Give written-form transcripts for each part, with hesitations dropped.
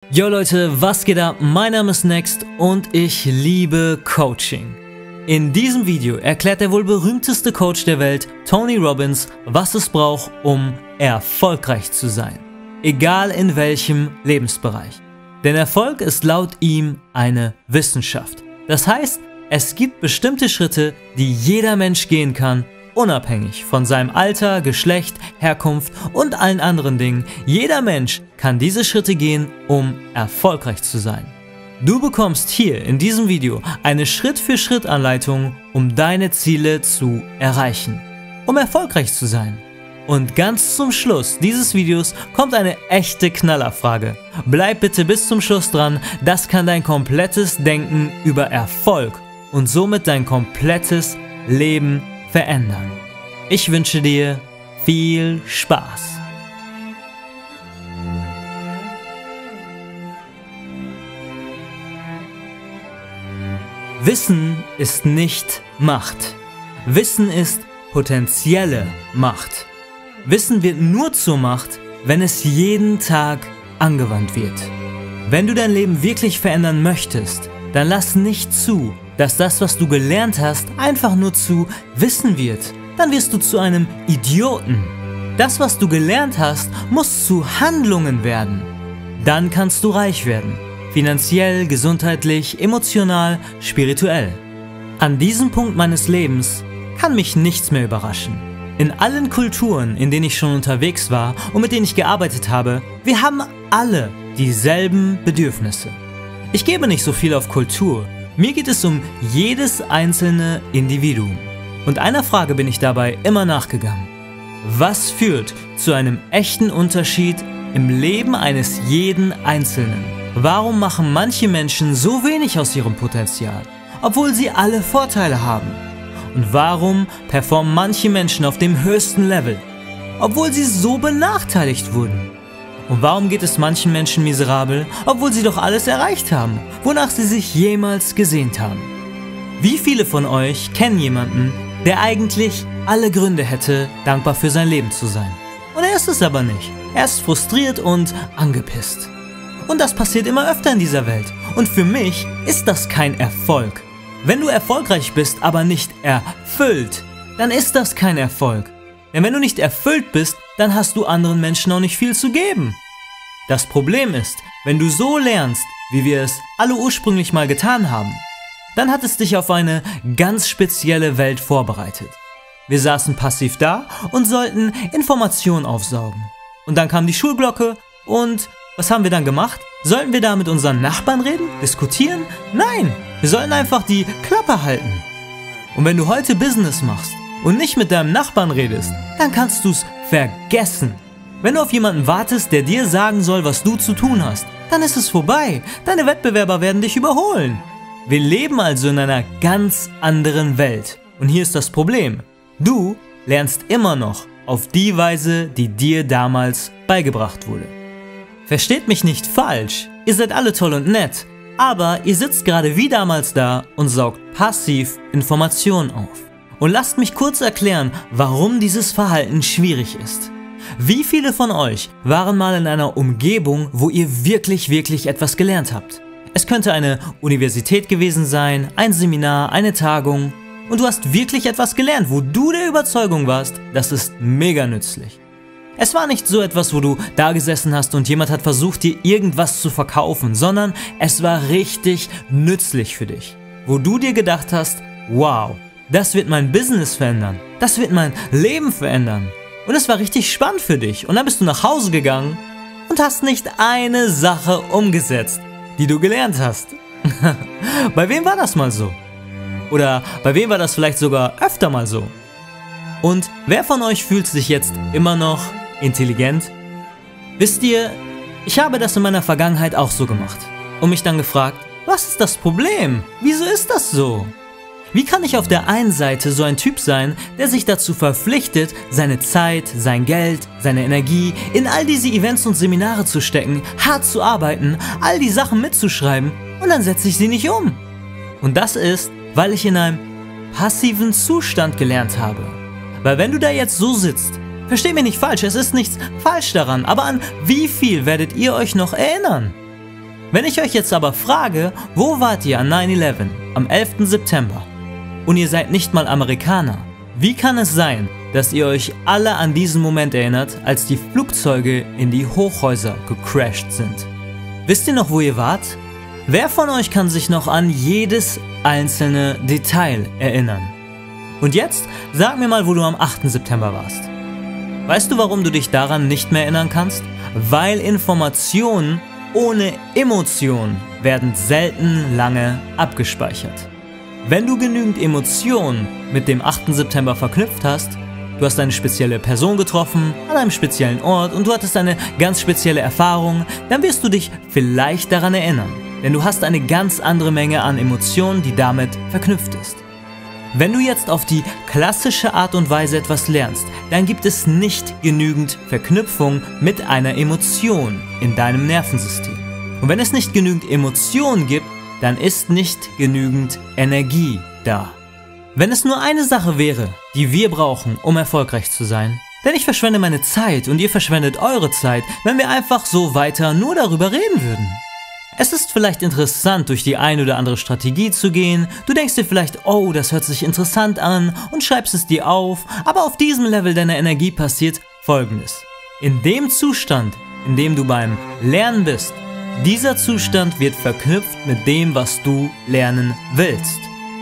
Yo Leute, was geht ab? Mein Name ist Next und ich liebe Coaching. In diesem Video erklärt der wohl berühmteste Coach der Welt, Tony Robbins, was es braucht, um erfolgreich zu sein. Egal in welchem Lebensbereich. Denn Erfolg ist laut ihm eine Wissenschaft. Das heißt, es gibt bestimmte Schritte, die jeder Mensch gehen kann, unabhängig von seinem Alter, Geschlecht, Herkunft und allen anderen Dingen. Jeder Mensch kann diese Schritte gehen, um erfolgreich zu sein. Du bekommst hier in diesem Video eine Schritt-für-Schritt-Anleitung, um deine Ziele zu erreichen, um erfolgreich zu sein. Und ganz zum Schluss dieses Videos kommt eine echte Knallerfrage. Bleib bitte bis zum Schluss dran, das kann dein komplettes Denken über Erfolg und somit dein komplettes Leben verändern. Ich wünsche dir viel Spaß. Wissen ist nicht Macht. Wissen ist potenzielle Macht. Wissen wird nur zur Macht, wenn es jeden Tag angewandt wird. Wenn du dein Leben wirklich verändern möchtest, dann lass nicht zu, dass das, was du gelernt hast, einfach nur zu Wissen wird. Dann wirst du zu einem Idioten. Das, was du gelernt hast, muss zu Handlungen werden. Dann kannst du reich werden. Finanziell, gesundheitlich, emotional, spirituell. An diesem Punkt meines Lebens kann mich nichts mehr überraschen. In allen Kulturen, in denen ich schon unterwegs war und mit denen ich gearbeitet habe, wir haben alle dieselben Bedürfnisse. Ich gebe nicht so viel auf Kultur. Mir geht es um jedes einzelne Individuum. Und einer Frage bin ich dabei immer nachgegangen. Was führt zu einem echten Unterschied im Leben eines jeden Einzelnen? Warum machen manche Menschen so wenig aus ihrem Potenzial, obwohl sie alle Vorteile haben? Und warum performen manche Menschen auf dem höchsten Level, obwohl sie so benachteiligt wurden? Und warum geht es manchen Menschen miserabel, obwohl sie doch alles erreicht haben, wonach sie sich jemals gesehnt haben? Wie viele von euch kennen jemanden, der eigentlich alle Gründe hätte, dankbar für sein Leben zu sein? Und er ist es aber nicht. Er ist frustriert und angepisst. Und das passiert immer öfter in dieser Welt. Und für mich ist das kein Erfolg. Wenn du erfolgreich bist, aber nicht erfüllt, dann ist das kein Erfolg. Denn wenn du nicht erfüllt bist, dann hast du anderen Menschen auch nicht viel zu geben. Das Problem ist, wenn du so lernst, wie wir es alle ursprünglich mal getan haben, dann hat es dich auf eine ganz spezielle Welt vorbereitet. Wir saßen passiv da und sollten Informationen aufsaugen. Und dann kam die Schulglocke und was haben wir dann gemacht? Sollten wir da mit unseren Nachbarn reden? Diskutieren? Nein, wir sollten einfach die Klappe halten. Und wenn du heute Business machst und nicht mit deinem Nachbarn redest, dann kannst du es vergessen. Wenn du auf jemanden wartest, der dir sagen soll, was du zu tun hast, dann ist es vorbei. Deine Wettbewerber werden dich überholen. Wir leben also in einer ganz anderen Welt. Und hier ist das Problem. Du lernst immer noch auf die Weise, die dir damals beigebracht wurde. Versteht mich nicht falsch, ihr seid alle toll und nett, aber ihr sitzt gerade wie damals da und saugt passiv Informationen auf. Und lasst mich kurz erklären, warum dieses Verhalten schwierig ist. Wie viele von euch waren mal in einer Umgebung, wo ihr wirklich etwas gelernt habt? Es könnte eine Universität gewesen sein, ein Seminar, eine Tagung. Und du hast wirklich etwas gelernt, wo du der Überzeugung warst, das ist mega nützlich. Es war nicht so etwas, wo du da gesessen hast und jemand hat versucht, dir irgendwas zu verkaufen, sondern es war richtig nützlich für dich. Wo du dir gedacht hast, wow, das wird mein Business verändern, das wird mein Leben verändern. Und es war richtig spannend für dich. Und dann bist du nach Hause gegangen und hast nicht eine Sache umgesetzt, die du gelernt hast. Bei wem war das mal so? Oder bei wem war das vielleicht sogar öfter mal so? Und wer von euch fühlt sich jetzt immer noch intelligent? Wisst ihr, ich habe das in meiner Vergangenheit auch so gemacht und mich dann gefragt, was ist das Problem? Wieso ist das so? Wie kann ich auf der einen Seite so ein Typ sein, der sich dazu verpflichtet, seine Zeit, sein Geld, seine Energie in all diese Events und Seminare zu stecken, hart zu arbeiten, all die Sachen mitzuschreiben und dann setze ich sie nicht um? Und das ist, weil ich in einem passiven Zustand gelernt habe. Weil wenn du da jetzt so sitzt, versteh mich nicht falsch, es ist nichts falsch daran, aber an wie viel werdet ihr euch noch erinnern? Wenn ich euch jetzt aber frage, wo wart ihr an 9/11 am 11. September und ihr seid nicht mal Amerikaner, wie kann es sein, dass ihr euch alle an diesen Moment erinnert, als die Flugzeuge in die Hochhäuser gecrashed sind? Wisst ihr noch, wo ihr wart? Wer von euch kann sich noch an jedes einzelne Detail erinnern? Und jetzt sag mir mal, wo du am 8. September warst. Weißt du, warum du dich daran nicht mehr erinnern kannst? Weil Informationen ohne Emotion werden selten lange abgespeichert. Wenn du genügend Emotionen mit dem 8. September verknüpft hast, du hast eine spezielle Person getroffen, an einem speziellen Ort und du hattest eine ganz spezielle Erfahrung, dann wirst du dich vielleicht daran erinnern. Denn du hast eine ganz andere Menge an Emotionen, die damit verknüpft ist. Wenn du jetzt auf die klassische Art und Weise etwas lernst, dann gibt es nicht genügend Verknüpfung mit einer Emotion in deinem Nervensystem. Und wenn es nicht genügend Emotionen gibt, dann ist nicht genügend Energie da. Wenn es nur eine Sache wäre, die wir brauchen, um erfolgreich zu sein, denn ich verschwende meine Zeit und ihr verschwendet eure Zeit, wenn wir einfach so weiter nur darüber reden würden. Es ist vielleicht interessant, durch die ein oder andere Strategie zu gehen. Du denkst dir vielleicht, oh, das hört sich interessant an und schreibst es dir auf, aber auf diesem Level deiner Energie passiert Folgendes. In dem Zustand, in dem du beim Lernen bist, dieser Zustand wird verknüpft mit dem, was du lernen willst.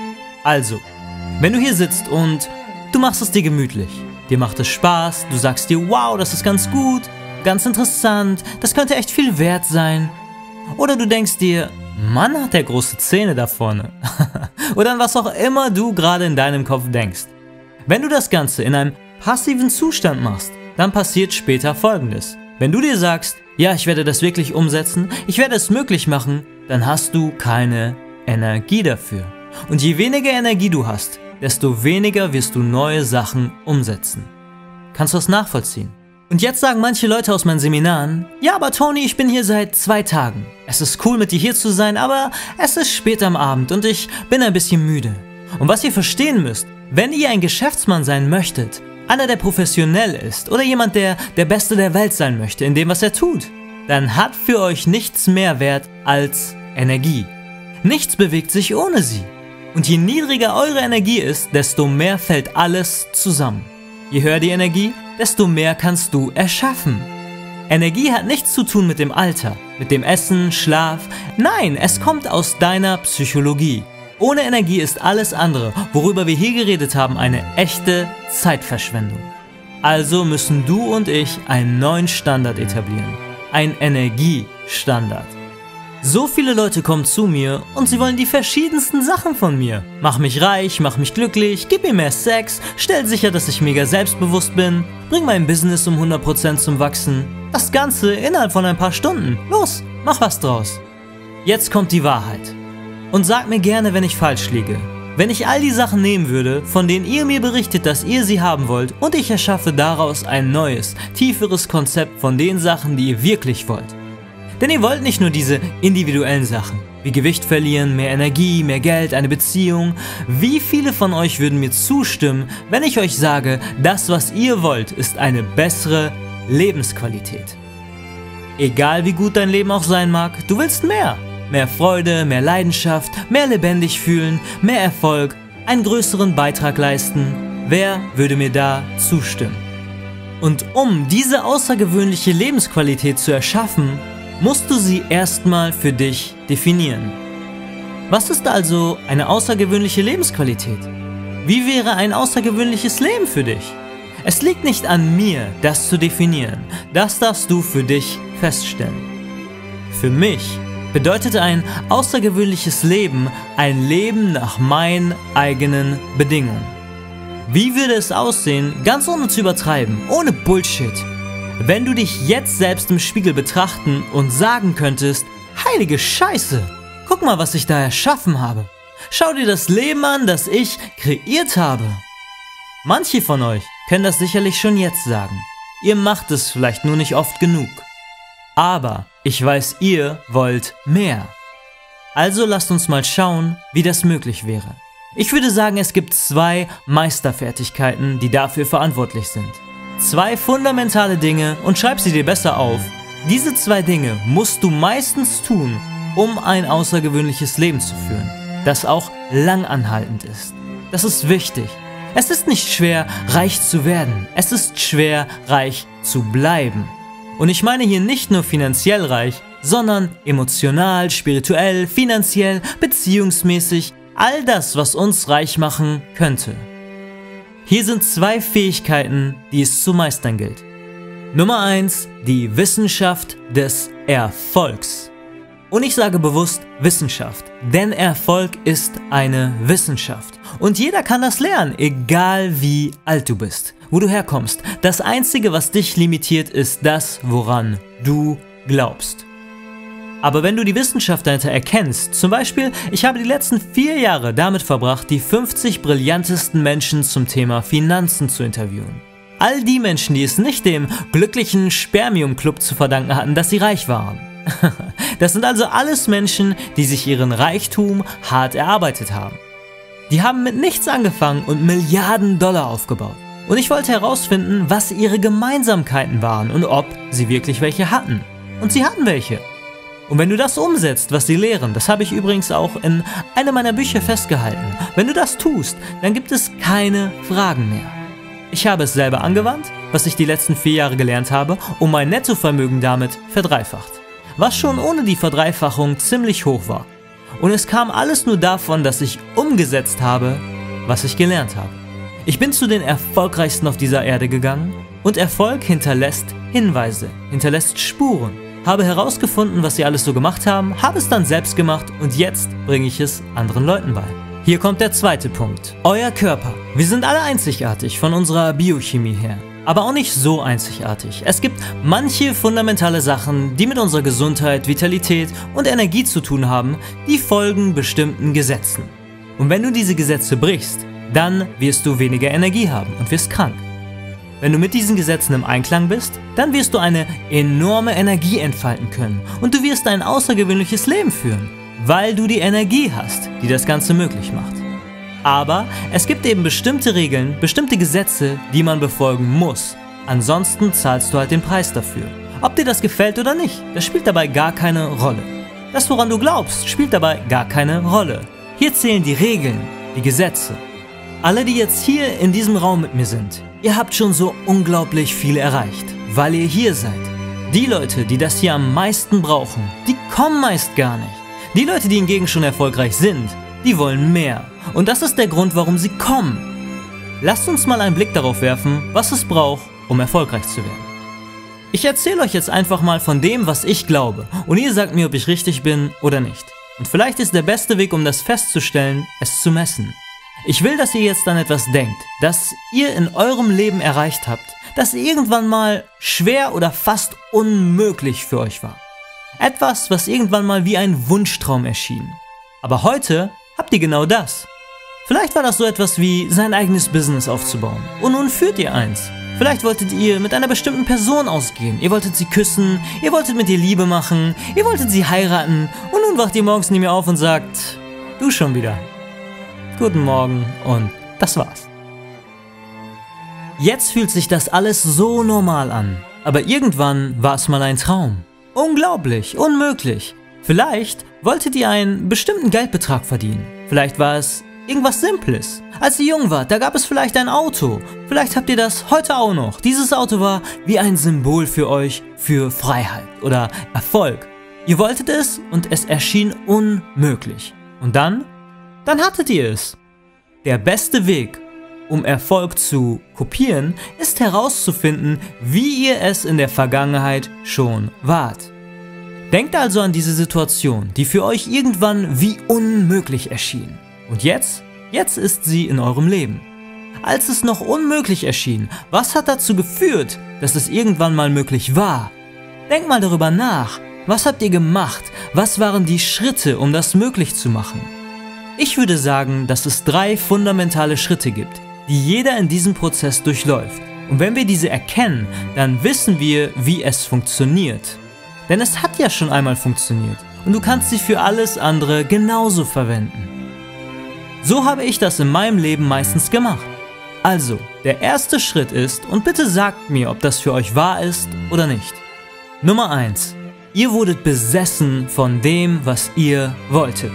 Also, wenn du hier sitzt und du machst es dir gemütlich, dir macht es Spaß, du sagst dir, wow, das ist ganz gut, ganz interessant, das könnte echt viel wert sein. Oder du denkst dir, Mann, hat der große Zähne da vorne. Oder an was auch immer du gerade in deinem Kopf denkst. Wenn du das Ganze in einem passiven Zustand machst, dann passiert später Folgendes. Wenn du dir sagst, ja, ich werde das wirklich umsetzen, ich werde es möglich machen, dann hast du keine Energie dafür. Und je weniger Energie du hast, desto weniger wirst du neue Sachen umsetzen. Kannst du das nachvollziehen? Und jetzt sagen manche Leute aus meinen Seminaren, ja, aber Tony, ich bin hier seit 2 Tagen. Es ist cool, mit dir hier zu sein, aber es ist spät am Abend und ich bin ein bisschen müde. Und was ihr verstehen müsst, wenn ihr ein Geschäftsmann sein möchtet, einer, der professionell ist oder jemand, der der Beste der Welt sein möchte in dem, was er tut, dann hat für euch nichts mehr Wert als Energie. Nichts bewegt sich ohne sie. Und je niedriger eure Energie ist, desto mehr fällt alles zusammen. Je höher die Energie, desto mehr kannst du erschaffen. Energie hat nichts zu tun mit dem Alter, mit dem Essen, Schlaf. Nein, es kommt aus deiner Psychologie. Ohne Energie ist alles andere, worüber wir hier geredet haben, eine echte Zeitverschwendung. Also müssen du und ich einen neuen Standard etablieren. Ein Energiestandard. So viele Leute kommen zu mir und sie wollen die verschiedensten Sachen von mir. Mach mich reich, mach mich glücklich, gib mir mehr Sex, stell sicher, dass ich mega selbstbewusst bin, bring mein Business um 100% zum Wachsen. Das Ganze innerhalb von ein paar Stunden. Los, mach was draus. Jetzt kommt die Wahrheit. Und sag mir gerne, wenn ich falsch liege. Wenn ich all die Sachen nehmen würde, von denen ihr mir berichtet, dass ihr sie haben wollt, und ich erschaffe daraus ein neues, tieferes Konzept von den Sachen, die ihr wirklich wollt. Denn ihr wollt nicht nur diese individuellen Sachen, wie Gewicht verlieren, mehr Energie, mehr Geld, eine Beziehung. Wie viele von euch würden mir zustimmen, wenn ich euch sage, das, was ihr wollt, ist eine bessere Lebensqualität? Egal wie gut dein Leben auch sein mag, du willst mehr. Mehr Freude, mehr Leidenschaft, mehr lebendig fühlen, mehr Erfolg, einen größeren Beitrag leisten. Wer würde mir da zustimmen? Und um diese außergewöhnliche Lebensqualität zu erschaffen, musst du sie erstmal für dich definieren. Was ist also eine außergewöhnliche Lebensqualität? Wie wäre ein außergewöhnliches Leben für dich? Es liegt nicht an mir, das zu definieren. Das darfst du für dich feststellen. Für mich bedeutet ein außergewöhnliches Leben ein Leben nach meinen eigenen Bedingungen. Wie würde es aussehen, ganz ohne zu übertreiben, ohne Bullshit, wenn du dich jetzt selbst im Spiegel betrachten und sagen könntest, heilige Scheiße, guck mal, was ich da erschaffen habe. Schau dir das Leben an, das ich kreiert habe. Manche von euch können das sicherlich schon jetzt sagen. Ihr macht es vielleicht nur nicht oft genug. Aber ich weiß, ihr wollt mehr. Also lasst uns mal schauen, wie das möglich wäre. Ich würde sagen, es gibt 2 Meisterfertigkeiten, die dafür verantwortlich sind. 2 fundamentale Dinge und schreib sie dir besser auf. Diese 2 Dinge musst du meistens tun, um ein außergewöhnliches Leben zu führen, das auch langanhaltend ist. Das ist wichtig. Es ist nicht schwer, reich zu werden. Es ist schwer, reich zu bleiben. Und ich meine hier nicht nur finanziell reich, sondern emotional, spirituell, finanziell, beziehungsmäßig, all das, was uns reich machen könnte. Hier sind 2 Fähigkeiten, die es zu meistern gilt. Nummer 1, die Wissenschaft des Erfolgs. Und ich sage bewusst Wissenschaft, denn Erfolg ist eine Wissenschaft. Und jeder kann das lernen, egal wie alt du bist, wo du herkommst. Das Einzige, was dich limitiert, ist das, woran du glaubst. Aber wenn du die Wissenschaft dahinter erkennst, zum Beispiel, ich habe die letzten 4 Jahre damit verbracht, die 50 brillantesten Menschen zum Thema Finanzen zu interviewen. All die Menschen, die es nicht dem glücklichen Spermium-Club zu verdanken hatten, dass sie reich waren. Das sind also alles Menschen, die sich ihren Reichtum hart erarbeitet haben. Die haben mit nichts angefangen und Milliarden Dollar aufgebaut. Und ich wollte herausfinden, was ihre Gemeinsamkeiten waren und ob sie wirklich welche hatten. Und sie hatten welche. Und wenn du das umsetzt, was sie lehren, das habe ich übrigens auch in einem meiner Bücher festgehalten, wenn du das tust, dann gibt es keine Fragen mehr. Ich habe es selber angewandt, was ich die letzten 4 Jahre gelernt habe, und mein Nettovermögen damit verdreifacht. Was schon ohne die Verdreifachung ziemlich hoch war. Und es kam alles nur davon, dass ich umgesetzt habe, was ich gelernt habe. Ich bin zu den Erfolgreichsten auf dieser Erde gegangen und Erfolg hinterlässt Hinweise, hinterlässt Spuren. Habe herausgefunden, was sie alles so gemacht haben, habe es dann selbst gemacht und jetzt bringe ich es anderen Leuten bei. Hier kommt der zweite Punkt. Euer Körper. Wir sind alle einzigartig von unserer Biochemie her. Aber auch nicht so einzigartig. Es gibt manche fundamentale Sachen, die mit unserer Gesundheit, Vitalität und Energie zu tun haben, die folgen bestimmten Gesetzen. Und wenn du diese Gesetze brichst, dann wirst du weniger Energie haben und wirst krank. Wenn du mit diesen Gesetzen im Einklang bist, dann wirst du eine enorme Energie entfalten können und du wirst ein außergewöhnliches Leben führen, weil du die Energie hast, die das Ganze möglich macht. Aber es gibt eben bestimmte Regeln, bestimmte Gesetze, die man befolgen muss. Ansonsten zahlst du halt den Preis dafür. Ob dir das gefällt oder nicht, das spielt dabei gar keine Rolle. Das, woran du glaubst, spielt dabei gar keine Rolle. Hier zählen die Regeln, die Gesetze. Alle, die jetzt hier in diesem Raum mit mir sind, ihr habt schon so unglaublich viel erreicht, weil ihr hier seid. Die Leute, die das hier am meisten brauchen, die kommen meist gar nicht. Die Leute, die hingegen schon erfolgreich sind, die wollen mehr. Und das ist der Grund, warum sie kommen. Lasst uns mal einen Blick darauf werfen, was es braucht, um erfolgreich zu werden. Ich erzähle euch jetzt einfach mal von dem, was ich glaube. Und ihr sagt mir, ob ich richtig bin oder nicht. Und vielleicht ist der beste Weg, um das festzustellen, es zu messen. Ich will, dass ihr jetzt an etwas denkt, das ihr in eurem Leben erreicht habt, das irgendwann mal schwer oder fast unmöglich für euch war. Etwas, was irgendwann mal wie ein Wunschtraum erschien. Aber heute habt ihr genau das. Vielleicht war das so etwas wie sein eigenes Business aufzubauen. Und nun führt ihr eins. Vielleicht wolltet ihr mit einer bestimmten Person ausgehen. Ihr wolltet sie küssen, ihr wolltet mit ihr Liebe machen, ihr wolltet sie heiraten. Und nun wacht ihr morgens nicht mehr auf und sagt, du schon wieder. Guten Morgen und das war's. Jetzt fühlt sich das alles so normal an. Aber irgendwann war es mal ein Traum. Unglaublich, unmöglich. Vielleicht wolltet ihr einen bestimmten Geldbetrag verdienen. Vielleicht war es irgendwas Simples. Als ihr jung wart, da gab es vielleicht ein Auto. Vielleicht habt ihr das heute auch noch. Dieses Auto war wie ein Symbol für euch, für Freiheit oder Erfolg. Ihr wolltet es und es erschien unmöglich. Und dann hattet ihr es. Der beste Weg, um Erfolg zu kopieren, ist herauszufinden, wie ihr es in der Vergangenheit schon wart. Denkt also an diese Situation, die für euch irgendwann wie unmöglich erschien. Und jetzt ist sie in eurem Leben. Als es noch unmöglich erschien, was hat dazu geführt, dass es irgendwann mal möglich war? Denkt mal darüber nach. Was habt ihr gemacht? Was waren die Schritte, um das möglich zu machen? Ich würde sagen, dass es 3 fundamentale Schritte gibt, die jeder in diesem Prozess durchläuft. Und wenn wir diese erkennen, dann wissen wir, wie es funktioniert. Denn es hat ja schon einmal funktioniert und du kannst sie für alles andere genauso verwenden. So habe ich das in meinem Leben meistens gemacht. Also, der erste Schritt ist, und bitte sagt mir, ob das für euch wahr ist oder nicht. Nummer 1. Ihr wurdet besessen von dem, was ihr wolltet.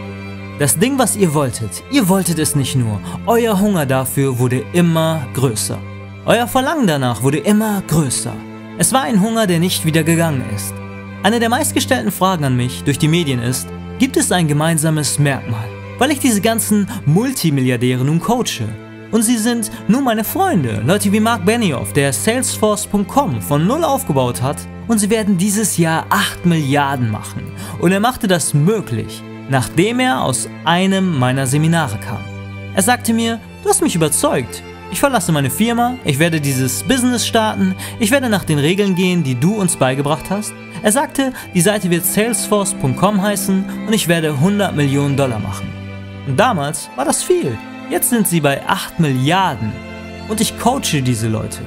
Das Ding, was ihr wolltet es nicht nur. Euer Hunger dafür wurde immer größer. Euer Verlangen danach wurde immer größer. Es war ein Hunger, der nicht wieder gegangen ist. Eine der meistgestellten Fragen an mich durch die Medien ist, gibt es ein gemeinsames Merkmal? Weil ich diese ganzen Multimilliardäre nun coache. Und sie sind nun meine Freunde, Leute wie Mark Benioff, der Salesforce.com von null aufgebaut hat. Und sie werden dieses Jahr 8 Milliarden machen. Und er machte das möglich, nachdem er aus einem meiner Seminare kam. Er sagte mir, du hast mich überzeugt. Ich verlasse meine Firma, ich werde dieses Business starten, ich werde nach den Regeln gehen, die du uns beigebracht hast. Er sagte, die Seite wird Salesforce.com heißen und ich werde 100 Millionen Dollar machen. Und damals war das viel. Jetzt sind sie bei 8 Milliarden. Und ich coache diese Leute.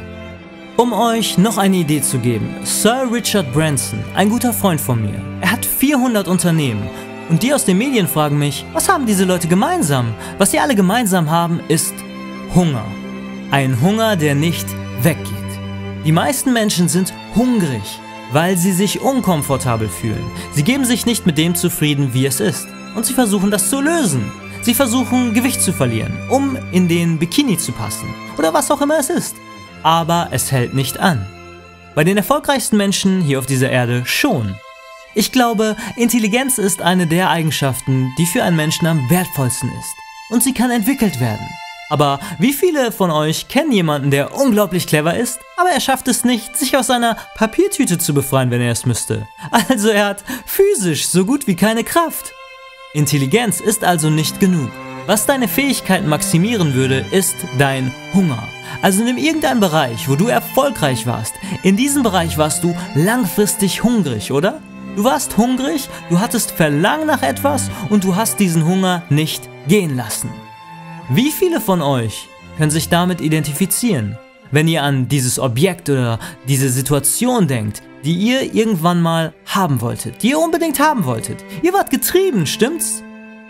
Um euch noch eine Idee zu geben, Sir Richard Branson, ein guter Freund von mir, er hat 400 Unternehmen. Und die aus den Medien fragen mich, was haben diese Leute gemeinsam? Was sie alle gemeinsam haben, ist Hunger. Ein Hunger, der nicht weggeht. Die meisten Menschen sind hungrig, weil sie sich unkomfortabel fühlen. Sie geben sich nicht mit dem zufrieden, wie es ist. Und sie versuchen das zu lösen. Sie versuchen Gewicht zu verlieren, um in den Bikini zu passen. Oder was auch immer es ist. Aber es hält nicht an. Bei den erfolgreichsten Menschen hier auf dieser Erde schon. Ich glaube, Intelligenz ist eine der Eigenschaften, die für einen Menschen am wertvollsten ist. Und sie kann entwickelt werden. Aber wie viele von euch kennen jemanden, der unglaublich clever ist, aber er schafft es nicht, sich aus seiner Papiertüte zu befreien, wenn er es müsste? Also er hat physisch so gut wie keine Kraft. Intelligenz ist also nicht genug. Was deine Fähigkeiten maximieren würde, ist dein Hunger. Also nimm irgendeinen Bereich, wo du erfolgreich warst. In diesem Bereich warst du langfristig hungrig, oder? Du warst hungrig, du hattest Verlangen nach etwas und du hast diesen Hunger nicht gehen lassen. Wie viele von euch können sich damit identifizieren, wenn ihr an dieses Objekt oder diese Situation denkt, die ihr irgendwann mal haben wolltet, die ihr unbedingt haben wolltet? Ihr wart getrieben, stimmt's?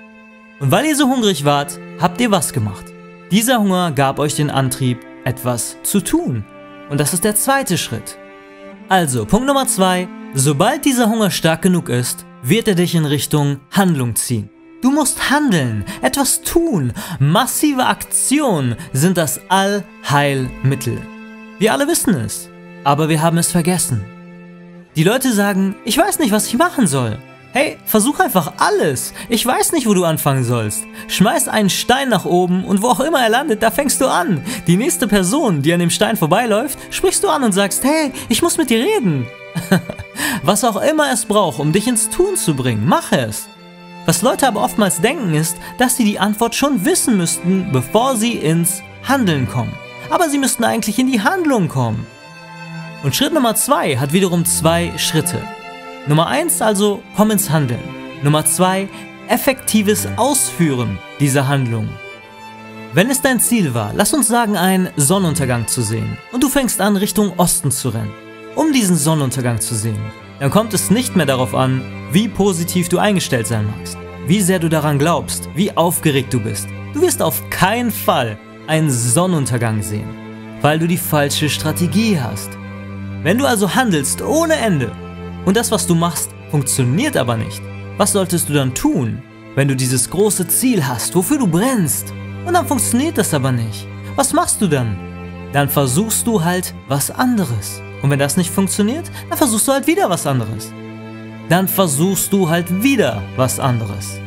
Und weil ihr so hungrig wart, habt ihr was gemacht? Dieser Hunger gab euch den Antrieb, etwas zu tun. Und das ist der zweite Schritt. Also, Punkt Nummer 2, sobald dieser Hunger stark genug ist, wird er dich in Richtung Handlung ziehen. Du musst handeln, etwas tun. Massive Aktionen sind das Allheilmittel. Wir alle wissen es, aber wir haben es vergessen. Die Leute sagen, ich weiß nicht, was ich machen soll. Hey, versuch einfach alles. Ich weiß nicht, wo du anfangen sollst. Schmeiß einen Stein nach oben und wo auch immer er landet, da fängst du an. Die nächste Person, die an dem Stein vorbeiläuft, sprichst du an und sagst, hey, ich muss mit dir reden. Was auch immer es braucht, um dich ins Tun zu bringen, mach es. Was Leute aber oftmals denken ist, dass sie die Antwort schon wissen müssten, bevor sie ins Handeln kommen. Aber sie müssten eigentlich in die Handlung kommen. Und Schritt Nummer 2 hat wiederum 2 Schritte. Nummer 1 also, komm ins Handeln. Nummer 2, effektives Ausführen dieser Handlung. Wenn es dein Ziel war, lass uns sagen, einen Sonnenuntergang zu sehen, und du fängst an, Richtung Osten zu rennen, um diesen Sonnenuntergang zu sehen, dann kommt es nicht mehr darauf an, wie positiv du eingestellt sein magst, wie sehr du daran glaubst, wie aufgeregt du bist. Du wirst auf keinen Fall einen Sonnenuntergang sehen, weil du die falsche Strategie hast. Wenn du also handelst ohne Ende und das, was du machst, funktioniert aber nicht, was solltest du dann tun, wenn du dieses große Ziel hast, wofür du brennst, und dann funktioniert das aber nicht? Was machst du dann? Dann versuchst du halt was anderes. Und wenn das nicht funktioniert, dann versuchst du halt wieder was anderes. Dann versuchst du halt wieder was anderes.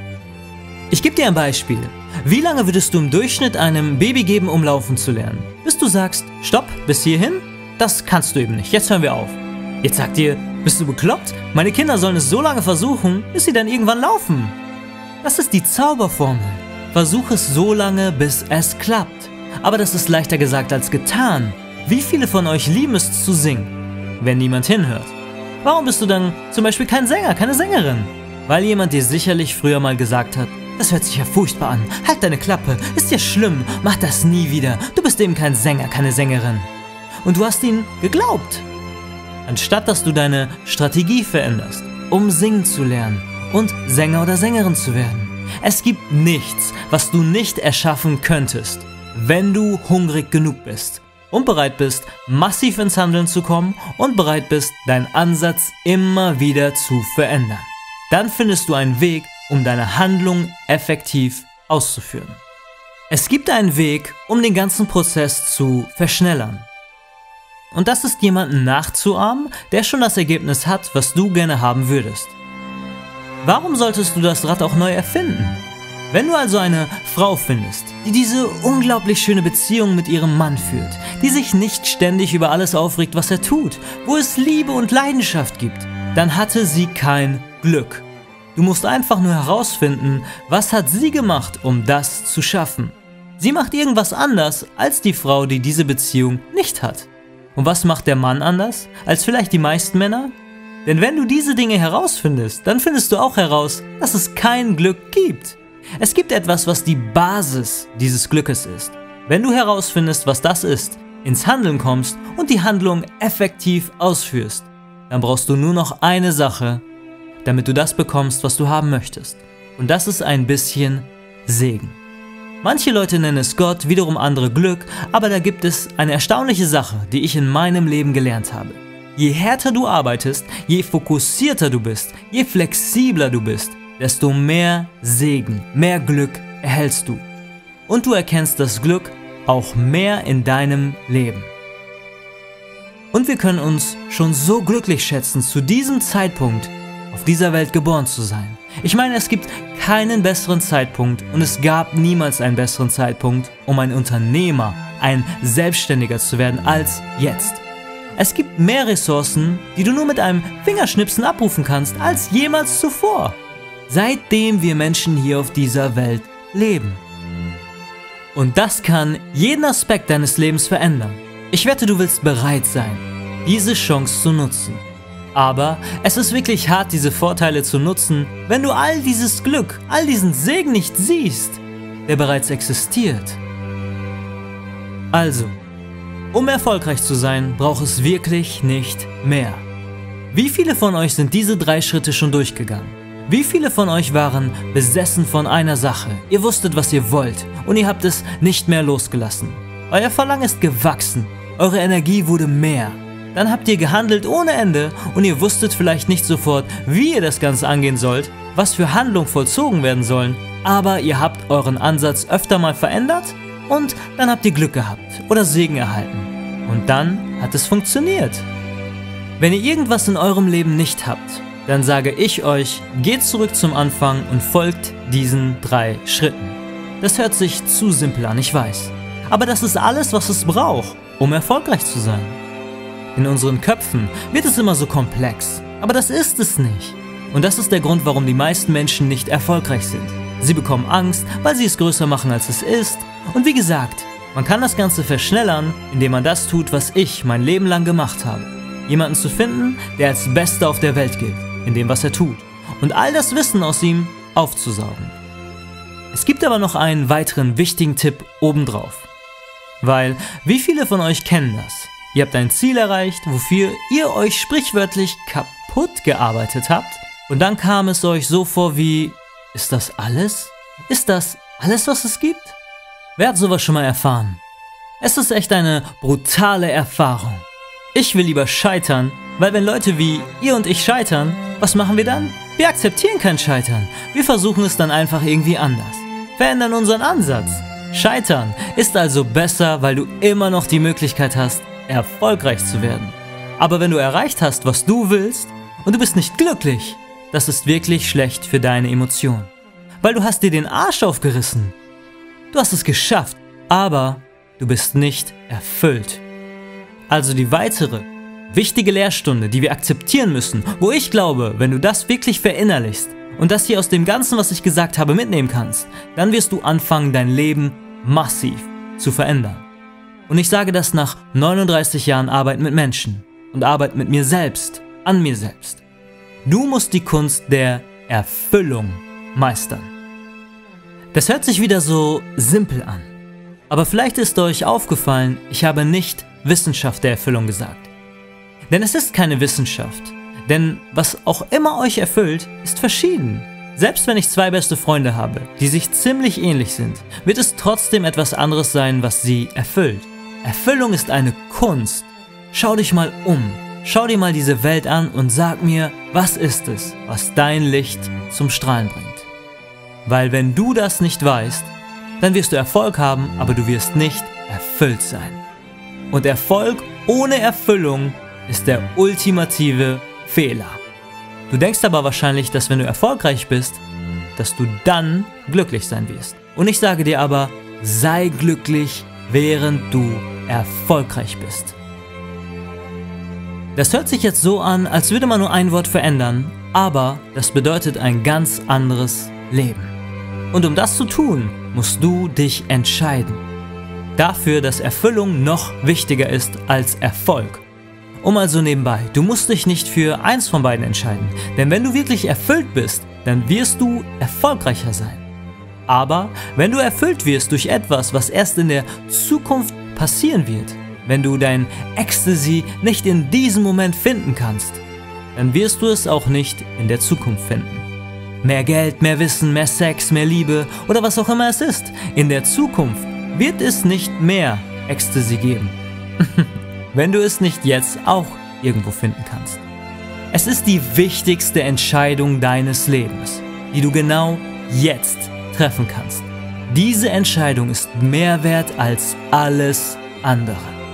Ich gebe dir ein Beispiel. Wie lange würdest du im Durchschnitt einem Baby geben, um laufen zu lernen? Bis du sagst, stopp, bis hierhin? Das kannst du eben nicht, jetzt hören wir auf. Jetzt sagt ihr, bist du bekloppt? Meine Kinder sollen es so lange versuchen, bis sie dann irgendwann laufen. Das ist die Zauberformel. Versuch es so lange, bis es klappt. Aber das ist leichter gesagt als getan. Wie viele von euch lieben es zu singen, wenn niemand hinhört? Warum bist du dann zum Beispiel kein Sänger, keine Sängerin? Weil jemand dir sicherlich früher mal gesagt hat, das hört sich ja furchtbar an, halt deine Klappe, ist ja schlimm, mach das nie wieder, du bist eben kein Sänger, keine Sängerin. Und du hast ihn geglaubt. Anstatt dass du deine Strategie veränderst, um singen zu lernen und Sänger oder Sängerin zu werden. Es gibt nichts, was du nicht erschaffen könntest, wenn du hungrig genug bist. und bereit bist, massiv ins Handeln zu kommen und bereit bist, deinen Ansatz immer wieder zu verändern. Dann findest du einen Weg, um deine Handlung effektiv auszuführen. Es gibt einen Weg, um den ganzen Prozess zu verschnellern. Und das ist, jemanden nachzuahmen, der schon das Ergebnis hat, was du gerne haben würdest. Warum solltest du das Rad auch neu erfinden? Wenn du also eine Frau findest, die diese unglaublich schöne Beziehung mit ihrem Mann führt, die sich nicht ständig über alles aufregt, was er tut, wo es Liebe und Leidenschaft gibt, dann hatte sie kein Glück. Du musst einfach nur herausfinden, was hat sie gemacht, um das zu schaffen. Sie macht irgendwas anders als die Frau, die diese Beziehung nicht hat. Und was macht der Mann anders als vielleicht die meisten Männer? Denn wenn du diese Dinge herausfindest, dann findest du auch heraus, dass es kein Glück gibt. Es gibt etwas, was die Basis dieses Glückes ist. Wenn du herausfindest, was das ist, ins Handeln kommst und die Handlung effektiv ausführst, dann brauchst du nur noch eine Sache, damit du das bekommst, was du haben möchtest. Und das ist ein bisschen Segen. Manche Leute nennen es Gott, wiederum andere Glück, aber da gibt es eine erstaunliche Sache, die ich in meinem Leben gelernt habe. Je härter du arbeitest, je fokussierter du bist, je flexibler du bist, desto mehr Segen, mehr Glück erhältst du. Und du erkennst das Glück auch mehr in deinem Leben. Und wir können uns schon so glücklich schätzen, zu diesem Zeitpunkt auf dieser Welt geboren zu sein. Ich meine, es gibt keinen besseren Zeitpunkt und es gab niemals einen besseren Zeitpunkt, um ein Unternehmer, ein Selbstständiger zu werden, als jetzt. Es gibt mehr Ressourcen, die du nur mit einem Fingerschnipsen abrufen kannst, als jemals zuvor. Seitdem wir Menschen hier auf dieser Welt leben. Und das kann jeden Aspekt deines Lebens verändern. Ich wette, du willst bereit sein, diese Chance zu nutzen. Aber es ist wirklich hart, diese Vorteile zu nutzen, wenn du all dieses Glück, all diesen Segen nicht siehst, der bereits existiert. Also, um erfolgreich zu sein, braucht es wirklich nicht mehr. Wie viele von euch sind diese 3 Schritte schon durchgegangen? Wie viele von euch waren besessen von einer Sache? Ihr wusstet, was ihr wollt und ihr habt es nicht mehr losgelassen. Euer Verlangen ist gewachsen, eure Energie wurde mehr. Dann habt ihr gehandelt ohne Ende und ihr wusstet vielleicht nicht sofort, wie ihr das Ganze angehen sollt, was für Handlungen vollzogen werden sollen, aber ihr habt euren Ansatz öfter mal verändert und dann habt ihr Glück gehabt oder Segen erhalten. Und dann hat es funktioniert. Wenn ihr irgendwas in eurem Leben nicht habt, dann sage ich euch, geht zurück zum Anfang und folgt diesen 3 Schritten. Das hört sich zu simpel an, ich weiß. Aber das ist alles, was es braucht, um erfolgreich zu sein. In unseren Köpfen wird es immer so komplex, aber das ist es nicht. Und das ist der Grund, warum die meisten Menschen nicht erfolgreich sind. Sie bekommen Angst, weil sie es größer machen, als es ist. Und wie gesagt, man kann das Ganze verschnellern, indem man das tut, was ich mein Leben lang gemacht habe. Jemanden zu finden, der als Bester auf der Welt gilt, in dem, was er tut. Und all das Wissen aus ihm aufzusaugen. Es gibt aber noch einen weiteren wichtigen Tipp obendrauf. Weil, wie viele von euch kennen das? Ihr habt ein Ziel erreicht, wofür ihr euch sprichwörtlich kaputt gearbeitet habt. Und dann kam es euch so vor wie, ist das alles? Ist das alles, was es gibt? Wer hat sowas schon mal erfahren? Es ist echt eine brutale Erfahrung. Ich will lieber scheitern, weil wenn Leute wie ihr und ich scheitern, was machen wir dann? Wir akzeptieren kein Scheitern. Wir versuchen es dann einfach irgendwie anders. Verändern unseren Ansatz. Scheitern ist also besser, weil du immer noch die Möglichkeit hast, erfolgreich zu werden. Aber wenn du erreicht hast, was du willst, und du bist nicht glücklich, das ist wirklich schlecht für deine Emotionen. Weil du hast dir den Arsch aufgerissen. Du hast es geschafft, aber du bist nicht erfüllt. Also die weitere, wichtige Lehrstunde, die wir akzeptieren müssen, wo ich glaube, wenn du das wirklich verinnerlichst und das hier aus dem Ganzen, was ich gesagt habe, mitnehmen kannst, dann wirst du anfangen, dein Leben massiv zu verändern. Und ich sage das nach 39 Jahren Arbeit mit Menschen und Arbeit mit mir selbst, an mir selbst. Du musst die Kunst der Erfüllung meistern. Das hört sich wieder so simpel an. Aber vielleicht ist euch aufgefallen, ich habe nicht Wissenschaft der Erfüllung gesagt. Denn es ist keine Wissenschaft. Denn was auch immer euch erfüllt, ist verschieden. Selbst wenn ich 2 beste Freunde habe, die sich ziemlich ähnlich sind, wird es trotzdem etwas anderes sein, was sie erfüllt. Erfüllung ist eine Kunst. Schau dich mal um. Schau dir mal diese Welt an und sag mir, was ist es, was dein Licht zum Strahlen bringt? Weil wenn du das nicht weißt, dann wirst du Erfolg haben, aber du wirst nicht erfüllt sein. Und Erfolg ohne Erfüllung ist der ultimative Fehler. Du denkst aber wahrscheinlich, dass wenn du erfolgreich bist, dass du dann glücklich sein wirst. Und ich sage dir aber, sei glücklich, während du erfolgreich bist. Das hört sich jetzt so an, als würde man nur ein Wort verändern, aber das bedeutet ein ganz anderes Leben. Und um das zu tun, musst du dich entscheiden. Dafür, dass Erfüllung noch wichtiger ist als Erfolg. Also nebenbei, du musst dich nicht für eins von beiden entscheiden, denn wenn du wirklich erfüllt bist, dann wirst du erfolgreicher sein. Aber wenn du erfüllt wirst durch etwas, was erst in der Zukunft passieren wird, wenn du dein Ecstasy nicht in diesem Moment finden kannst, dann wirst du es auch nicht in der Zukunft finden. Mehr Geld, mehr Wissen, mehr Sex, mehr Liebe oder was auch immer es ist. In der Zukunft wird es nicht mehr Ecstasy geben, wenn du es nicht jetzt auch irgendwo finden kannst. Es ist die wichtigste Entscheidung deines Lebens, die du genau jetzt treffen kannst. Diese Entscheidung ist mehr wert als alles andere.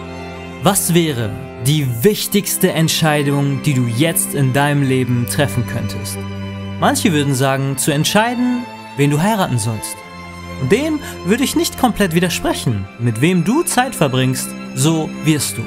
Was wäre die wichtigste Entscheidung, die du jetzt in deinem Leben treffen könntest? Manche würden sagen, zu entscheiden, wen du heiraten sollst. Und dem würde ich nicht komplett widersprechen. Mit wem du Zeit verbringst, so wirst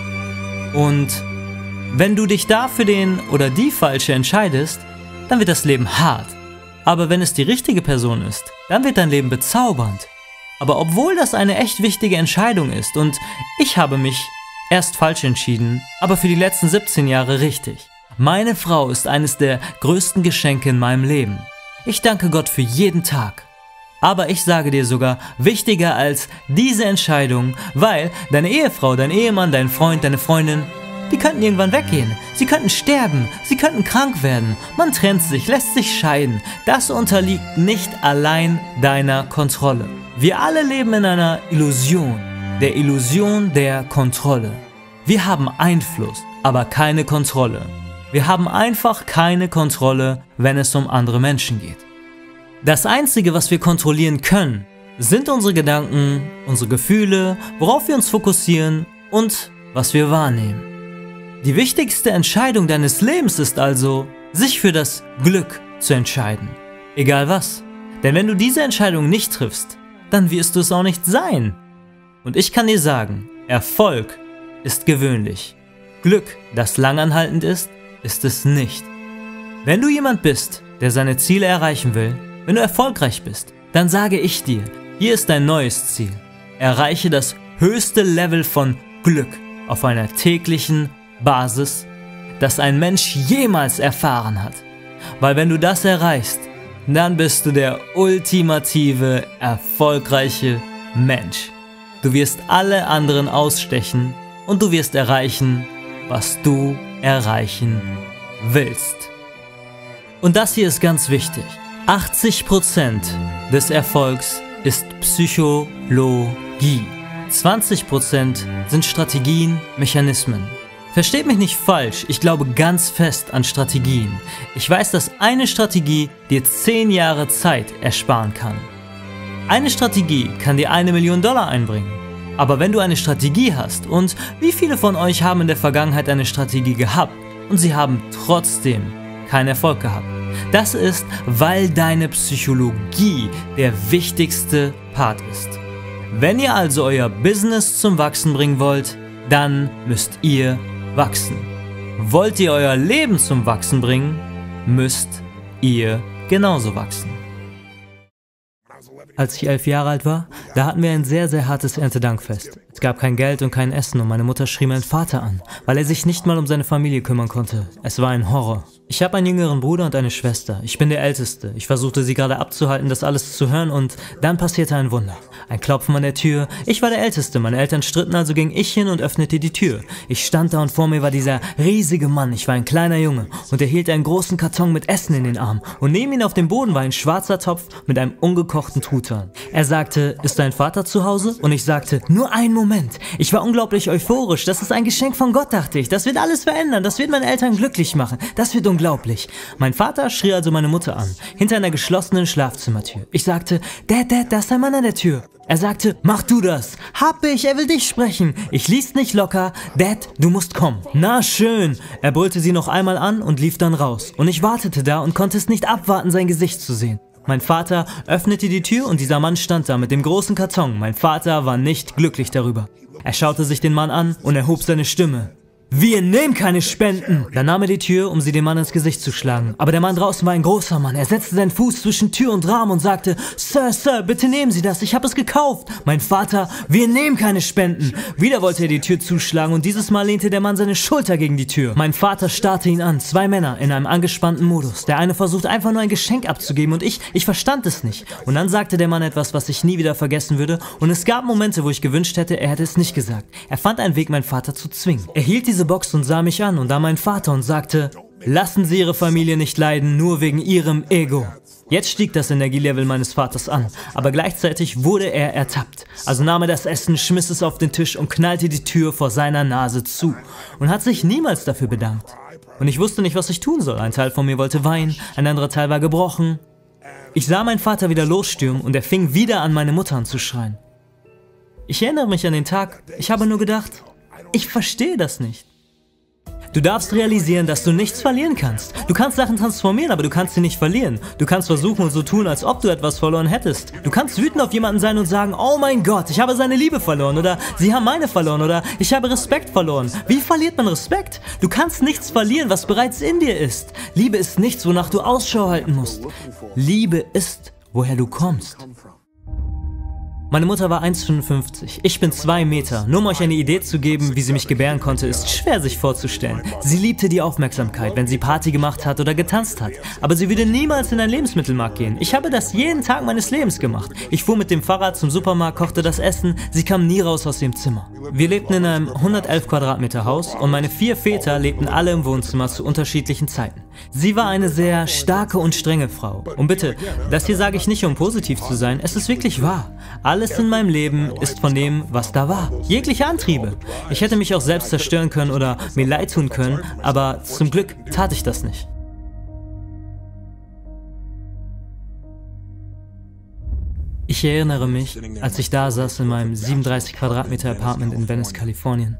du. Und wenn du dich da für den oder die Falsche entscheidest, dann wird das Leben hart. Aber wenn es die richtige Person ist, dann wird dein Leben bezaubernd. Aber obwohl das eine echt wichtige Entscheidung ist und ich habe mich erst falsch entschieden, aber für die letzten 17 Jahre richtig. Meine Frau ist eines der größten Geschenke in meinem Leben. Ich danke Gott für jeden Tag. Aber ich sage dir sogar, wichtiger als diese Entscheidung, weil deine Ehefrau, dein Ehemann, dein Freund, deine Freundin, die könnten irgendwann weggehen. Sie könnten sterben, sie könnten krank werden. Man trennt sich, lässt sich scheiden. Das unterliegt nicht allein deiner Kontrolle. Wir alle leben in einer Illusion, der Illusion der Kontrolle. Wir haben Einfluss, aber keine Kontrolle. Wir haben einfach keine Kontrolle, wenn es um andere Menschen geht. Das Einzige, was wir kontrollieren können, sind unsere Gedanken, unsere Gefühle, worauf wir uns fokussieren und was wir wahrnehmen. Die wichtigste Entscheidung deines Lebens ist also, sich für das Glück zu entscheiden. Egal was. Denn wenn du diese Entscheidung nicht triffst, dann wirst du es auch nicht sein. Und ich kann dir sagen, Erfolg ist gewöhnlich. Glück, das langanhaltend ist es nicht. Wenn du jemand bist, der seine Ziele erreichen will, wenn du erfolgreich bist, dann sage ich dir, hier ist dein neues Ziel. Erreiche das höchste Level von Glück auf einer täglichen Basis, das ein Mensch jemals erfahren hat. Weil wenn du das erreichst, dann bist du der ultimative, erfolgreiche Mensch. Du wirst alle anderen ausstechen und du wirst erreichen, was du erreichen willst. Und das hier ist ganz wichtig. 80% des Erfolgs ist Psychologie. 20% sind Strategien, Mechanismen. Versteht mich nicht falsch, ich glaube ganz fest an Strategien. Ich weiß, dass eine Strategie dir 10 Jahre Zeit ersparen kann. Eine Strategie kann dir $1 Million einbringen. Aber wenn du eine Strategie hast, und wie viele von euch haben in der Vergangenheit eine Strategie gehabt und sie haben trotzdem keinen Erfolg gehabt? Das ist, weil deine Psychologie der wichtigste Part ist. Wenn ihr also euer Business zum Wachsen bringen wollt, dann müsst ihr wachsen. Wollt ihr euer Leben zum Wachsen bringen, müsst ihr genauso wachsen. Als ich 11 Jahre alt war, da hatten wir ein sehr, sehr hartes Erntedankfest. Es gab kein Geld und kein Essen und meine Mutter schrie meinen Vater an, weil er sich nicht mal um seine Familie kümmern konnte. Es war ein Horror. Ich habe einen jüngeren Bruder und eine Schwester. Ich bin der Älteste. Ich versuchte sie gerade abzuhalten, das alles zu hören, und dann passierte ein Wunder. Ein Klopfen an der Tür. Ich war der Älteste. Meine Eltern stritten, also ging ich hin und öffnete die Tür. Ich stand da und vor mir war dieser riesige Mann. Ich war ein kleiner Junge und er hielt einen großen Karton mit Essen in den Arm. Und neben ihm auf dem Boden war ein schwarzer Topf mit einem ungekochten Truthahn. Er sagte, ist dein Vater zu Hause? Und ich sagte, nur einen Moment. Ich war unglaublich euphorisch. Das ist ein Geschenk von Gott, dachte ich. Das wird alles verändern. Das wird meine Eltern glücklich machen. Das wird unglaublich. Mein Vater schrie also meine Mutter an, hinter einer geschlossenen Schlafzimmertür. Ich sagte, Dad, da ist ein Mann an der Tür. Er sagte, mach du das. Hab ich, er will dich sprechen. Ich ließ nicht locker. Dad, du musst kommen. Na schön. Er brüllte sie noch einmal an und lief dann raus. Und ich wartete da und konnte es nicht abwarten, sein Gesicht zu sehen. Mein Vater öffnete die Tür und dieser Mann stand da mit dem großen Karton. Mein Vater war nicht glücklich darüber. Er schaute sich den Mann an und erhob seine Stimme. Wir nehmen keine Spenden! Dann nahm er die Tür, um sie dem Mann ins Gesicht zu schlagen. Aber der Mann draußen war ein großer Mann. Er setzte seinen Fuß zwischen Tür und Rahmen und sagte, Sir, bitte nehmen Sie das, ich habe es gekauft. Mein Vater, wir nehmen keine Spenden. Wieder wollte er die Tür zuschlagen und dieses Mal lehnte der Mann seine Schulter gegen die Tür. Mein Vater starrte ihn an, 2 Männer in einem angespannten Modus. Der eine versucht einfach nur ein Geschenk abzugeben und ich verstand es nicht. Und dann sagte der Mann etwas, was ich nie wieder vergessen würde, und es gab Momente, wo ich gewünscht hätte, er hätte es nicht gesagt. Er fand einen Weg, meinen Vater zu zwingen. Er hielt diese Box und sah mich an und da mein Vater und sagte, lassen Sie Ihre Familie nicht leiden, nur wegen Ihrem Ego. Jetzt stieg das Energielevel meines Vaters an, aber gleichzeitig wurde er ertappt. Also nahm er das Essen, schmiss es auf den Tisch und knallte die Tür vor seiner Nase zu und hat sich niemals dafür bedankt. Und ich wusste nicht, was ich tun soll. Ein Teil von mir wollte weinen, ein anderer Teil war gebrochen. Ich sah meinen Vater wieder losstürmen und er fing wieder an, meine Mutter anzuschreien. Ich erinnere mich an den Tag, ich habe nur gedacht, ich verstehe das nicht. Du darfst realisieren, dass du nichts verlieren kannst. Du kannst Sachen transformieren, aber du kannst sie nicht verlieren. Du kannst versuchen und so tun, als ob du etwas verloren hättest. Du kannst wütend auf jemanden sein und sagen, oh mein Gott, ich habe seine Liebe verloren oder sie haben meine verloren oder ich habe Respekt verloren. Wie verliert man Respekt? Du kannst nichts verlieren, was bereits in dir ist. Liebe ist nichts, wonach du Ausschau halten musst. Liebe ist, woher du kommst. Meine Mutter war 1,55. Ich bin 2 Meter. Nur um euch eine Idee zu geben, wie sie mich gebären konnte, ist schwer sich vorzustellen. Sie liebte die Aufmerksamkeit, wenn sie Party gemacht hat oder getanzt hat. Aber sie würde niemals in einen Lebensmittelmarkt gehen. Ich habe das jeden Tag meines Lebens gemacht. Ich fuhr mit dem Fahrrad zum Supermarkt, kochte das Essen. Sie kam nie raus aus dem Zimmer. Wir lebten in einem 111 Quadratmeter Haus und meine 4 Väter lebten alle im Wohnzimmer zu unterschiedlichen Zeiten. Sie war eine sehr starke und strenge Frau. Und bitte, das hier sage ich nicht, um positiv zu sein, es ist wirklich wahr. Alles in meinem Leben ist von dem, was da war. Jegliche Antriebe. Ich hätte mich auch selbst zerstören können oder mir leid tun können, aber zum Glück tat ich das nicht. Ich erinnere mich, als ich da saß in meinem 37 Quadratmeter Apartment in Venice, Kalifornien.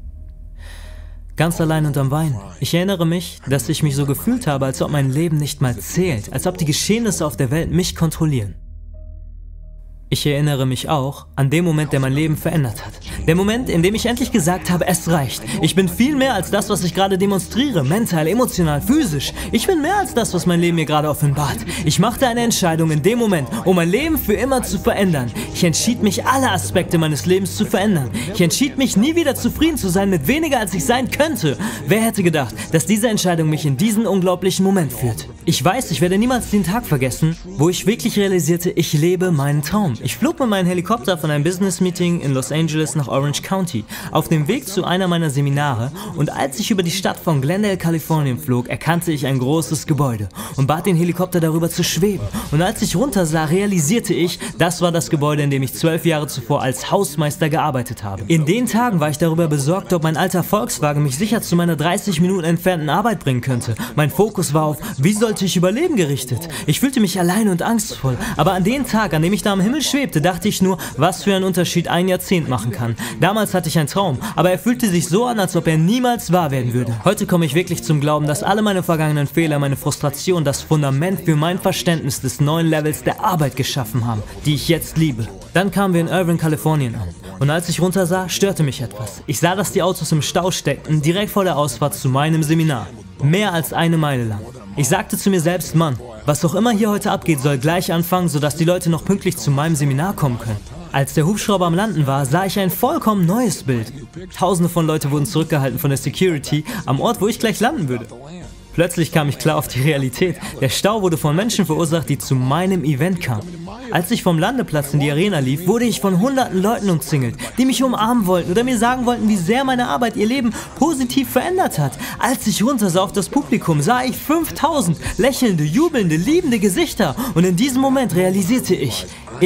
Ganz allein und am Weinen. Ich erinnere mich, dass ich mich so gefühlt habe, als ob mein Leben nicht mal zählt, als ob die Geschehnisse auf der Welt mich kontrollieren. Ich erinnere mich auch an den Moment, der mein Leben verändert hat. Der Moment, in dem ich endlich gesagt habe, es reicht. Ich bin viel mehr als das, was ich gerade demonstriere. Mental, emotional, physisch. Ich bin mehr als das, was mein Leben mir gerade offenbart. Ich machte eine Entscheidung in dem Moment, um mein Leben für immer zu verändern. Ich entschied mich, alle Aspekte meines Lebens zu verändern. Ich entschied mich, nie wieder zufrieden zu sein mit weniger, als ich sein könnte. Wer hätte gedacht, dass diese Entscheidung mich in diesen unglaublichen Moment führt? Ich weiß, ich werde niemals den Tag vergessen, wo ich wirklich realisierte, ich lebe meinen Traum. Ich flog mit meinem Helikopter von einem Business-Meeting in Los Angeles nach Orange County auf dem Weg zu einer meiner Seminare und als ich über die Stadt von Glendale, Kalifornien flog, erkannte ich ein großes Gebäude und bat den Helikopter darüber zu schweben. Und als ich runtersah, realisierte ich, das war das Gebäude, in dem ich 12 Jahre zuvor als Hausmeister gearbeitet habe. In den Tagen war ich darüber besorgt, ob mein alter Volkswagen mich sicher zu meiner 30 Minuten entfernten Arbeit bringen könnte. Mein Fokus war auf, wie sollte ich überleben, gerichtet. Ich fühlte mich allein und angstvoll, aber an dem Tag, an dem ich da am Himmel schwebte, dachte ich nur, was für einen Unterschied ein Jahrzehnt machen kann. Damals hatte ich einen Traum, aber er fühlte sich so an, als ob er niemals wahr werden würde. Heute komme ich wirklich zum Glauben, dass alle meine vergangenen Fehler, meine Frustration, das Fundament für mein Verständnis des neuen Levels der Arbeit geschaffen haben, die ich jetzt liebe. Dann kamen wir in Irvine, Kalifornien an. Und als ich runtersah, störte mich etwas. Ich sah, dass die Autos im Stau steckten, direkt vor der Ausfahrt zu meinem Seminar. Mehr als 1 Meile lang. Ich sagte zu mir selbst, Mann, was auch immer hier heute abgeht, soll gleich anfangen, sodass die Leute noch pünktlich zu meinem Seminar kommen können. Als der Hubschrauber am Landen war, sah ich ein vollkommen neues Bild. Tausende von Leuten wurden zurückgehalten von der Security am Ort, wo ich gleich landen würde. Plötzlich kam ich klar auf die Realität. Der Stau wurde von Menschen verursacht, die zu meinem Event kamen. Als ich vom Landeplatz in die Arena lief, wurde ich von hunderten Leuten umzingelt, die mich umarmen wollten oder mir sagen wollten, wie sehr meine Arbeit ihr Leben positiv verändert hat. Als ich runtersah auf das Publikum, sah ich 5000 lächelnde, jubelnde, liebende Gesichter. Und in diesem Moment realisierte ich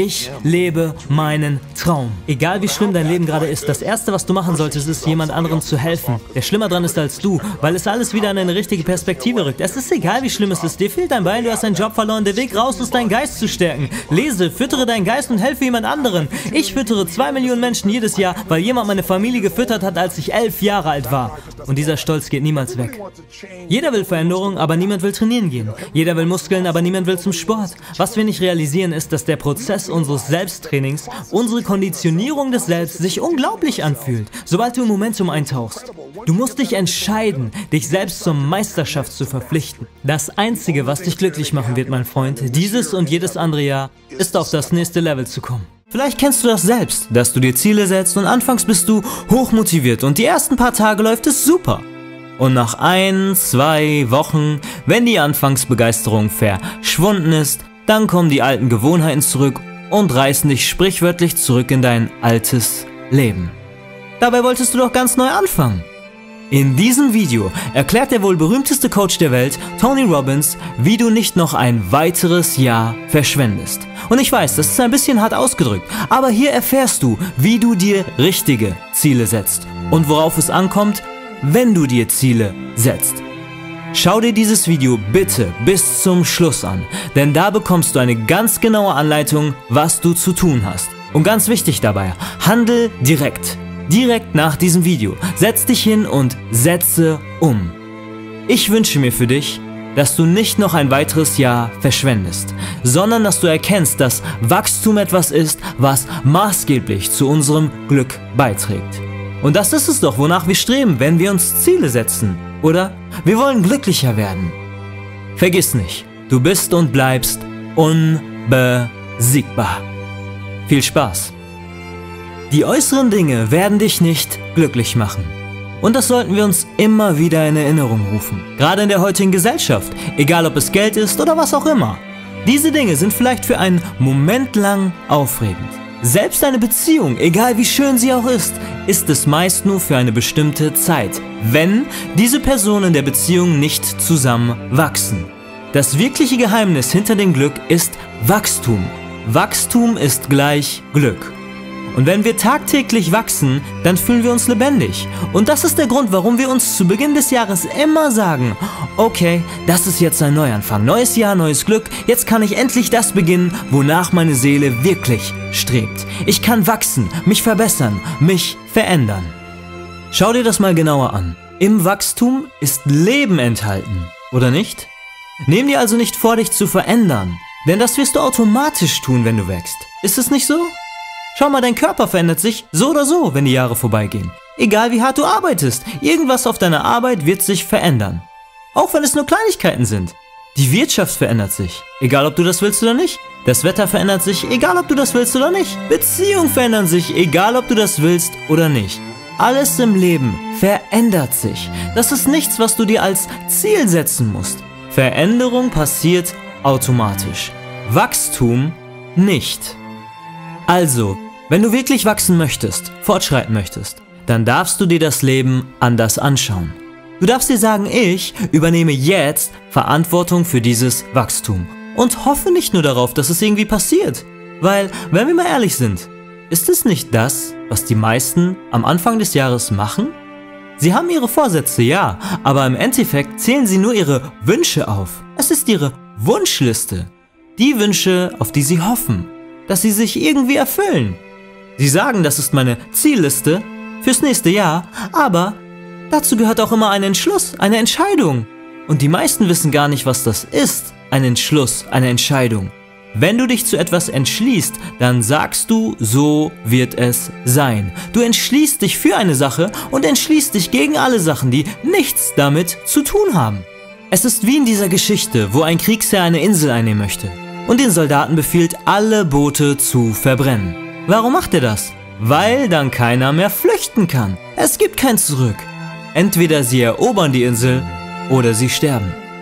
lebe meinen Traum. Egal wie schlimm dein Leben gerade ist, das Erste, was du machen solltest, ist, jemand anderem zu helfen, der schlimmer dran ist als du, weil es alles wieder in eine richtige Perspektive rückt. Es ist egal, wie schlimm es ist. Dir fehlt ein Bein, du hast einen Job verloren. Der Weg raus ist, deinen Geist zu stärken. Lese, füttere deinen Geist und helfe jemand anderen. Ich füttere 2 Millionen Menschen jedes Jahr, weil jemand meine Familie gefüttert hat, als ich 11 Jahre alt war. Und dieser Stolz geht niemals weg. Jeder will Veränderung, aber niemand will trainieren gehen. Jeder will Muskeln, aber niemand will zum Sport. Was wir nicht realisieren, ist, dass der Prozess unseres Selbsttrainings, unsere Konditionierung des Selbst sich unglaublich anfühlt, sobald du im Momentum eintauchst. Du musst dich entscheiden, dich selbst zur Meisterschaft zu verpflichten. Das Einzige, was dich glücklich machen wird, mein Freund, dieses und jedes andere Jahr, ist auf das nächste Level zu kommen. Vielleicht kennst du das selbst, dass du dir Ziele setzt und anfangs bist du hochmotiviert und die ersten paar Tage läuft es super. Und nach 1, 2 Wochen, wenn die Anfangsbegeisterung verschwunden ist, dann kommen die alten Gewohnheiten zurück und reißen dich sprichwörtlich zurück in dein altes Leben. Dabei wolltest du doch ganz neu anfangen. In diesem Video erklärt der wohl berühmteste Coach der Welt, Tony Robbins, wie du nicht noch ein weiteres Jahr verschwendest. Und ich weiß, das ist ein bisschen hart ausgedrückt, aber hier erfährst du, wie du dir richtige Ziele setzt und worauf es ankommt, wenn du dir Ziele setzt. Schau dir dieses Video bitte bis zum Schluss an, denn da bekommst du eine ganz genaue Anleitung, was du zu tun hast. Und ganz wichtig dabei, handle direkt. Direkt nach diesem Video. Setz dich hin und setze um. Ich wünsche mir für dich, dass du nicht noch ein weiteres Jahr verschwendest, sondern dass du erkennst, dass Wachstum etwas ist, was maßgeblich zu unserem Glück beiträgt. Und das ist es doch, wonach wir streben, wenn wir uns Ziele setzen, oder? Wir wollen glücklicher werden. Vergiss nicht, du bist und bleibst unbesiegbar. Viel Spaß! Die äußeren Dinge werden dich nicht glücklich machen. Und das sollten wir uns immer wieder in Erinnerung rufen. Gerade in der heutigen Gesellschaft, egal ob es Geld ist oder was auch immer. Diese Dinge sind vielleicht für einen Moment lang aufregend. Selbst eine Beziehung, egal wie schön sie auch ist es meist nur für eine bestimmte Zeit, wenn diese Personen in der Beziehung nicht zusammen wachsen. Das wirkliche Geheimnis hinter dem Glück ist Wachstum. Wachstum ist gleich Glück. Und wenn wir tagtäglich wachsen, dann fühlen wir uns lebendig. Und das ist der Grund, warum wir uns zu Beginn des Jahres immer sagen, okay, das ist jetzt ein Neuanfang, neues Jahr, neues Glück, jetzt kann ich endlich das beginnen, wonach meine Seele wirklich strebt. Ich kann wachsen, mich verbessern, mich verändern. Schau dir das mal genauer an. Im Wachstum ist Leben enthalten, oder nicht? Nimm dir also nicht vor, dich zu verändern, denn das wirst du automatisch tun, wenn du wächst. Ist es nicht so? Schau mal, dein Körper verändert sich so oder so, wenn die Jahre vorbeigehen. Egal wie hart du arbeitest, irgendwas auf deiner Arbeit wird sich verändern. Auch wenn es nur Kleinigkeiten sind. Die Wirtschaft verändert sich, egal ob du das willst oder nicht. Das Wetter verändert sich, egal ob du das willst oder nicht. Beziehungen verändern sich, egal ob du das willst oder nicht. Alles im Leben verändert sich. Das ist nichts, was du dir als Ziel setzen musst. Veränderung passiert automatisch. Wachstum nicht. Also, wenn du wirklich wachsen möchtest, fortschreiten möchtest, dann darfst du dir das Leben anders anschauen. Du darfst dir sagen, ich übernehme jetzt Verantwortung für dieses Wachstum und hoffe nicht nur darauf, dass es irgendwie passiert. Weil, wenn wir mal ehrlich sind, ist es nicht das, was die meisten am Anfang des Jahres machen? Sie haben ihre Vorsätze, ja, aber im Endeffekt zählen sie nur ihre Wünsche auf. Es ist ihre Wunschliste. Die Wünsche, auf die sie hoffen, dass sie sich irgendwie erfüllen. Sie sagen, das ist meine Zielliste fürs nächste Jahr, aber dazu gehört auch immer ein Entschluss, eine Entscheidung. Und die meisten wissen gar nicht, was das ist, ein Entschluss, eine Entscheidung. Wenn du dich zu etwas entschließt, dann sagst du, so wird es sein. Du entschließt dich für eine Sache und entschließt dich gegen alle Sachen, die nichts damit zu tun haben. Es ist wie in dieser Geschichte, wo ein Kriegsherr eine Insel einnehmen möchte und den Soldaten befiehlt, alle Boote zu verbrennen. Warum macht er das? Weil dann keiner mehr flüchten kann. Es gibt kein Zurück. Entweder sie erobern die Insel oder sie sterben.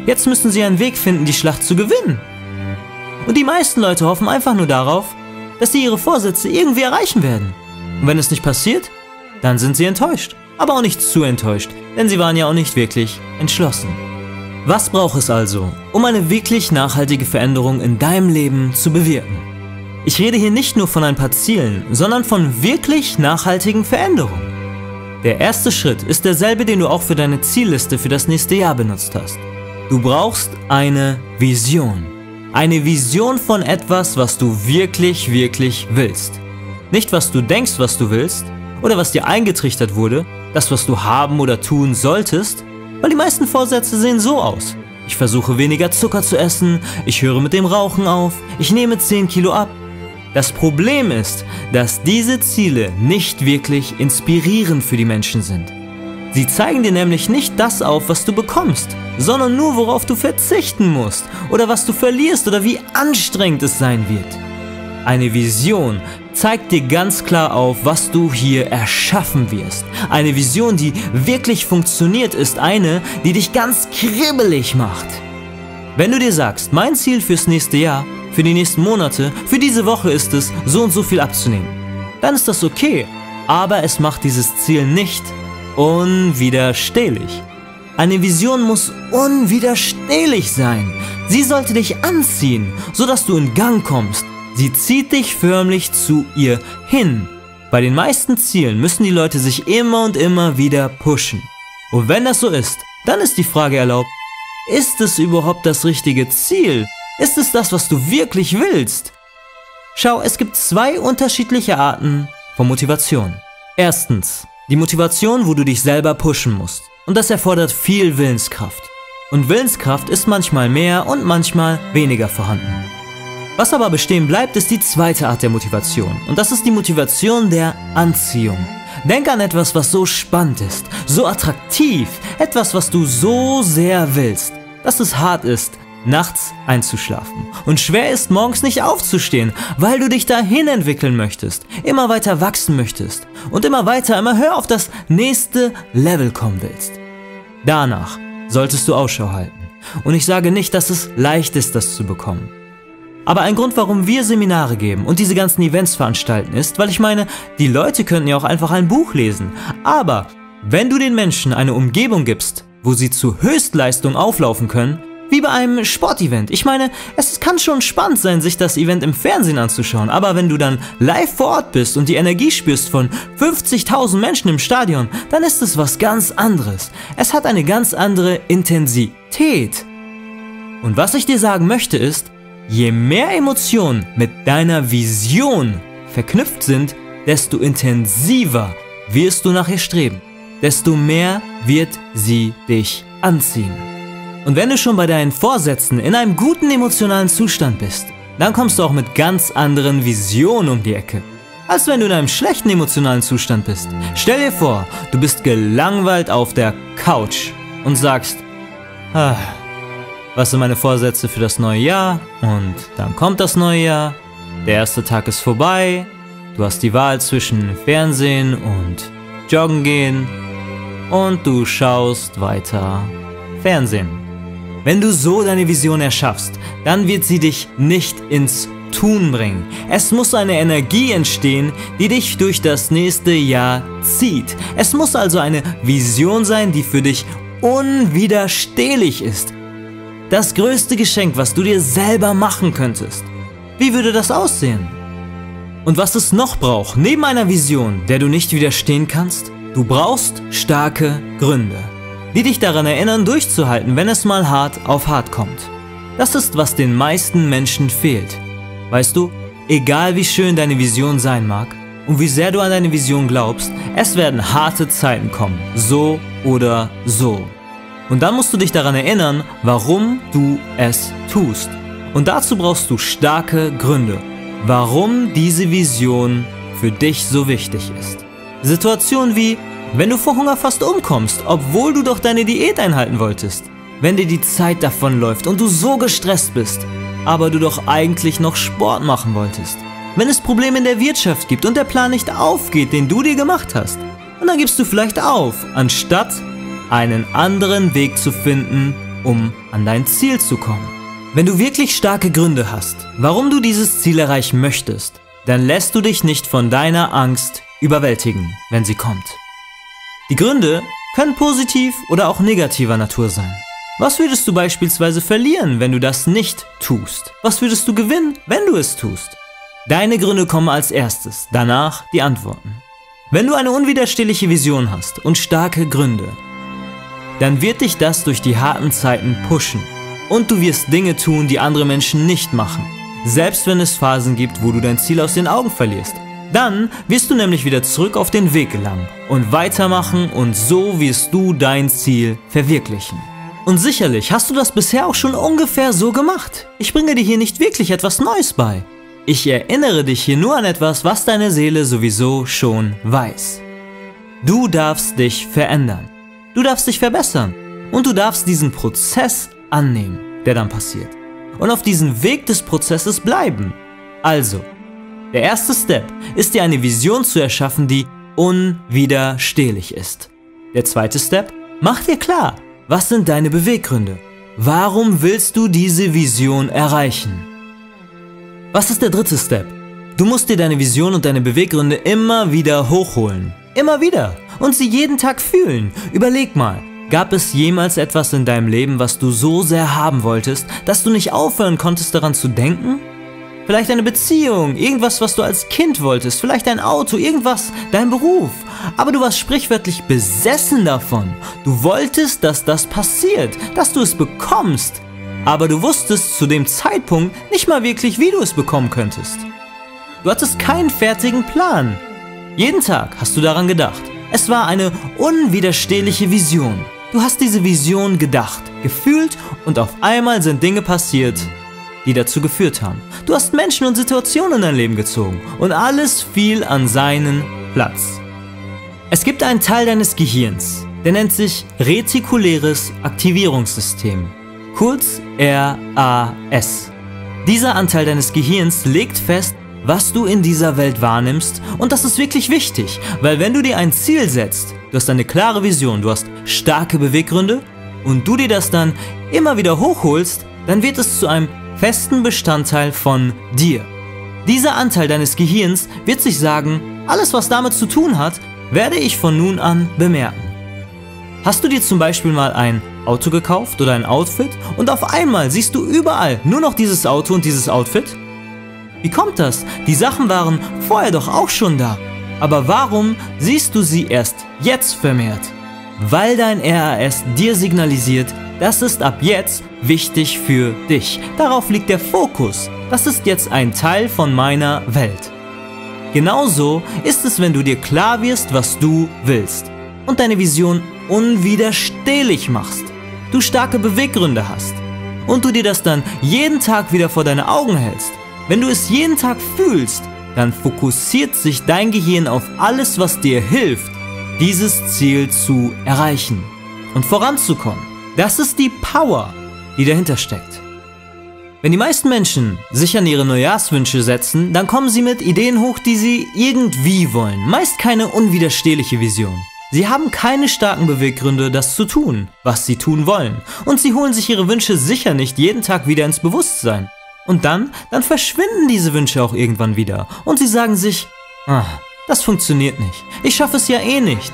Jetzt müssen sie einen Weg finden, die Schlacht zu gewinnen. Und die meisten Leute hoffen einfach nur darauf, dass sie ihre Vorsätze irgendwie erreichen werden. Und wenn es nicht passiert, dann sind sie enttäuscht. Aber auch nicht zu enttäuscht, denn sie waren ja auch nicht wirklich entschlossen. Was braucht es also, um eine wirklich nachhaltige Veränderung in deinem Leben zu bewirken? Ich rede hier nicht nur von ein paar Zielen, sondern von wirklich nachhaltigen Veränderungen. Der erste Schritt ist derselbe, den du auch für deine Zielliste für das nächste Jahr benutzt hast. Du brauchst eine Vision. Eine Vision von etwas, was du wirklich, wirklich willst. Nicht, was du denkst, was du willst, oder was dir eingetrichtert wurde, das, was du haben oder tun solltest, weil die meisten Vorsätze sehen so aus. Ich versuche weniger Zucker zu essen, ich höre mit dem Rauchen auf, ich nehme 10 Kilo ab. Das Problem ist, dass diese Ziele nicht wirklich inspirierend für die Menschen sind. Sie zeigen dir nämlich nicht das auf, was du bekommst, sondern nur, worauf du verzichten musst oder was du verlierst oder wie anstrengend es sein wird. Eine Vision zeigt dir ganz klar auf, was du hier erschaffen wirst. Eine Vision, die wirklich funktioniert, ist eine, die dich ganz kribbelig macht. Wenn du dir sagst, mein Ziel fürs nächste Jahr, für die nächsten Monate, für diese Woche ist es, so und so viel abzunehmen, dann ist das okay, aber es macht dieses Ziel nicht unwiderstehlich. Eine Vision muss unwiderstehlich sein. Sie sollte dich anziehen, sodass du in Gang kommst. Sie zieht dich förmlich zu ihr hin. Bei den meisten Zielen müssen die Leute sich immer und immer wieder pushen. Und wenn das so ist, dann ist die Frage erlaubt, ist es überhaupt das richtige Ziel? Ist es das, was du wirklich willst? Schau, es gibt zwei unterschiedliche Arten von Motivation. Erstens, die Motivation, wo du dich selber pushen musst. Und das erfordert viel Willenskraft. Und Willenskraft ist manchmal mehr und manchmal weniger vorhanden. Was aber bestehen bleibt, ist die zweite Art der Motivation. Und das ist die Motivation der Anziehung. Denk an etwas, was so spannend ist, so attraktiv, etwas, was du so sehr willst, dass es hart ist, nachts einzuschlafen und schwer ist, morgens nicht aufzustehen, weil du dich dahin entwickeln möchtest, immer weiter wachsen möchtest und immer weiter, immer höher auf das nächste Level kommen willst. Danach solltest du Ausschau halten. Und ich sage nicht, dass es leicht ist, das zu bekommen. Aber ein Grund, warum wir Seminare geben und diese ganzen Events veranstalten, ist, weil ich meine, die Leute könnten ja auch einfach ein Buch lesen. Aber wenn du den Menschen eine Umgebung gibst, wo sie zu Höchstleistung auflaufen können, wie bei einem Sportevent. Ich meine, es kann schon spannend sein, sich das Event im Fernsehen anzuschauen, aber wenn du dann live vor Ort bist und die Energie spürst von 50.000 Menschen im Stadion, dann ist es was ganz anderes. Es hat eine ganz andere Intensität. Und was ich dir sagen möchte ist, je mehr Emotionen mit deiner Vision verknüpft sind, desto intensiver wirst du nach ihr streben, desto mehr wird sie dich anziehen. Und wenn du schon bei deinen Vorsätzen in einem guten emotionalen Zustand bist, dann kommst du auch mit ganz anderen Visionen um die Ecke, als wenn du in einem schlechten emotionalen Zustand bist. Stell dir vor, du bist gelangweilt auf der Couch und sagst, was sind meine Vorsätze für das neue Jahr? Und dann kommt das neue Jahr, der erste Tag ist vorbei, du hast die Wahl zwischen Fernsehen und Joggen gehen und du schaust weiter Fernsehen. Wenn du so deine Vision erschaffst, dann wird sie dich nicht ins Tun bringen. Es muss eine Energie entstehen, die dich durch das nächste Jahr zieht. Es muss also eine Vision sein, die für dich unwiderstehlich ist. Das größte Geschenk, was du dir selber machen könntest. Wie würde das aussehen? Und was es noch braucht, neben einer Vision, der du nicht widerstehen kannst, du brauchst starke Gründe, die dich daran erinnern, durchzuhalten, wenn es mal hart auf hart kommt. Das ist, was den meisten Menschen fehlt. Weißt du, egal wie schön deine Vision sein mag und wie sehr du an deine Vision glaubst, es werden harte Zeiten kommen, so oder so. Und dann musst du dich daran erinnern, warum du es tust. Und dazu brauchst du starke Gründe, warum diese Vision für dich so wichtig ist. Situationen wie, wenn du vor Hunger fast umkommst, obwohl du doch deine Diät einhalten wolltest. Wenn dir die Zeit davonläuft und du so gestresst bist, aber du doch eigentlich noch Sport machen wolltest. Wenn es Probleme in der Wirtschaft gibt und der Plan nicht aufgeht, den du dir gemacht hast. Und dann gibst du vielleicht auf, anstatt einen anderen Weg zu finden, um an dein Ziel zu kommen. Wenn du wirklich starke Gründe hast, warum du dieses Ziel erreichen möchtest, dann lässt du dich nicht von deiner Angst überwältigen, wenn sie kommt. Die Gründe können positiv oder auch negativer Natur sein. Was würdest du beispielsweise verlieren, wenn du das nicht tust? Was würdest du gewinnen, wenn du es tust? Deine Gründe kommen als erstes, danach die Antworten. Wenn du eine unwiderstehliche Vision hast und starke Gründe, dann wird dich das durch die harten Zeiten pushen. Und du wirst Dinge tun, die andere Menschen nicht machen. Selbst wenn es Phasen gibt, wo du dein Ziel aus den Augen verlierst. Dann wirst du nämlich wieder zurück auf den Weg gelangen und weitermachen und so wirst du dein Ziel verwirklichen. Und sicherlich hast du das bisher auch schon ungefähr so gemacht. Ich bringe dir hier nicht wirklich etwas Neues bei. Ich erinnere dich hier nur an etwas, was deine Seele sowieso schon weiß. Du darfst dich verändern. Du darfst dich verbessern. Und du darfst diesen Prozess annehmen, der dann passiert. Und auf diesem Weg des Prozesses bleiben. Also, der erste Step ist dir eine Vision zu erschaffen, die unwiderstehlich ist. Der zweite Step, mach dir klar, was sind deine Beweggründe? Warum willst du diese Vision erreichen? Was ist der dritte Step? Du musst dir deine Vision und deine Beweggründe immer wieder hochholen. Immer wieder. Und sie jeden Tag fühlen. Überleg mal. Gab es jemals etwas in deinem Leben, was du so sehr haben wolltest, dass du nicht aufhören konntest, daran zu denken? Vielleicht eine Beziehung, irgendwas, was du als Kind wolltest, vielleicht ein Auto, irgendwas, dein Beruf. Aber du warst sprichwörtlich besessen davon. Du wolltest, dass das passiert, dass du es bekommst. Aber du wusstest zu dem Zeitpunkt nicht mal wirklich, wie du es bekommen könntest. Du hattest keinen fertigen Plan. Jeden Tag hast du daran gedacht. Es war eine unwiderstehliche Vision. Du hast diese Vision gedacht, gefühlt und auf einmal sind Dinge passiert, die dazu geführt haben. Du hast Menschen und Situationen in dein Leben gezogen und alles fiel an seinen Platz. Es gibt einen Teil deines Gehirns, der nennt sich retikuläres Aktivierungssystem, kurz RAS. Dieser Anteil deines Gehirns legt fest, was du in dieser Welt wahrnimmst und das ist wirklich wichtig, weil wenn du dir ein Ziel setzt, du hast eine klare Vision, du hast starke Beweggründe und du dir das dann immer wieder hochholst, dann wird es zu einem festen Bestandteil von dir. Dieser Anteil deines Gehirns wird sich sagen, alles was damit zu tun hat, werde ich von nun an bemerken. Hast du dir zum Beispiel mal ein Auto gekauft oder ein Outfit und auf einmal siehst du überall nur noch dieses Auto und dieses Outfit? Wie kommt das? Die Sachen waren vorher doch auch schon da. Aber warum siehst du sie erst jetzt vermehrt? Weil dein RAS dir signalisiert, das ist ab jetzt wichtig für dich. Darauf liegt der Fokus. Das ist jetzt ein Teil von meiner Welt. Genauso ist es, wenn du dir klar wirst, was du willst und deine Vision unwiderstehlich machst. Du starke Beweggründe hast und du dir das dann jeden Tag wieder vor deine Augen hältst. Wenn du es jeden Tag fühlst, dann fokussiert sich dein Gehirn auf alles, was dir hilft, dieses Ziel zu erreichen und voranzukommen. Das ist die Power, die dahinter steckt. Wenn die meisten Menschen sich an ihre Neujahrswünsche setzen, dann kommen sie mit Ideen hoch, die sie irgendwie wollen. Meist keine unwiderstehliche Vision. Sie haben keine starken Beweggründe, das zu tun, was sie tun wollen. Und sie holen sich ihre Wünsche sicher nicht jeden Tag wieder ins Bewusstsein. Und dann verschwinden diese Wünsche auch irgendwann wieder. Und sie sagen sich, das funktioniert nicht. Ich schaffe es ja eh nicht.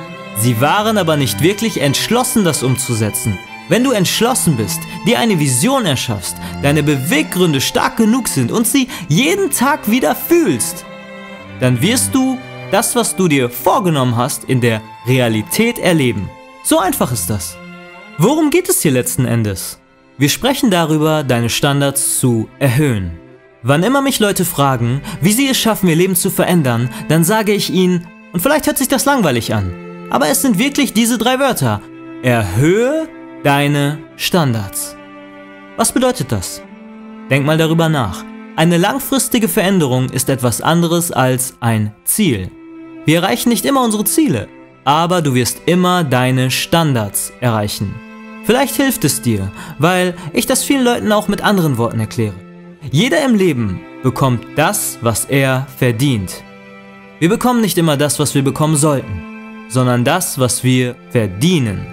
Sie waren aber nicht wirklich entschlossen, das umzusetzen. Wenn du entschlossen bist, dir eine Vision erschaffst, deine Beweggründe stark genug sind und sie jeden Tag wieder fühlst, dann wirst du das, was du dir vorgenommen hast, in der Realität erleben. So einfach ist das. Worum geht es hier letzten Endes? Wir sprechen darüber, deine Standards zu erhöhen. Wann immer mich Leute fragen, wie sie es schaffen, ihr Leben zu verändern, dann sage ich ihnen, und vielleicht hört sich das langweilig an, aber es sind wirklich diese 3 Wörter. Erhöhe deine Standards. Was bedeutet das? Denk mal darüber nach. Eine langfristige Veränderung ist etwas anderes als ein Ziel. Wir erreichen nicht immer unsere Ziele, aber du wirst immer deine Standards erreichen. Vielleicht hilft es dir, weil ich das vielen Leuten auch mit anderen Worten erkläre. Jeder im Leben bekommt das, was er verdient. Wir bekommen nicht immer das, was wir bekommen sollten, sondern das, was wir verdienen.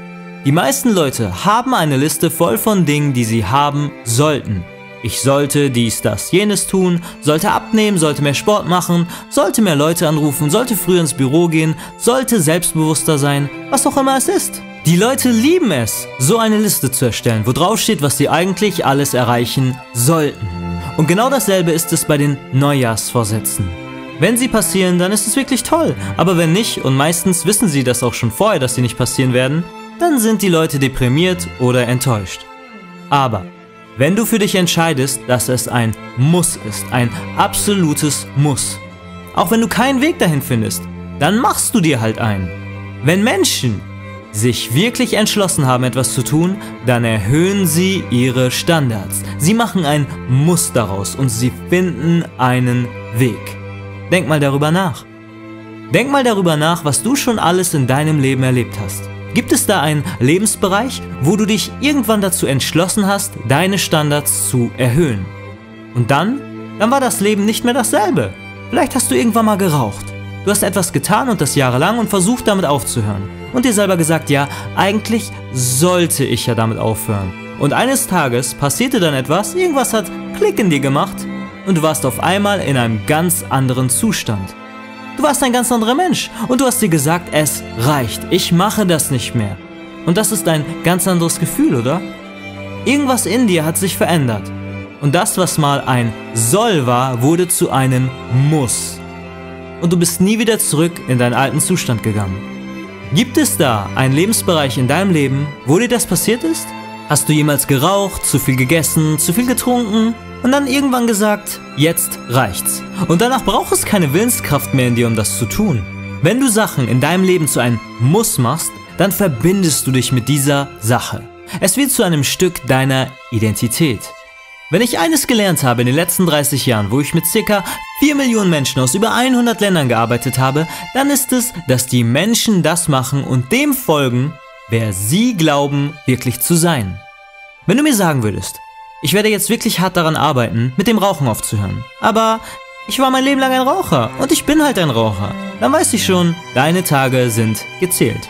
Die meisten Leute haben eine Liste voll von Dingen, die sie haben sollten. Ich sollte dies, das, jenes tun, sollte abnehmen, sollte mehr Sport machen, sollte mehr Leute anrufen, sollte früher ins Büro gehen, sollte selbstbewusster sein, was auch immer es ist. Die Leute lieben es, so eine Liste zu erstellen, wo drauf steht, was sie eigentlich alles erreichen sollten. Und genau dasselbe ist es bei den Neujahrsvorsätzen. Wenn sie passieren, dann ist es wirklich toll, aber wenn nicht, und meistens wissen sie das auch schon vorher, dass sie nicht passieren werden, dann sind die Leute deprimiert oder enttäuscht. Aber wenn du für dich entscheidest, dass es ein Muss ist, ein absolutes Muss, auch wenn du keinen Weg dahin findest, dann machst du dir halt einen. Wenn Menschen sich wirklich entschlossen haben, etwas zu tun, dann erhöhen sie ihre Standards. Sie machen ein Muss daraus und sie finden einen Weg. Denk mal darüber nach. Denk mal darüber nach, was du schon alles in deinem Leben erlebt hast. Gibt es da einen Lebensbereich, wo du dich irgendwann dazu entschlossen hast, deine Standards zu erhöhen? Und dann war das Leben nicht mehr dasselbe. Vielleicht hast du irgendwann mal geraucht. Du hast etwas getan und das jahrelang und versucht damit aufzuhören. Und dir selber gesagt, ja, eigentlich sollte ich ja damit aufhören. Und eines Tages passierte dann etwas, irgendwas hat Klick in dir gemacht und du warst auf einmal in einem ganz anderen Zustand. Du warst ein ganz anderer Mensch und du hast dir gesagt, es reicht, ich mache das nicht mehr. Und das ist ein ganz anderes Gefühl, oder? Irgendwas in dir hat sich verändert. Und das, was mal ein Soll war, wurde zu einem Muss. Und du bist nie wieder zurück in deinen alten Zustand gegangen. Gibt es da einen Lebensbereich in deinem Leben, wo dir das passiert ist? Hast du jemals geraucht, zu viel gegessen, zu viel getrunken und dann irgendwann gesagt, jetzt reicht's. Und danach braucht es keine Willenskraft mehr in dir, um das zu tun. Wenn du Sachen in deinem Leben zu einem Muss machst, dann verbindest du dich mit dieser Sache. Es wird zu einem Stück deiner Identität. Wenn ich eines gelernt habe in den letzten 30 Jahren, wo ich mit ca. 4 Millionen Menschen aus über 100 Ländern gearbeitet habe, dann ist es, dass die Menschen das machen und dem folgen, wer sie glauben, wirklich zu sein. Wenn du mir sagen würdest, ich werde jetzt wirklich hart daran arbeiten, mit dem Rauchen aufzuhören, aber ich war mein Leben lang ein Raucher und ich bin halt ein Raucher, dann weiß ich schon, deine Tage sind gezählt.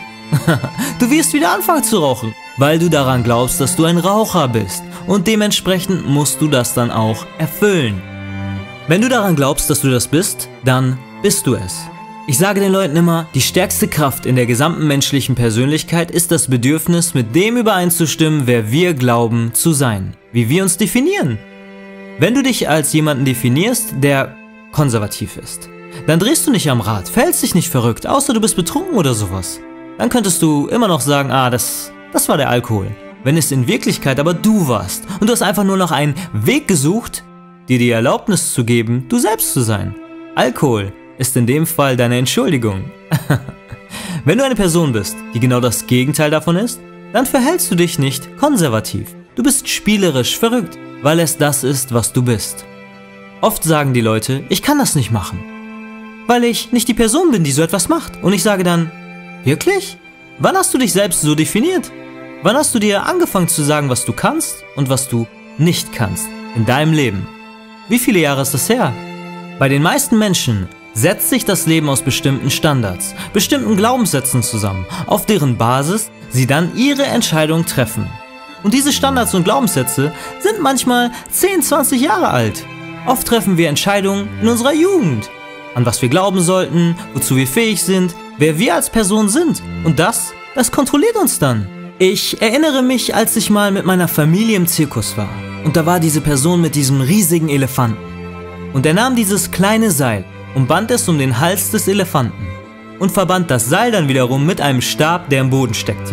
Du wirst wieder anfangen zu rauchen, weil du daran glaubst, dass du ein Raucher bist und dementsprechend musst du das dann auch erfüllen. Wenn du daran glaubst, dass du das bist, dann bist du es. Ich sage den Leuten immer, die stärkste Kraft in der gesamten menschlichen Persönlichkeit ist das Bedürfnis, mit dem übereinzustimmen, wer wir glauben zu sein, wie wir uns definieren. Wenn du dich als jemanden definierst, der konservativ ist, dann drehst du nicht am Rad, verhältst dich nicht verrückt, außer du bist betrunken oder sowas. Dann könntest du immer noch sagen, das war der Alkohol. Wenn es in Wirklichkeit aber du warst und du hast einfach nur noch einen Weg gesucht, dir die Erlaubnis zu geben, du selbst zu sein. Alkohol ist in dem Fall deine Entschuldigung. Wenn du eine Person bist, die genau das Gegenteil davon ist, dann verhältst du dich nicht konservativ. Du bist spielerisch verrückt, weil es das ist, was du bist. Oft sagen die Leute, ich kann das nicht machen, weil ich nicht die Person bin, die so etwas macht. Und ich sage dann, wirklich? Wann hast du dich selbst so definiert? Wann hast du dir angefangen zu sagen, was du kannst und was du nicht kannst in deinem Leben? Wie viele Jahre ist das her? Bei den meisten Menschen setzt sich das Leben aus bestimmten Standards, bestimmten Glaubenssätzen zusammen, auf deren Basis sie dann ihre Entscheidung treffen. Und diese Standards und Glaubenssätze sind manchmal 10, 20 Jahre alt. Oft treffen wir Entscheidungen in unserer Jugend, an was wir glauben sollten, wozu wir fähig sind, wer wir als Person sind. Und das kontrolliert uns dann. Ich erinnere mich, als ich mal mit meiner Familie im Zirkus war. Und da war diese Person mit diesem riesigen Elefanten. Und er nahm dieses kleine Seil und band es um den Hals des Elefanten. Und verband das Seil dann wiederum mit einem Stab, der im Boden steckte.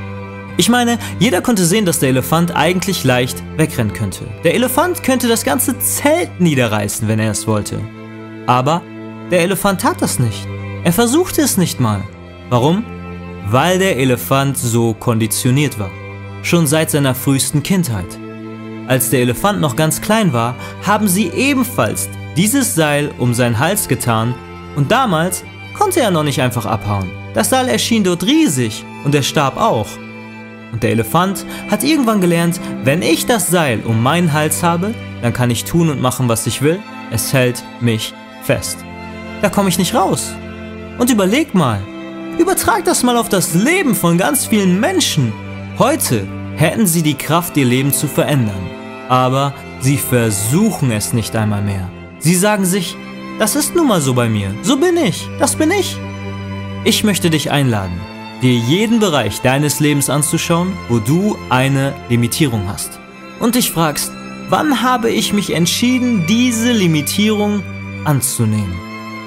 Ich meine, jeder konnte sehen, dass der Elefant eigentlich leicht wegrennen könnte. Der Elefant könnte das ganze Zelt niederreißen, wenn er es wollte. Aber der Elefant tat das nicht. Er versuchte es nicht mal. Warum? Weil der Elefant so konditioniert war. Schon seit seiner frühesten Kindheit. Als der Elefant noch ganz klein war, haben sie ebenfalls dieses Seil um seinen Hals getan und damals konnte er noch nicht einfach abhauen. Das Seil erschien dort riesig und der Stab auch. Und der Elefant hat irgendwann gelernt, wenn ich das Seil um meinen Hals habe, dann kann ich tun und machen, was ich will. Es hält mich fest. Da komme ich nicht raus. Und überleg mal, übertrag das mal auf das Leben von ganz vielen Menschen. Heute hätten sie die Kraft, ihr Leben zu verändern. Aber sie versuchen es nicht einmal mehr. Sie sagen sich, das ist nun mal so bei mir. So bin ich. Das bin ich. Ich möchte dich einladen, dir jeden Bereich deines Lebens anzuschauen, wo du eine Limitierung hast. Und dich fragst, wann habe ich mich entschieden, diese Limitierung anzunehmen?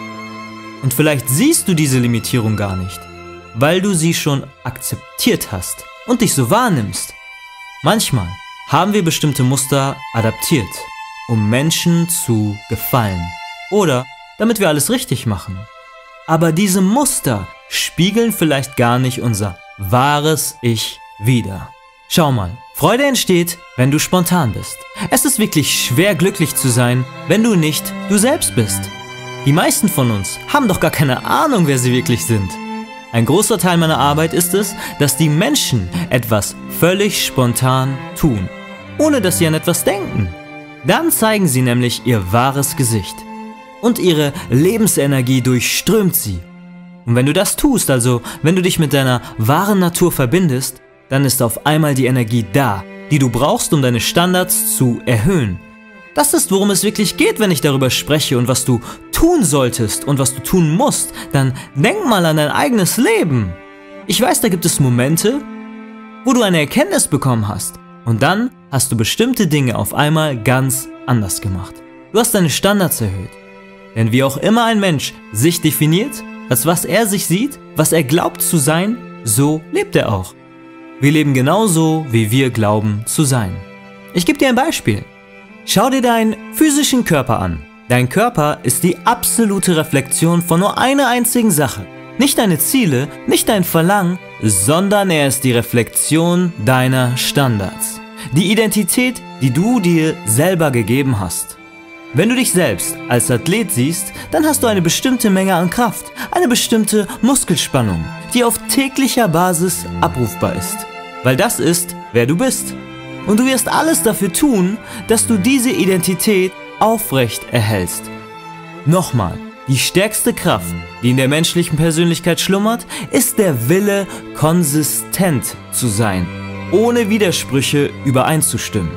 Und vielleicht siehst du diese Limitierung gar nicht, weil du sie schon akzeptiert hast und dich so wahrnimmst. Manchmal haben wir bestimmte Muster adaptiert, um Menschen zu gefallen oder damit wir alles richtig machen. Aber diese Muster spiegeln vielleicht gar nicht unser wahres Ich wider. Schau mal, Freude entsteht, wenn du spontan bist. Es ist wirklich schwer, glücklich zu sein, wenn du nicht du selbst bist. Die meisten von uns haben doch gar keine Ahnung, wer sie wirklich sind. Ein großer Teil meiner Arbeit ist es, dass die Menschen etwas völlig spontan tun, ohne dass sie an etwas denken. Dann zeigen sie nämlich ihr wahres Gesicht. Und ihre Lebensenergie durchströmt sie. Und wenn du das tust, also wenn du dich mit deiner wahren Natur verbindest, dann ist auf einmal die Energie da, die du brauchst, um deine Standards zu erhöhen. Das ist, worum es wirklich geht, wenn ich darüber spreche und was du tun solltest und was du tun musst. Dann denk mal an dein eigenes Leben. Ich weiß, da gibt es Momente, wo du eine Erkenntnis bekommen hast. Und dann hast du bestimmte Dinge auf einmal ganz anders gemacht. Du hast deine Standards erhöht. Denn wie auch immer ein Mensch sich definiert, als was er sich sieht, was er glaubt zu sein, so lebt er auch. Wir leben genauso, wie wir glauben zu sein. Ich gebe dir ein Beispiel. Schau dir deinen physischen Körper an. Dein Körper ist die absolute Reflexion von nur einer einzigen Sache. Nicht deine Ziele, nicht dein Verlangen, sondern er ist die Reflexion deiner Standards. Die Identität, die du dir selber gegeben hast. Wenn du dich selbst als Athlet siehst, dann hast du eine bestimmte Menge an Kraft, eine bestimmte Muskelspannung, die auf täglicher Basis abrufbar ist. Weil das ist, wer du bist. Und du wirst alles dafür tun, dass du diese Identität aufrecht erhältst. Nochmal, die stärkste Kraft, die in der menschlichen Persönlichkeit schlummert, ist der Wille, konsistent zu sein, ohne Widersprüche übereinzustimmen.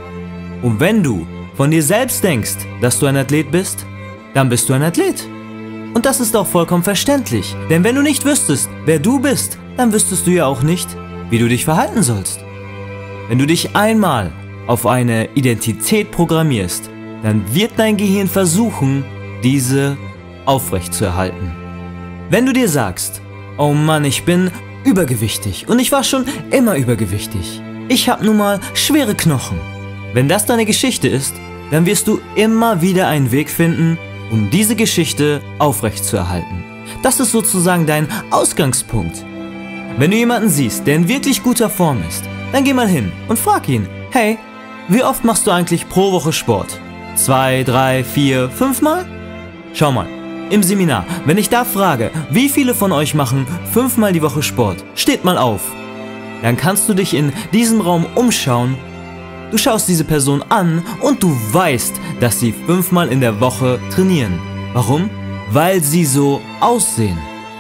Und wenn du von dir selbst denkst, dass du ein Athlet bist, dann bist du ein Athlet. Und das ist auch vollkommen verständlich, denn wenn du nicht wüsstest, wer du bist, dann wüsstest du ja auch nicht, wie du dich verhalten sollst. Wenn du dich einmal auf eine Identität programmierst, dann wird dein Gehirn versuchen, diese aufrechtzuerhalten. Wenn du dir sagst, oh Mann, ich bin übergewichtig und ich war schon immer übergewichtig, ich habe nun mal schwere Knochen. Wenn das deine Geschichte ist, dann wirst du immer wieder einen Weg finden, um diese Geschichte aufrechtzuerhalten. Das ist sozusagen dein Ausgangspunkt. Wenn du jemanden siehst, der in wirklich guter Form ist, dann geh mal hin und frag ihn, hey, wie oft machst du eigentlich pro Woche Sport? 2, 3, 4, 5 Mal? Schau mal, im Seminar, wenn ich da frage, wie viele von euch machen 5 Mal die Woche Sport, steht mal auf. Dann kannst du dich in diesem Raum umschauen. Du schaust diese Person an und du weißt, dass sie 5 Mal in der Woche trainieren. Warum? Weil sie so aussehen.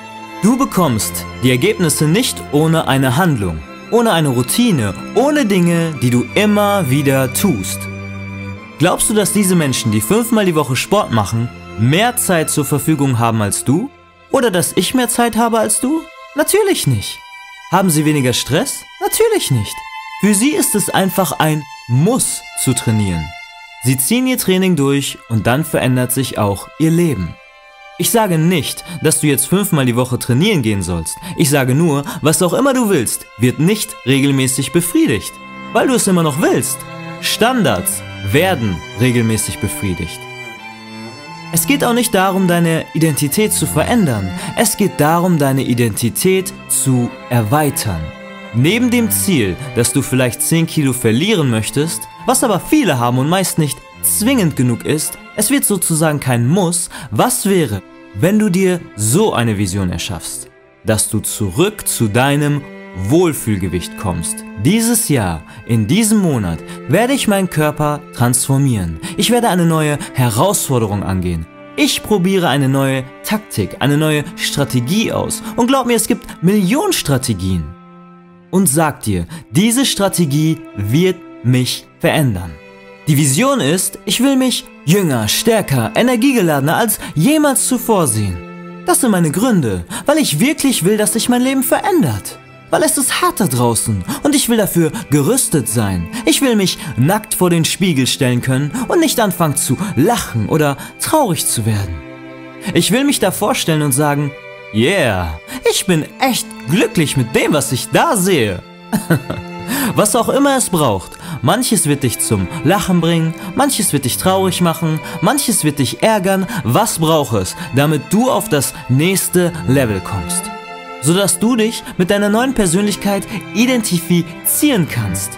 Du bekommst die Ergebnisse nicht ohne eine Handlung, ohne eine Routine, ohne Dinge, die du immer wieder tust. Glaubst du, dass diese Menschen, die 5 Mal die Woche Sport machen, mehr Zeit zur Verfügung haben als du? Oder dass ich mehr Zeit habe als du? Natürlich nicht. Haben sie weniger Stress? Natürlich nicht. Für sie ist es einfach ein Muss zu trainieren. Sie ziehen ihr Training durch und dann verändert sich auch ihr Leben. Ich sage nicht, dass du jetzt 5 Mal die Woche trainieren gehen sollst. Ich sage nur, was auch immer du willst, wird nicht regelmäßig befriedigt, weil du es immer noch willst. Standards werden regelmäßig befriedigt. Es geht auch nicht darum, deine Identität zu verändern. Es geht darum, deine Identität zu erweitern. Neben dem Ziel, dass du vielleicht 10 Kilo verlieren möchtest, was aber viele haben und meist nicht zwingend genug ist, es wird sozusagen kein Muss. Was wäre, wenn du dir so eine Vision erschaffst, dass du zurück zu deinem Wohlfühlgewicht kommst? Dieses Jahr, in diesem Monat, werde ich meinen Körper transformieren. Ich werde eine neue Herausforderung angehen. Ich probiere eine neue Taktik, eine neue Strategie aus. Und glaub mir, es gibt Millionen Strategien. und sagt dir, diese Strategie wird mich verändern. Die Vision ist, ich will mich jünger, stärker, energiegeladener als jemals zuvor sehen. Das sind meine Gründe, weil ich wirklich will, dass sich mein Leben verändert. Weil es ist hart da draußen und ich will dafür gerüstet sein. Ich will mich nackt vor den Spiegel stellen können und nicht anfangen zu lachen oder traurig zu werden. Ich will mich da vorstellen und sagen, yeah, ich bin echt glücklich mit dem, was ich da sehe. Was auch immer es braucht, manches wird dich zum Lachen bringen, manches wird dich traurig machen, manches wird dich ärgern. Was braucht es, damit du auf das nächste Level kommst? Sodass du dich mit deiner neuen Persönlichkeit identifizieren kannst.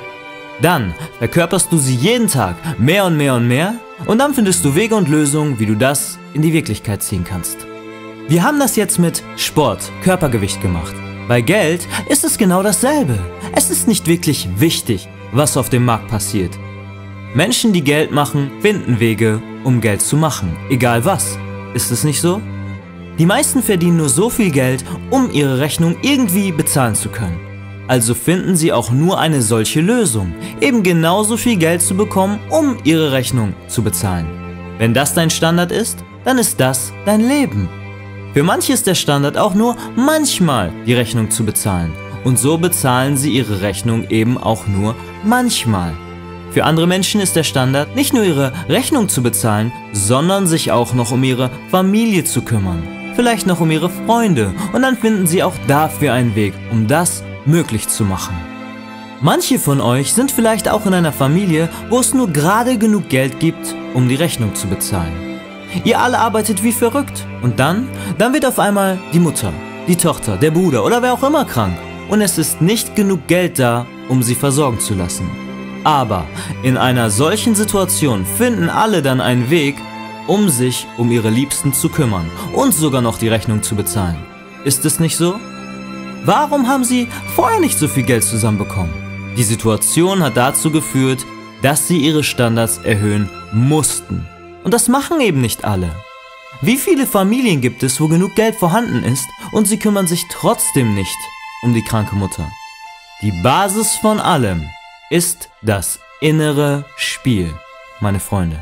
Dann verkörperst du sie jeden Tag mehr und mehr und mehr und dann findest du Wege und Lösungen, wie du das in die Wirklichkeit ziehen kannst. Wir haben das jetzt mit Sport, Körpergewicht gemacht. Bei Geld ist es genau dasselbe. Es ist nicht wirklich wichtig, was auf dem Markt passiert. Menschen, die Geld machen, finden Wege, um Geld zu machen, egal was. Ist es nicht so? Die meisten verdienen nur so viel Geld, um ihre Rechnung irgendwie bezahlen zu können. Also finden sie auch nur eine solche Lösung, eben genauso viel Geld zu bekommen, um ihre Rechnung zu bezahlen. Wenn das dein Standard ist, dann ist das dein Leben. Für manche ist der Standard auch nur manchmal die Rechnung zu bezahlen. Und so bezahlen sie ihre Rechnung eben auch nur manchmal. Für andere Menschen ist der Standard, nicht nur ihre Rechnung zu bezahlen, sondern sich auch noch um ihre Familie zu kümmern. Vielleicht noch um ihre Freunde und dann finden sie auch dafür einen Weg, um das möglich zu machen. Manche von euch sind vielleicht auch in einer Familie, wo es nur gerade genug Geld gibt, um die Rechnung zu bezahlen. Ihr alle arbeitet wie verrückt und dann wird auf einmal die Mutter, die Tochter, der Bruder oder wer auch immer krank und es ist nicht genug Geld da, um sie versorgen zu lassen. Aber in einer solchen Situation finden alle dann einen Weg, um sich um ihre Liebsten zu kümmern und sogar noch die Rechnung zu bezahlen. Ist es nicht so? Warum haben sie vorher nicht so viel Geld zusammenbekommen? Die Situation hat dazu geführt, dass sie ihre Standards erhöhen mussten. Und das machen eben nicht alle. Wie viele Familien gibt es, wo genug Geld vorhanden ist und sie kümmern sich trotzdem nicht um die kranke Mutter? Die Basis von allem ist das innere Spiel, meine Freunde.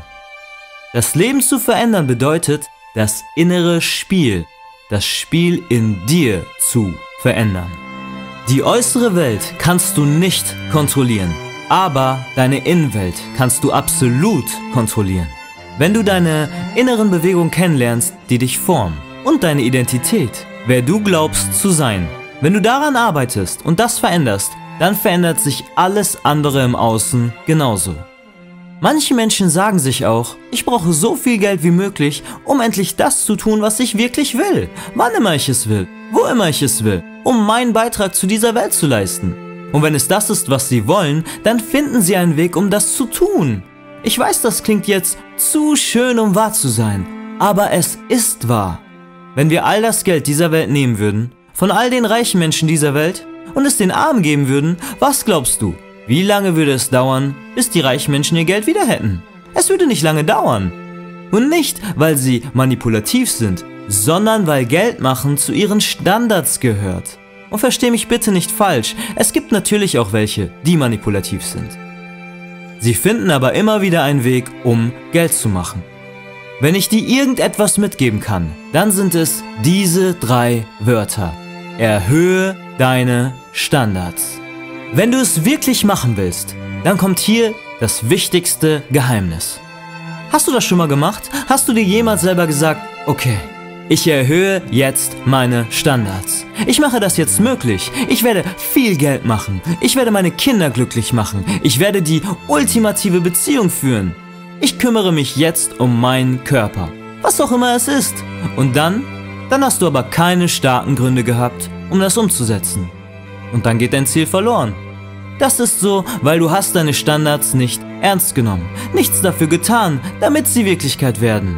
Das Leben zu verändern bedeutet, das innere Spiel, das Spiel in dir zu verändern. Die äußere Welt kannst du nicht kontrollieren, aber deine Innenwelt kannst du absolut kontrollieren. Wenn du deine inneren Bewegungen kennenlernst, die dich formen und deine Identität, wer du glaubst zu sein, wenn du daran arbeitest und das veränderst, dann verändert sich alles andere im Außen genauso. Manche Menschen sagen sich auch, ich brauche so viel Geld wie möglich, um endlich das zu tun, was ich wirklich will, wann immer ich es will, wo immer ich es will, um meinen Beitrag zu dieser Welt zu leisten. Und wenn es das ist, was sie wollen, dann finden sie einen Weg, um das zu tun. Ich weiß, das klingt jetzt zu schön, um wahr zu sein, aber es ist wahr. Wenn wir all das Geld dieser Welt nehmen würden, von all den reichen Menschen dieser Welt, und es den Armen geben würden, was glaubst du? Wie lange würde es dauern, bis die reichen Menschen ihr Geld wieder hätten? Es würde nicht lange dauern. Und nicht, weil sie manipulativ sind, sondern weil Geld machen zu ihren Standards gehört. Und versteh mich bitte nicht falsch, es gibt natürlich auch welche, die manipulativ sind. Sie finden aber immer wieder einen Weg, um Geld zu machen. Wenn ich dir irgendetwas mitgeben kann, dann sind es diese 3 Wörter. Erhöhe deine Standards. Wenn du es wirklich machen willst, dann kommt hier das wichtigste Geheimnis. Hast du das schon mal gemacht? Hast du dir jemals selber gesagt, okay, ich erhöhe jetzt meine Standards. Ich mache das jetzt möglich. Ich werde viel Geld machen. Ich werde meine Kinder glücklich machen. Ich werde die ultimative Beziehung führen. Ich kümmere mich jetzt um meinen Körper. Was auch immer es ist. Und dann hast du aber keine starken Gründe gehabt, um das umzusetzen. Und dann geht dein Ziel verloren. Das ist so, weil du hast deine Standards nicht ernst genommen, nichts dafür getan, damit sie Wirklichkeit werden.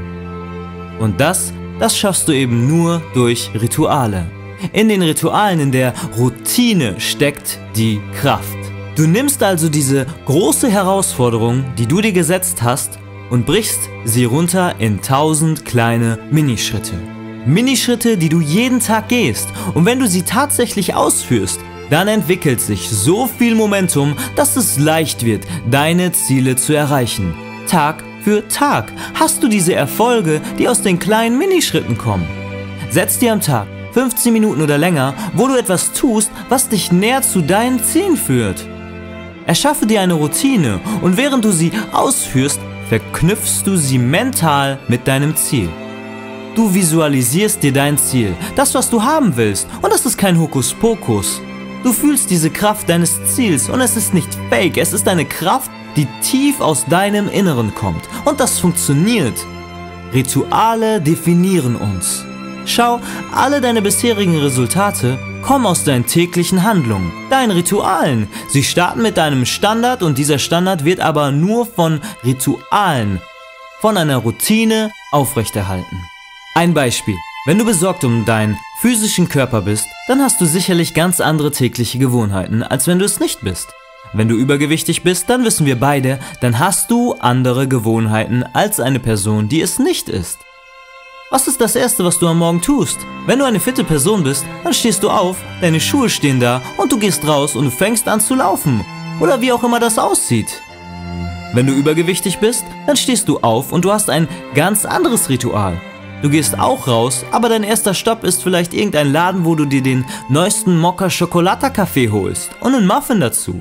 Und das schaffst du eben nur durch Rituale. In den Ritualen, in der Routine steckt die Kraft. Du nimmst also diese große Herausforderung, die du dir gesetzt hast, und brichst sie runter in 1000 kleine Minischritte. Minischritte, die du jeden Tag gehst. Und wenn du sie tatsächlich ausführst, Dann entwickelt sich so viel Momentum, dass es leicht wird, deine Ziele zu erreichen. Tag für Tag hast du diese Erfolge, die aus den kleinen Minischritten kommen. Setz dir am Tag 15 Minuten oder länger, wo du etwas tust, was dich näher zu deinen Zielen führt. Erschaffe dir eine Routine und während du sie ausführst, verknüpfst du sie mental mit deinem Ziel. Du visualisierst dir dein Ziel, das, was du haben willst, und das ist kein Hokuspokus. Du fühlst diese Kraft deines Ziels und es ist nicht fake, es ist eine Kraft, die tief aus deinem Inneren kommt. Und das funktioniert. Rituale definieren uns. Schau, alle deine bisherigen Resultate kommen aus deinen täglichen Handlungen, deinen Ritualen. Sie starten mit deinem Standard und dieser Standard wird aber nur von Ritualen, von einer Routine aufrechterhalten. Ein Beispiel. Wenn du besorgt um deinen physischen Körper bist, dann hast du sicherlich ganz andere tägliche Gewohnheiten, als wenn du es nicht bist. Wenn du übergewichtig bist, dann wissen wir beide, dann hast du andere Gewohnheiten als eine Person, die es nicht ist. Was ist das Erste, was du am Morgen tust? Wenn du eine fitte Person bist, dann stehst du auf, deine Schuhe stehen da und du gehst raus und du fängst an zu laufen. Oder wie auch immer das aussieht. Wenn du übergewichtig bist, dann stehst du auf und du hast ein ganz anderes Ritual. Du gehst auch raus, aber dein erster Stopp ist vielleicht irgendein Laden, wo du dir den neuesten Mokka Chocolata Kaffee holst und einen Muffin dazu.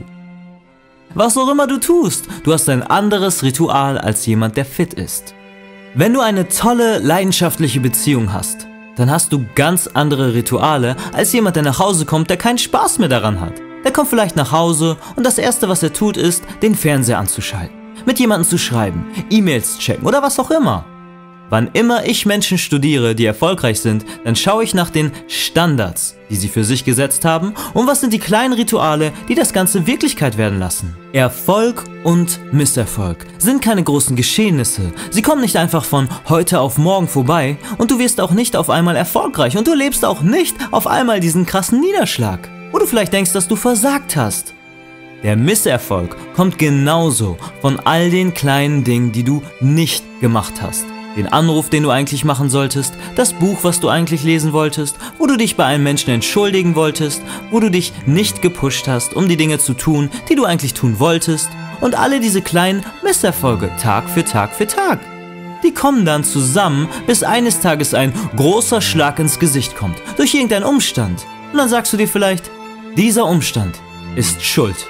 Was auch immer du tust, du hast ein anderes Ritual als jemand, der fit ist. Wenn du eine tolle, leidenschaftliche Beziehung hast, dann hast du ganz andere Rituale als jemand, der nach Hause kommt, der keinen Spaß mehr daran hat. Der kommt vielleicht nach Hause und das Erste, was er tut, ist, den Fernseher anzuschalten, mit jemandem zu schreiben, E-Mails checken oder was auch immer. Wann immer ich Menschen studiere, die erfolgreich sind, dann schaue ich nach den Standards, die sie für sich gesetzt haben und was sind die kleinen Rituale, die das Ganze Wirklichkeit werden lassen. Erfolg und Misserfolg sind keine großen Geschehnisse. Sie kommen nicht einfach von heute auf morgen vorbei und du wirst auch nicht auf einmal erfolgreich und du lebst auch nicht auf einmal diesen krassen Niederschlag, wo du vielleicht denkst, dass du versagt hast. Der Misserfolg kommt genauso von all den kleinen Dingen, die du nicht gemacht hast. Den Anruf, den du eigentlich machen solltest, das Buch, was du eigentlich lesen wolltest, wo du dich bei einem Menschen entschuldigen wolltest, wo du dich nicht gepusht hast, um die Dinge zu tun, die du eigentlich tun wolltest, und alle diese kleinen Misserfolge, Tag für Tag für Tag. Die kommen dann zusammen, bis eines Tages ein großer Schlag ins Gesicht kommt, durch irgendeinen Umstand. Und dann sagst du dir vielleicht, dieser Umstand ist schuld.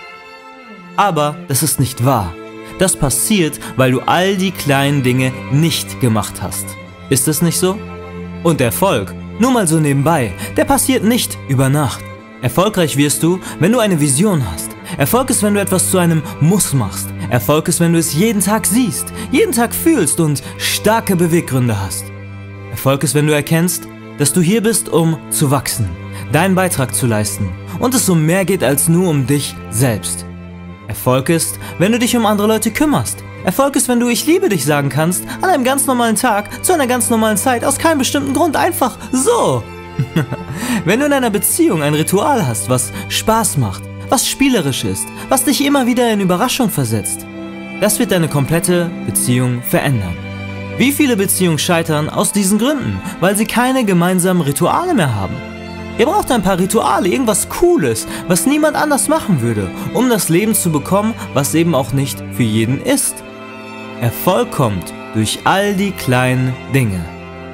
Aber das ist nicht wahr. Das passiert, weil du all die kleinen Dinge nicht gemacht hast. Ist es nicht so? Und Erfolg, nur mal so nebenbei, der passiert nicht über Nacht. Erfolgreich wirst du, wenn du eine Vision hast. Erfolg ist, wenn du etwas zu einem Muss machst. Erfolg ist, wenn du es jeden Tag siehst, jeden Tag fühlst und starke Beweggründe hast. Erfolg ist, wenn du erkennst, dass du hier bist, um zu wachsen, deinen Beitrag zu leisten und es um mehr geht als nur um dich selbst. Erfolg ist, wenn du dich um andere Leute kümmerst. Erfolg ist, wenn du "Ich liebe dich" sagen kannst, an einem ganz normalen Tag, zu einer ganz normalen Zeit, aus keinem bestimmten Grund, einfach so. Wenn du in einer Beziehung ein Ritual hast, was Spaß macht, was spielerisch ist, was dich immer wieder in Überraschung versetzt, das wird deine komplette Beziehung verändern. Wie viele Beziehungen scheitern aus diesen Gründen, weil sie keine gemeinsamen Rituale mehr haben? Ihr braucht ein paar Rituale, irgendwas Cooles, was niemand anders machen würde, um das Leben zu bekommen, was eben auch nicht für jeden ist. Erfolg kommt durch all die kleinen Dinge.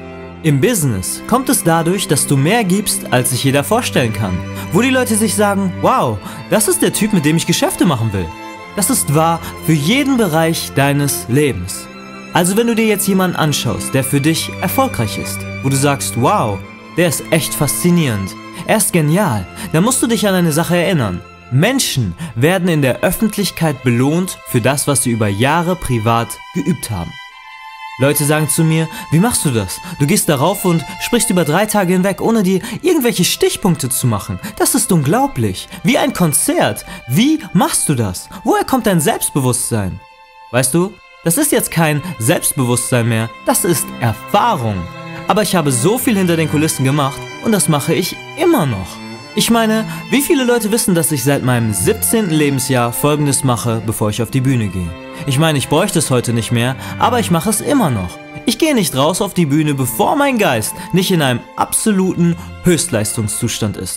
Im Business kommt es dadurch, dass du mehr gibst, als sich jeder vorstellen kann. Wo die Leute sich sagen, wow, das ist der Typ, mit dem ich Geschäfte machen will. Das ist wahr für jeden Bereich deines Lebens. Also wenn du dir jetzt jemanden anschaust, der für dich erfolgreich ist, wo du sagst, wow, der ist echt faszinierend, er ist genial, dann musst du dich an eine Sache erinnern. Menschen werden in der Öffentlichkeit belohnt für das, was sie über Jahre privat geübt haben. Leute sagen zu mir, wie machst du das? Du gehst darauf und sprichst über 3 Tage hinweg, ohne dir irgendwelche Stichpunkte zu machen. Das ist unglaublich. Wie ein Konzert. Wie machst du das? Woher kommt dein Selbstbewusstsein? Weißt du, das ist jetzt kein Selbstbewusstsein mehr, das ist Erfahrung. Aber ich habe so viel hinter den Kulissen gemacht und das mache ich immer noch. Ich meine, wie viele Leute wissen, dass ich seit meinem 17. Lebensjahr Folgendes mache, bevor ich auf die Bühne gehe? Ich meine, ich bräuchte es heute nicht mehr, aber ich mache es immer noch. Ich gehe nicht raus auf die Bühne, bevor mein Geist nicht in einem absoluten Höchstleistungszustand ist.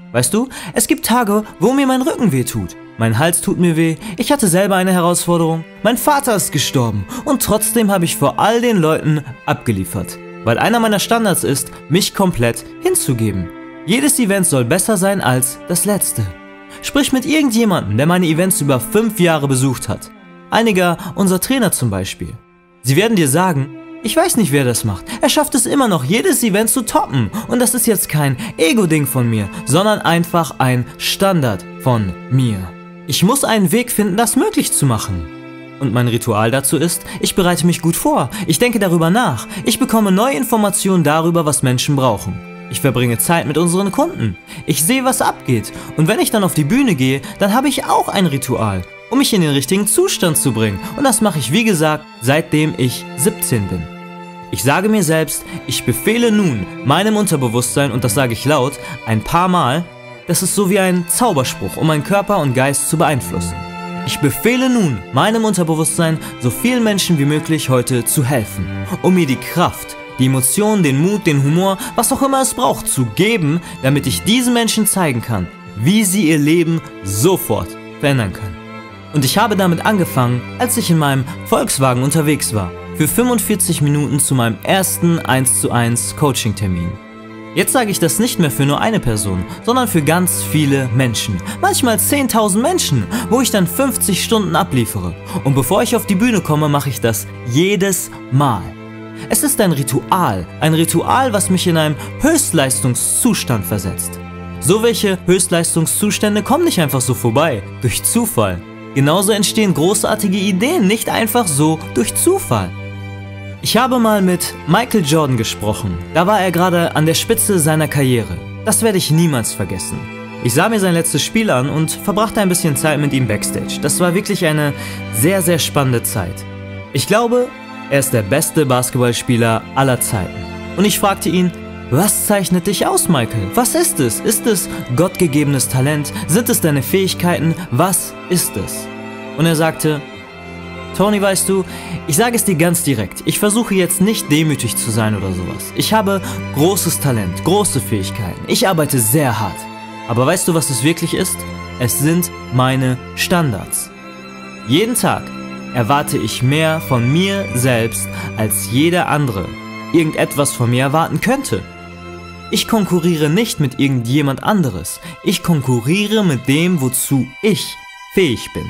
Weißt du, es gibt Tage, wo mir mein Rücken weh tut. Mein Hals tut mir weh, ich hatte selber eine Herausforderung, mein Vater ist gestorben und trotzdem habe ich vor all den Leuten abgeliefert. Weil einer meiner Standards ist, mich komplett hinzugeben. Jedes Event soll besser sein als das letzte. Sprich mit irgendjemandem, der meine Events über 5 Jahre besucht hat. Einiger unserer Trainer zum Beispiel. Sie werden dir sagen, ich weiß nicht, wer das macht. Er schafft es immer noch, jedes Event zu toppen. Und das ist jetzt kein Ego-Ding von mir, sondern einfach ein Standard von mir. Ich muss einen Weg finden, das möglich zu machen. Und mein Ritual dazu ist, ich bereite mich gut vor. Ich denke darüber nach. Ich bekomme neue Informationen darüber, was Menschen brauchen. Ich verbringe Zeit mit unseren Kunden. Ich sehe, was abgeht. Und wenn ich dann auf die Bühne gehe, dann habe ich auch ein Ritual, um mich in den richtigen Zustand zu bringen. Und das mache ich, wie gesagt, seitdem ich 17 bin. Ich sage mir selbst, ich befehle nun meinem Unterbewusstsein, und das sage ich laut, ein paar Mal, das ist so wie ein Zauberspruch, um meinen Körper und Geist zu beeinflussen. Ich befehle nun meinem Unterbewusstsein, so vielen Menschen wie möglich heute zu helfen, um mir die Kraft, die Emotionen, den Mut, den Humor, was auch immer es braucht, zu geben, damit ich diesen Menschen zeigen kann, wie sie ihr Leben sofort verändern können. Und ich habe damit angefangen, als ich in meinem Volkswagen unterwegs war, für 45 Minuten zu meinem ersten 1:1 Coaching-Termin. Jetzt sage ich das nicht mehr für nur eine Person, sondern für ganz viele Menschen. Manchmal 10.000 Menschen, wo ich dann 50 Stunden abliefere. Und bevor ich auf die Bühne komme, mache ich das jedes Mal. Es ist ein Ritual, was mich in einen Höchstleistungszustand versetzt. So welche Höchstleistungszustände kommen nicht einfach so vorbei, durch Zufall. Genauso entstehen großartige Ideen nicht einfach so durch Zufall. Ich habe mal mit Michael Jordan gesprochen, da war er gerade an der Spitze seiner Karriere. Das werde ich niemals vergessen. Ich sah mir sein letztes Spiel an und verbrachte ein bisschen Zeit mit ihm backstage. Das war wirklich eine sehr, sehr spannende Zeit. Ich glaube, er ist der beste Basketballspieler aller Zeiten. Und ich fragte ihn, was zeichnet dich aus, Michael? Was ist es? Ist es gottgegebenes Talent? Sind es deine Fähigkeiten? Was ist es? Und er sagte, Tony, weißt du, ich sage es dir ganz direkt, ich versuche jetzt nicht demütig zu sein oder sowas. Ich habe großes Talent, große Fähigkeiten. Ich arbeite sehr hart. Aber weißt du, was es wirklich ist? Es sind meine Standards. Jeden Tag erwarte ich mehr von mir selbst, als jeder andere irgendetwas von mir erwarten könnte. Ich konkurriere nicht mit irgendjemand anderes. Ich konkurriere mit dem, wozu ich fähig bin.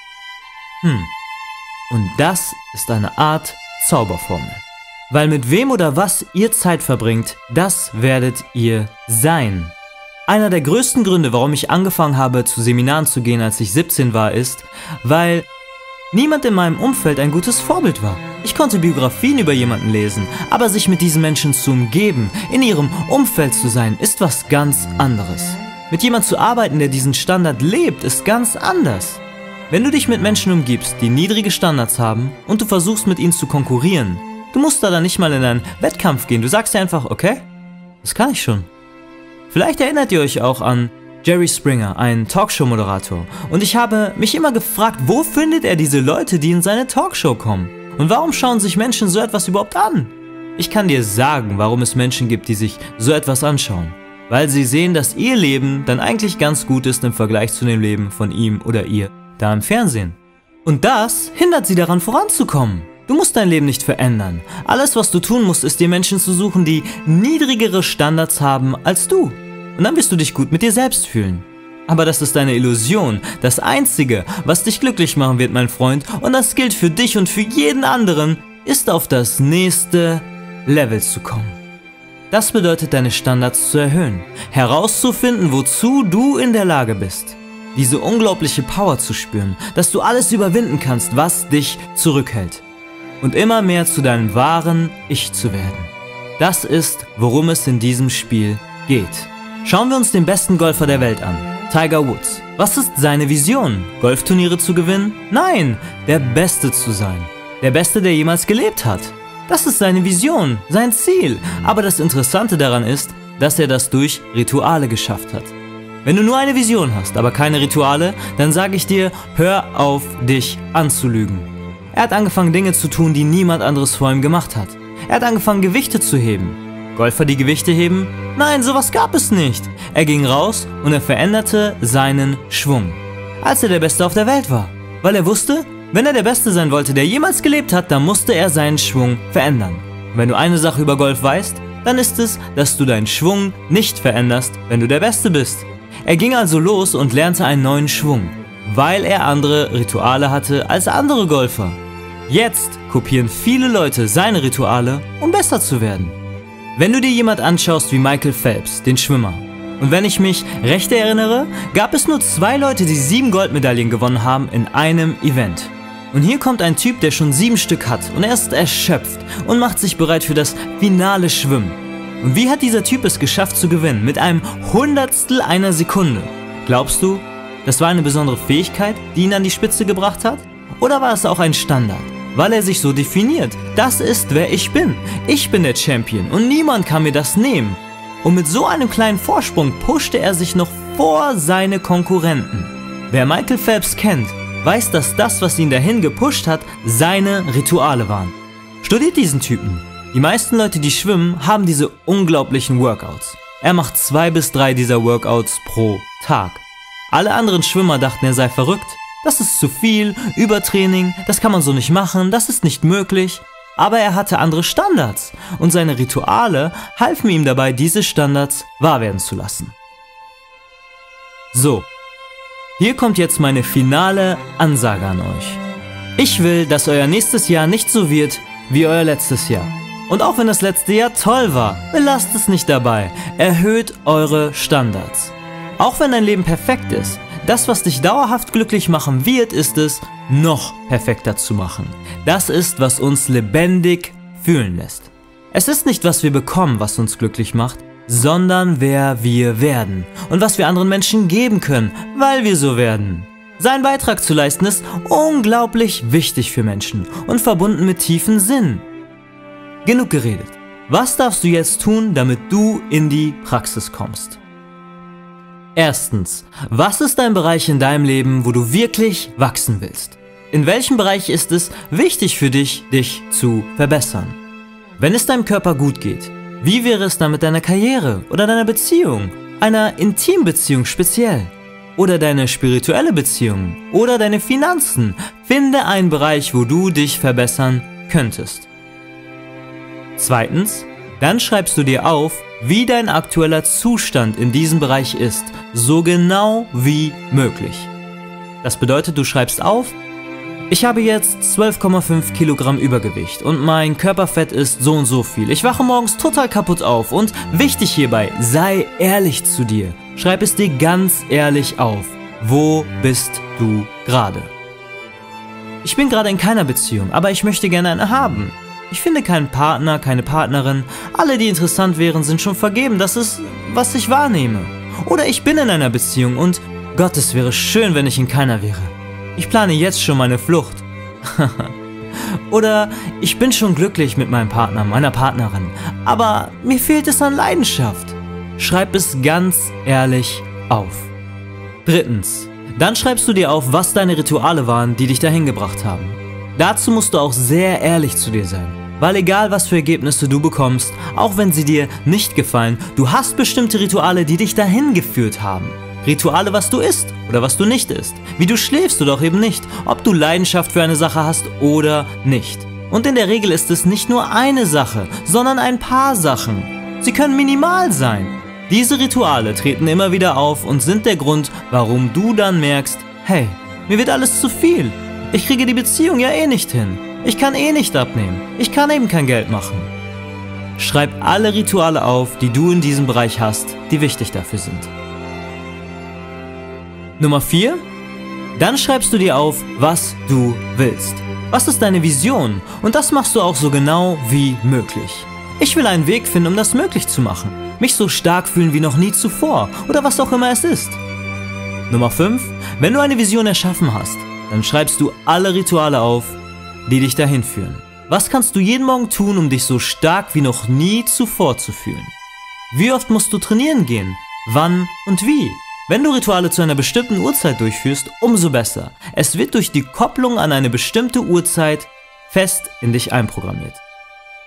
Und das ist eine Art Zauberformel. Weil mit wem oder was ihr Zeit verbringt, das werdet ihr sein. Einer der größten Gründe, warum ich angefangen habe, zu Seminaren zu gehen, als ich 17 war, ist, weil niemand in meinem Umfeld ein gutes Vorbild war. Ich konnte Biografien über jemanden lesen, aber sich mit diesen Menschen zu umgeben, in ihrem Umfeld zu sein, ist was ganz anderes. Mit jemandem zu arbeiten, der diesen Standard lebt, ist ganz anders. Wenn du dich mit Menschen umgibst, die niedrige Standards haben und du versuchst mit ihnen zu konkurrieren, du musst da dann nicht mal in einen Wettkampf gehen, du sagst dir einfach, okay, das kann ich schon. Vielleicht erinnert ihr euch auch an Jerry Springer, ein Talkshow-Moderator. Und ich habe mich immer gefragt, wo findet er diese Leute, die in seine Talkshow kommen? Und warum schauen sich Menschen so etwas überhaupt an? Ich kann dir sagen, warum es Menschen gibt, die sich so etwas anschauen. Weil sie sehen, dass ihr Leben dann eigentlich ganz gut ist im Vergleich zu dem Leben von ihm oder ihr da im Fernsehen. Und das hindert sie daran, voranzukommen. Du musst dein Leben nicht verändern. Alles, was du tun musst, ist dir Menschen zu suchen, die niedrigere Standards haben als du. Und dann wirst du dich gut mit dir selbst fühlen. Aber das ist eine Illusion. Das Einzige, was dich glücklich machen wird, mein Freund, und das gilt für dich und für jeden anderen, ist auf das nächste Level zu kommen. Das bedeutet, deine Standards zu erhöhen, herauszufinden, wozu du in der Lage bist. Diese unglaubliche Power zu spüren, dass du alles überwinden kannst, was dich zurückhält. Und immer mehr zu deinem wahren Ich zu werden. Das ist, worum es in diesem Spiel geht. Schauen wir uns den besten Golfer der Welt an, Tiger Woods. Was ist seine Vision? Golfturniere zu gewinnen? Nein, der Beste zu sein. Der Beste, der jemals gelebt hat. Das ist seine Vision, sein Ziel. Aber das Interessante daran ist, dass er das durch Rituale geschafft hat. Wenn du nur eine Vision hast, aber keine Rituale, dann sage ich dir, hör auf, dich anzulügen. Er hat angefangen, Dinge zu tun, die niemand anderes vor ihm gemacht hat. Er hat angefangen, Gewichte zu heben. Golfer, die Gewichte heben? Nein, sowas gab es nicht. Er ging raus und er veränderte seinen Schwung, als er der Beste auf der Welt war. Weil er wusste, wenn er der Beste sein wollte, der jemals gelebt hat, dann musste er seinen Schwung verändern. Und wenn du eine Sache über Golf weißt, dann ist es, dass du deinen Schwung nicht veränderst, wenn du der Beste bist. Er ging also los und lernte einen neuen Schwung, weil er andere Rituale hatte als andere Golfer. Jetzt kopieren viele Leute seine Rituale, um besser zu werden. Wenn du dir jemand anschaust wie Michael Phelps, den Schwimmer, und wenn ich mich recht erinnere, gab es nur 2 Leute, die 7 Goldmedaillen gewonnen haben in einem Event. Und hier kommt ein Typ, der schon 7 Stück hat und er ist erschöpft und macht sich bereit für das finale Schwimmen. Und wie hat dieser Typ es geschafft zu gewinnen? Mit einem Hundertstel einer Sekunde. Glaubst du, das war eine besondere Fähigkeit, die ihn an die Spitze gebracht hat? Oder war es auch ein Standard? Weil er sich so definiert. Das ist, wer ich bin. Ich bin der Champion und niemand kann mir das nehmen. Und mit so einem kleinen Vorsprung pushte er sich noch vor seine Konkurrenten. Wer Michael Phelps kennt, weiß, dass das, was ihn dahin gepusht hat, seine Rituale waren. Studiert diesen Typen. Die meisten Leute, die schwimmen, haben diese unglaublichen Workouts. Er macht 2 bis 3 dieser Workouts pro Tag. Alle anderen Schwimmer dachten, er sei verrückt. Das ist zu viel, Übertraining, das kann man so nicht machen, das ist nicht möglich. Aber er hatte andere Standards und seine Rituale halfen ihm dabei, diese Standards wahr werden zu lassen. So, hier kommt jetzt meine finale Ansage an euch. Ich will, dass euer nächstes Jahr nicht so wird wie euer letztes Jahr. Und auch wenn das letzte Jahr toll war, belasst es nicht dabei. Erhöht eure Standards. Auch wenn dein Leben perfekt ist, das, was dich dauerhaft glücklich machen wird, ist es, noch perfekter zu machen. Das ist, was uns lebendig fühlen lässt. Es ist nicht, was wir bekommen, was uns glücklich macht, sondern wer wir werden und was wir anderen Menschen geben können, weil wir so werden. Seinen Beitrag zu leisten ist unglaublich wichtig für Menschen und verbunden mit tiefen Sinn. Genug geredet. Was darfst du jetzt tun, damit du in die Praxis kommst? Erstens, was ist ein Bereich in deinem Leben, wo du wirklich wachsen willst? In welchem Bereich ist es wichtig für dich, dich zu verbessern? Wenn es deinem Körper gut geht, wie wäre es dann mit deiner Karriere oder deiner Beziehung, einer Intimbeziehung speziell? Oder deine spirituelle Beziehung oder deine Finanzen? Finde einen Bereich, wo du dich verbessern könntest. Zweitens, dann schreibst du dir auf, wie dein aktueller Zustand in diesem Bereich ist, so genau wie möglich. Das bedeutet, du schreibst auf, ich habe jetzt 12,5 Kilogramm Übergewicht und mein Körperfett ist so und so viel. Ich wache morgens total kaputt auf und wichtig hierbei, sei ehrlich zu dir. Schreib es dir ganz ehrlich auf. Wo bist du gerade? Ich bin gerade in keiner Beziehung, aber ich möchte gerne eine haben. Ich finde keinen Partner, keine Partnerin. Alle, die interessant wären, sind schon vergeben. Das ist, was ich wahrnehme. Oder ich bin in einer Beziehung und Gott, es wäre schön, wenn ich in keiner wäre. Ich plane jetzt schon meine Flucht. Oder ich bin schon glücklich mit meinem Partner, meiner Partnerin. Aber mir fehlt es an Leidenschaft. Schreib es ganz ehrlich auf. Drittens, dann schreibst du dir auf, was deine Rituale waren, die dich dahin gebracht haben. Dazu musst du auch sehr ehrlich zu dir sein, weil egal was für Ergebnisse du bekommst, auch wenn sie dir nicht gefallen, du hast bestimmte Rituale, die dich dahin geführt haben. Rituale, was du isst oder was du nicht isst, wie du schläfst oder auch eben nicht, ob du Leidenschaft für eine Sache hast oder nicht. Und in der Regel ist es nicht nur eine Sache, sondern ein paar Sachen. Sie können minimal sein. Diese Rituale treten immer wieder auf und sind der Grund, warum du dann merkst, hey, mir wird alles zu viel. Ich kriege die Beziehung ja eh nicht hin. Ich kann eh nicht abnehmen. Ich kann eben kein Geld machen. Schreib alle Rituale auf, die du in diesem Bereich hast, die wichtig dafür sind. Nummer 4. Dann schreibst du dir auf, was du willst. Was ist deine Vision? Und das machst du auch so genau wie möglich. Ich will einen Weg finden, um das möglich zu machen. Mich so stark fühlen wie noch nie zuvor oder was auch immer es ist. Nummer 5. Wenn du eine Vision erschaffen hast, dann schreibst du alle Rituale auf, die dich dahin führen. Was kannst du jeden Morgen tun, um dich so stark wie noch nie zuvor zu fühlen? Wie oft musst du trainieren gehen? Wann und wie? Wenn du Rituale zu einer bestimmten Uhrzeit durchführst, umso besser. Es wird durch die Kopplung an eine bestimmte Uhrzeit fest in dich einprogrammiert.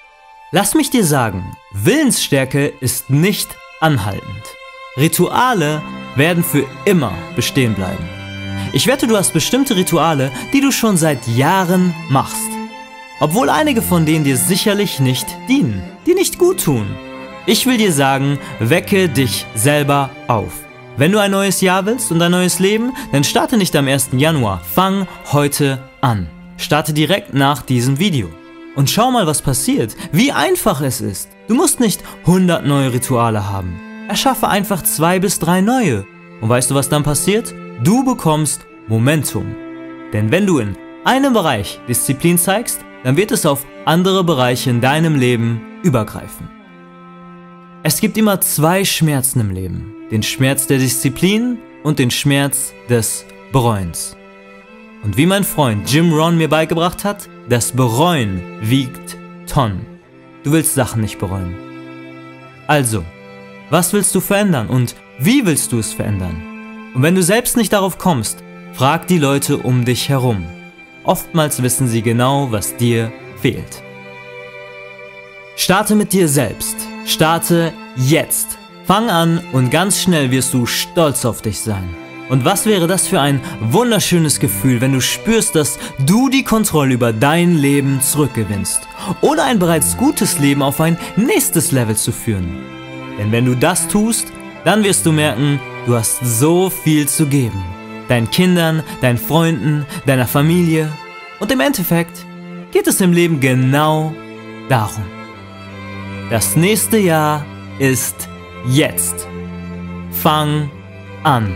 Lass mich dir sagen, Willensstärke ist nicht anhaltend. Rituale werden für immer bestehen bleiben. Ich wette, du hast bestimmte Rituale, die du schon seit Jahren machst. Obwohl einige von denen dir sicherlich nicht dienen, die nicht gut tun. Ich will dir sagen, wecke dich selber auf. Wenn du ein neues Jahr willst und ein neues Leben, dann starte nicht am 1. Januar. Fang heute an. Starte direkt nach diesem Video. Und schau mal, was passiert. Wie einfach es ist. Du musst nicht 100 neue Rituale haben. Erschaffe einfach 2 bis 3 neue. Und weißt du, was dann passiert? Du bekommst Momentum. Denn wenn du in einem Bereich Disziplin zeigst, dann wird es auf andere Bereiche in deinem Leben übergreifen. Es gibt immer 2 Schmerzen im Leben. Den Schmerz der Disziplin und den Schmerz des Bereuens. Und wie mein Freund Jim Rohn mir beigebracht hat, das Bereuen wiegt Tonnen. Du willst Sachen nicht bereuen. Also, was willst du verändern und wie willst du es verändern? Und wenn du selbst nicht darauf kommst, frag die Leute um dich herum. Oftmals wissen sie genau, was dir fehlt. Starte mit dir selbst. Starte jetzt. Fang an und ganz schnell wirst du stolz auf dich sein. Und was wäre das für ein wunderschönes Gefühl, wenn du spürst, dass du die Kontrolle über dein Leben zurückgewinnst, ohne ein bereits gutes Leben auf ein nächstes Level zu führen. Denn wenn du das tust, dann wirst du merken, du hast so viel zu geben. Deinen Kindern, deinen Freunden, deiner Familie. Und im Endeffekt geht es im Leben genau darum. Das nächste Jahr ist jetzt. Fang an.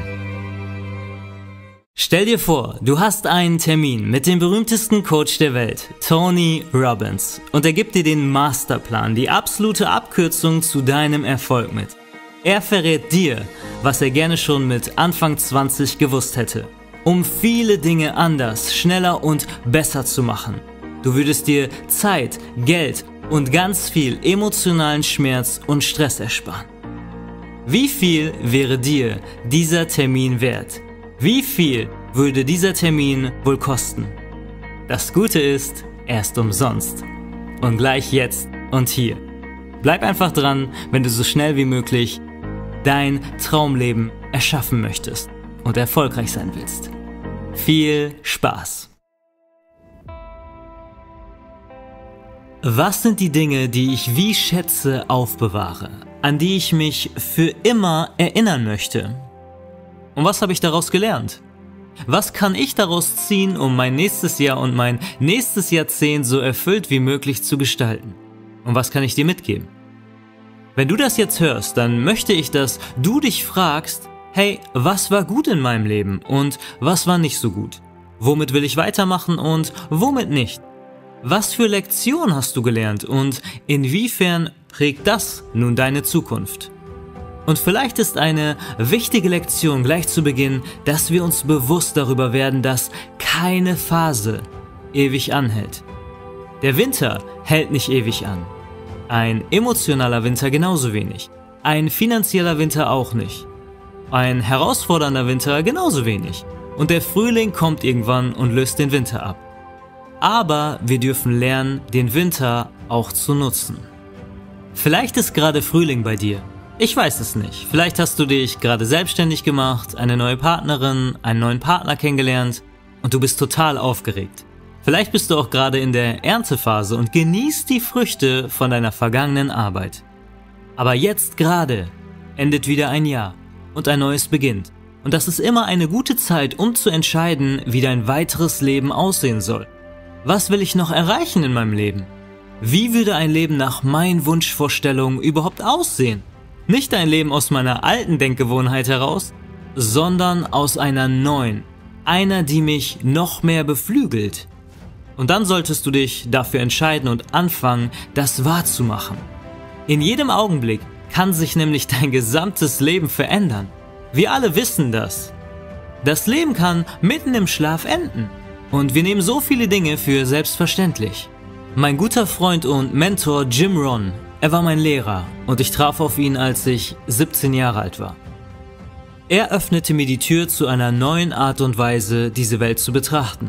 Stell dir vor, du hast einen Termin mit dem berühmtesten Coach der Welt, Tony Robbins, und er gibt dir den Masterplan, die absolute Abkürzung zu deinem Erfolg mit. Er verrät dir, was er gerne schon mit Anfang 20 gewusst hätte, um viele Dinge anders, schneller und besser zu machen. Du würdest dir Zeit, Geld und ganz viel emotionalen Schmerz und Stress ersparen. Wie viel wäre dir dieser Termin wert? Wie viel würde dieser Termin wohl kosten? Das Gute ist, er ist umsonst. Und gleich jetzt und hier. Bleib einfach dran, wenn du so schnell wie möglich dein Traumleben erschaffen möchtest und erfolgreich sein willst. Viel Spaß! Was sind die Dinge, die ich wie Schätze aufbewahre, an die ich mich für immer erinnern möchte? Und was habe ich daraus gelernt? Was kann ich daraus ziehen, um mein nächstes Jahr und mein nächstes Jahrzehnt so erfüllt wie möglich zu gestalten? Und was kann ich dir mitgeben? Wenn du das jetzt hörst, dann möchte ich, dass du dich fragst, hey, was war gut in meinem Leben und was war nicht so gut? Womit will ich weitermachen und womit nicht? Was für Lektionen hast du gelernt und inwiefern prägt das nun deine Zukunft? Und vielleicht ist eine wichtige Lektion gleich zu Beginn, dass wir uns bewusst darüber werden, dass keine Phase ewig anhält. Der Winter hält nicht ewig an. Ein emotionaler Winter genauso wenig. Ein finanzieller Winter auch nicht. Ein herausfordernder Winter genauso wenig. Und der Frühling kommt irgendwann und löst den Winter ab. Aber wir dürfen lernen, den Winter auch zu nutzen. Vielleicht ist gerade Frühling bei dir. Ich weiß es nicht. Vielleicht hast du dich gerade selbstständig gemacht, eine neue Partnerin, einen neuen Partner kennengelernt und du bist total aufgeregt. Vielleicht bist du auch gerade in der Erntephase und genießt die Früchte von deiner vergangenen Arbeit. Aber jetzt gerade endet wieder ein Jahr und ein neues beginnt. Und das ist immer eine gute Zeit, um zu entscheiden, wie dein weiteres Leben aussehen soll. Was will ich noch erreichen in meinem Leben? Wie würde ein Leben nach meinen Wunschvorstellungen überhaupt aussehen? Nicht ein Leben aus meiner alten Denkgewohnheit heraus, sondern aus einer neuen, einer, die mich noch mehr beflügelt. Und dann solltest du dich dafür entscheiden und anfangen, das wahrzumachen. In jedem Augenblick kann sich nämlich dein gesamtes Leben verändern. Wir alle wissen das. Das Leben kann mitten im Schlaf enden. Und wir nehmen so viele Dinge für selbstverständlich. Mein guter Freund und Mentor Jim Rohn, er war mein Lehrer und ich traf auf ihn, als ich 17 Jahre alt war. Er öffnete mir die Tür zu einer neuen Art und Weise, diese Welt zu betrachten.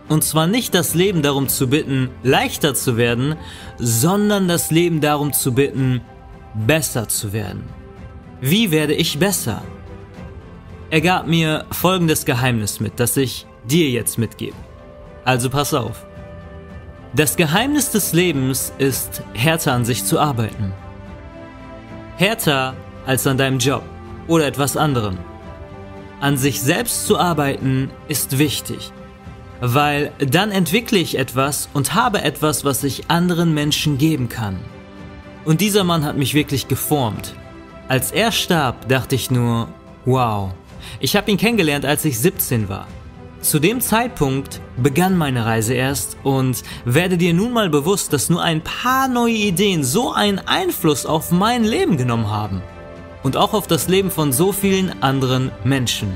Und zwar nicht das Leben darum zu bitten, leichter zu werden, sondern das Leben darum zu bitten, besser zu werden. Wie werde ich besser? Er gab mir folgendes Geheimnis mit, das ich dir jetzt mitgebe. Also pass auf. Das Geheimnis des Lebens ist, härter an sich zu arbeiten. Härter als an deinem Job oder etwas anderem. An sich selbst zu arbeiten ist wichtig, weil dann entwickle ich etwas und habe etwas, was ich anderen Menschen geben kann. Und dieser Mann hat mich wirklich geformt. Als er starb, dachte ich nur, wow. Ich habe ihn kennengelernt, als ich 17 war. Zu dem Zeitpunkt begann meine Reise erst und werde dir nun mal bewusst, dass nur ein paar neue Ideen so einen Einfluss auf mein Leben genommen haben. Und auch auf das Leben von so vielen anderen Menschen.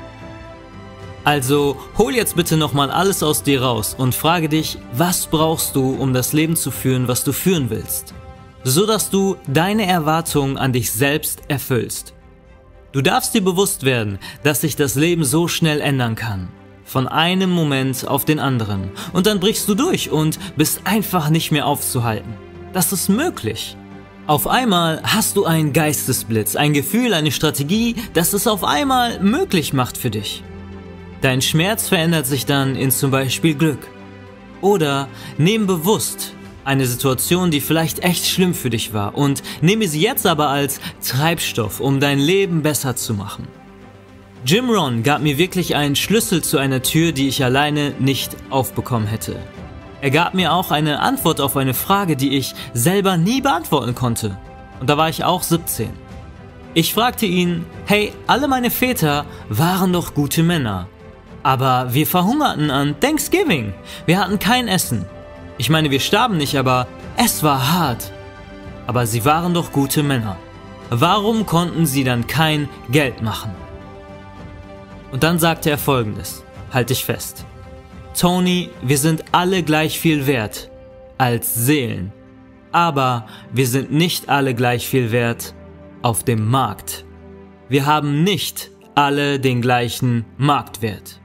Also hol jetzt bitte nochmal alles aus dir raus und frage dich, was brauchst du, um das Leben zu führen, was du führen willst? So dass du deine Erwartungen an dich selbst erfüllst. Du darfst dir bewusst werden, dass sich das Leben so schnell ändern kann. Von einem Moment auf den anderen. Und dann brichst du durch und bist einfach nicht mehr aufzuhalten. Das ist möglich. Auf einmal hast du einen Geistesblitz, ein Gefühl, eine Strategie, das es auf einmal möglich macht für dich. Dein Schmerz verändert sich dann in zum Beispiel Glück. Oder nimm bewusst eine Situation, die vielleicht echt schlimm für dich war und nehme sie jetzt aber als Treibstoff, um dein Leben besser zu machen. Jim Rohn gab mir wirklich einen Schlüssel zu einer Tür, die ich alleine nicht aufbekommen hätte. Er gab mir auch eine Antwort auf eine Frage, die ich selber nie beantworten konnte. Und da war ich auch 17. Ich fragte ihn, hey, alle meine Väter waren doch gute Männer. Aber wir verhungerten an Thanksgiving. Wir hatten kein Essen. Ich meine, wir starben nicht, aber es war hart. Aber sie waren doch gute Männer. Warum konnten sie dann kein Geld machen? Und dann sagte er Folgendes, halt dich fest. Tony, wir sind alle gleich viel wert als Seelen, aber wir sind nicht alle gleich viel wert auf dem Markt. Wir haben nicht alle den gleichen Marktwert.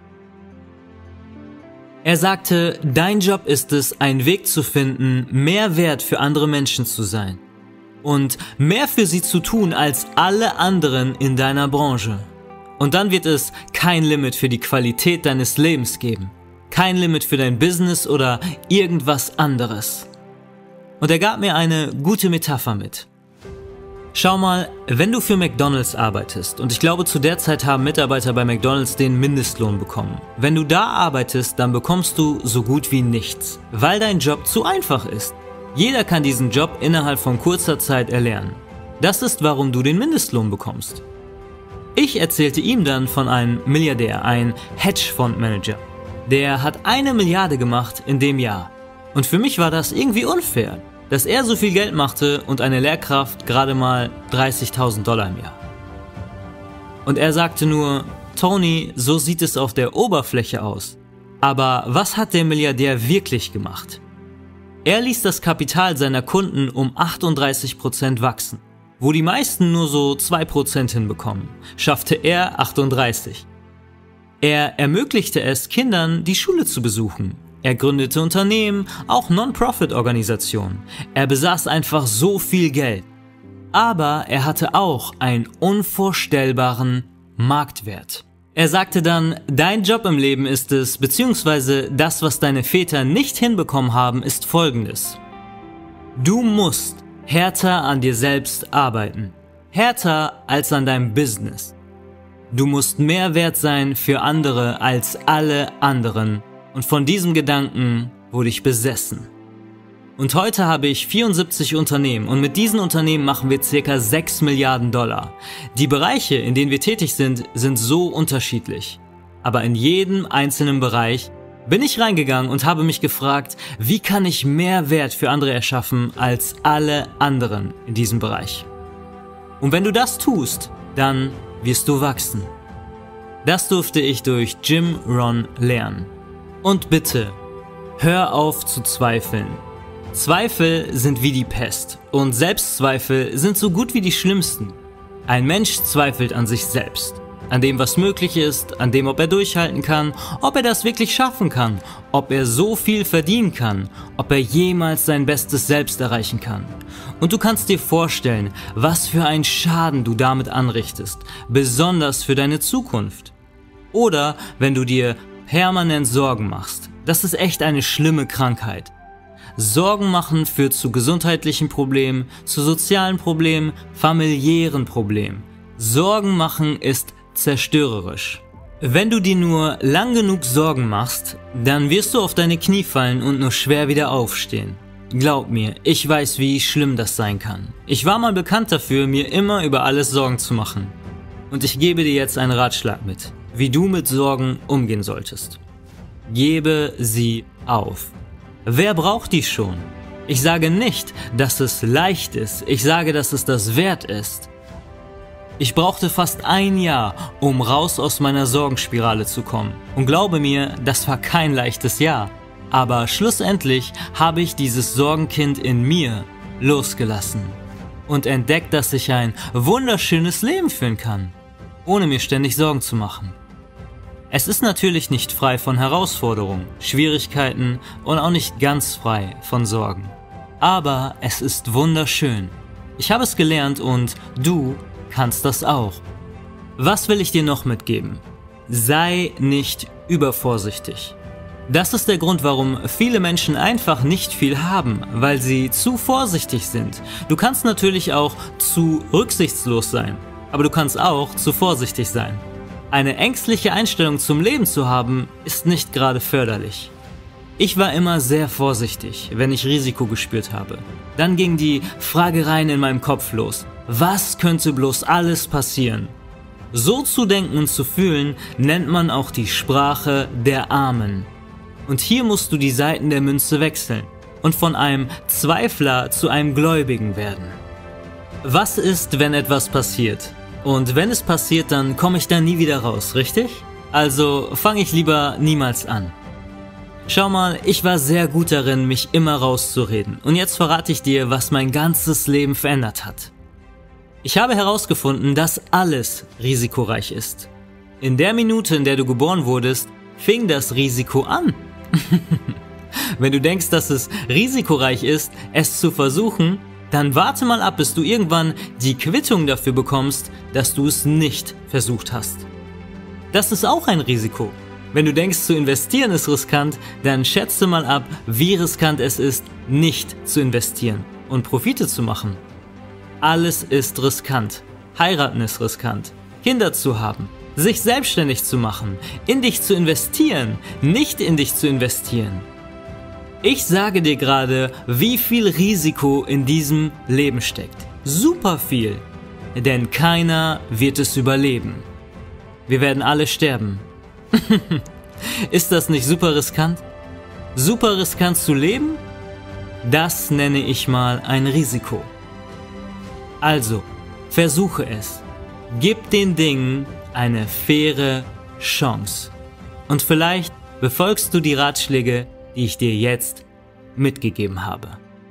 Er sagte, dein Job ist es, einen Weg zu finden, mehr wert für andere Menschen zu sein und mehr für sie zu tun als alle anderen in deiner Branche. Und dann wird es kein Limit für die Qualität deines Lebens geben. Kein Limit für dein Business oder irgendwas anderes. Und er gab mir eine gute Metapher mit. Schau mal, wenn du für McDonald's arbeitest, und ich glaube zu der Zeit haben Mitarbeiter bei McDonald's den Mindestlohn bekommen. Wenn du da arbeitest, dann bekommst du so gut wie nichts, weil dein Job zu einfach ist. Jeder kann diesen Job innerhalb von kurzer Zeit erlernen. Das ist, warum du den Mindestlohn bekommst. Ich erzählte ihm dann von einem Milliardär, ein Hedgefondsmanager. Der hat 1 Milliarde gemacht in dem Jahr. Und für mich war das irgendwie unfair, dass er so viel Geld machte und eine Lehrkraft gerade mal $30.000 im Jahr. Und er sagte nur, Tony, so sieht es auf der Oberfläche aus. Aber was hat der Milliardär wirklich gemacht? Er ließ das Kapital seiner Kunden um 38% wachsen. Wo die meisten nur so 2% hinbekommen, schaffte er 38%. Er ermöglichte es, Kindern die Schule zu besuchen. Er gründete Unternehmen, auch Non-Profit-Organisationen. Er besaß einfach so viel Geld. Aber er hatte auch einen unvorstellbaren Marktwert. Er sagte dann, dein Job im Leben ist es, beziehungsweise das, was deine Väter nicht hinbekommen haben, ist folgendes. Du musst härter an dir selbst arbeiten. Härter als an deinem Business. Du musst mehr wert sein für andere als alle anderen. Und von diesem Gedanken wurde ich besessen. Und heute habe ich 74 Unternehmen und mit diesen Unternehmen machen wir ca. 6 Milliarden $. Die Bereiche, in denen wir tätig sind, sind so unterschiedlich. Aber in jedem einzelnen Bereich bin ich reingegangen und habe mich gefragt, wie kann ich mehr Wert für andere erschaffen als alle anderen in diesem Bereich? Und wenn du das tust, dann wirst du wachsen. Das durfte ich durch Jim Rohn lernen. Und bitte, hör auf zu zweifeln. Zweifel sind wie die Pest und Selbstzweifel sind so gut wie die schlimmsten. Ein Mensch zweifelt an sich selbst. An dem, was möglich ist, an dem, ob er durchhalten kann, ob er das wirklich schaffen kann, ob er so viel verdienen kann, ob er jemals sein bestes Selbst erreichen kann. Und du kannst dir vorstellen, was für einen Schaden du damit anrichtest, besonders für deine Zukunft. Oder wenn du dir permanent Sorgen machst. Das ist echt eine schlimme Krankheit. Sorgen machen führt zu gesundheitlichen Problemen, zu sozialen Problemen, familiären Problemen. Sorgen machen ist zerstörerisch. Wenn du dir nur lang genug Sorgen machst, dann wirst du auf deine Knie fallen und nur schwer wieder aufstehen. Glaub mir, ich weiß, wie schlimm das sein kann. Ich war mal bekannt dafür, mir immer über alles Sorgen zu machen. Und ich gebe dir jetzt einen Ratschlag mit, wie du mit Sorgen umgehen solltest. Gebe sie auf. Wer braucht die schon? Ich sage nicht, dass es leicht ist, ich sage, dass es das wert ist. Ich brauchte fast ein Jahr, um raus aus meiner Sorgenspirale zu kommen. Und glaube mir, das war kein leichtes Jahr. Aber schlussendlich habe ich dieses Sorgenkind in mir losgelassen und entdeckt, dass ich ein wunderschönes Leben führen kann, ohne mir ständig Sorgen zu machen. Es ist natürlich nicht frei von Herausforderungen, Schwierigkeiten und auch nicht ganz frei von Sorgen. Aber es ist wunderschön. Ich habe es gelernt und du kannst das auch. Was will ich dir noch mitgeben? Sei nicht übervorsichtig. Das ist der Grund, warum viele Menschen einfach nicht viel haben, weil sie zu vorsichtig sind. Du kannst natürlich auch zu rücksichtslos sein, aber du kannst auch zu vorsichtig sein. Eine ängstliche Einstellung zum Leben zu haben, ist nicht gerade förderlich. Ich war immer sehr vorsichtig, wenn ich Risiko gespürt habe. Dann gingen die Fragereien in meinem Kopf los. Was könnte bloß alles passieren? So zu denken und zu fühlen, nennt man auch die Sprache der Armen. Und hier musst du die Seiten der Münze wechseln und von einem Zweifler zu einem Gläubigen werden. Was ist, wenn etwas passiert? Und wenn es passiert, dann komme ich da nie wieder raus, richtig? Also fange ich lieber niemals an. Schau mal, ich war sehr gut darin, mich immer rauszureden. Und jetzt verrate ich dir, was mein ganzes Leben verändert hat. Ich habe herausgefunden, dass alles risikoreich ist. In der Minute, in der du geboren wurdest, fing das Risiko an. Wenn du denkst, dass es risikoreich ist, es zu versuchen, dann warte mal ab, bis du irgendwann die Quittung dafür bekommst, dass du es nicht versucht hast. Das ist auch ein Risiko. Wenn du denkst, zu investieren ist riskant, dann schätze mal ab, wie riskant es ist, nicht zu investieren und Profite zu machen. Alles ist riskant. Heiraten ist riskant. Kinder zu haben. Sich selbstständig zu machen. In dich zu investieren. Nicht in dich zu investieren. Ich sage dir gerade, wie viel Risiko in diesem Leben steckt. Super viel. Denn keiner wird es überleben. Wir werden alle sterben. Ist das nicht super riskant? Super riskant zu leben? Das nenne ich mal ein Risiko. Also, versuche es. Gib den Dingen eine faire Chance. Und vielleicht befolgst du die Ratschläge, die ich dir jetzt mitgegeben habe.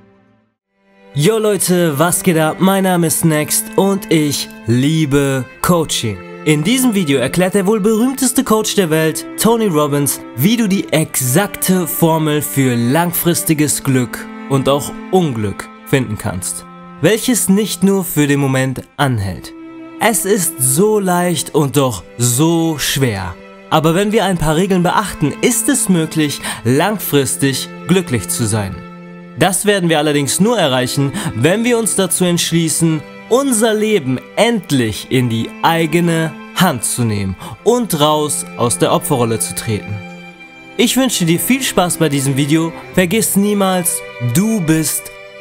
Yo Leute, was geht ab? Mein Name ist Next und ich liebe Coaching. In diesem Video erklärt der wohl berühmteste Coach der Welt, Tony Robbins, wie du die exakte Formel für langfristiges Glück und auch Unglück finden kannst, welches nicht nur für den Moment anhält. Es ist so leicht und doch so schwer. Aber wenn wir ein paar Regeln beachten, ist es möglich, langfristig glücklich zu sein. Das werden wir allerdings nur erreichen, wenn wir uns dazu entschließen, unser Leben endlich in die eigene Hand zu nehmen und raus aus der Opferrolle zu treten. Ich wünsche dir viel Spaß bei diesem Video. Vergiss niemals, du bist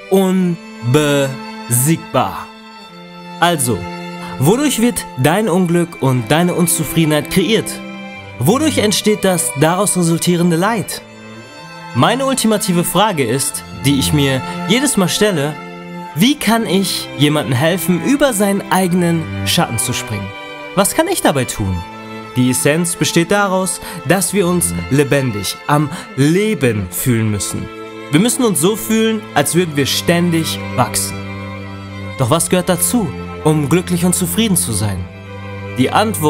unbesiegbar. Also, wodurch wird dein Unglück und deine Unzufriedenheit kreiert? Wodurch entsteht das daraus resultierende Leid? Meine ultimative Frage ist, die ich mir jedes Mal stelle: Wie kann ich jemandem helfen, über seinen eigenen Schatten zu springen? Was kann ich dabei tun? Die Essenz besteht daraus, dass wir uns lebendig am Leben fühlen müssen. Wir müssen uns so fühlen, als würden wir ständig wachsen. Doch was gehört dazu, um glücklich und zufrieden zu sein? Die Antwort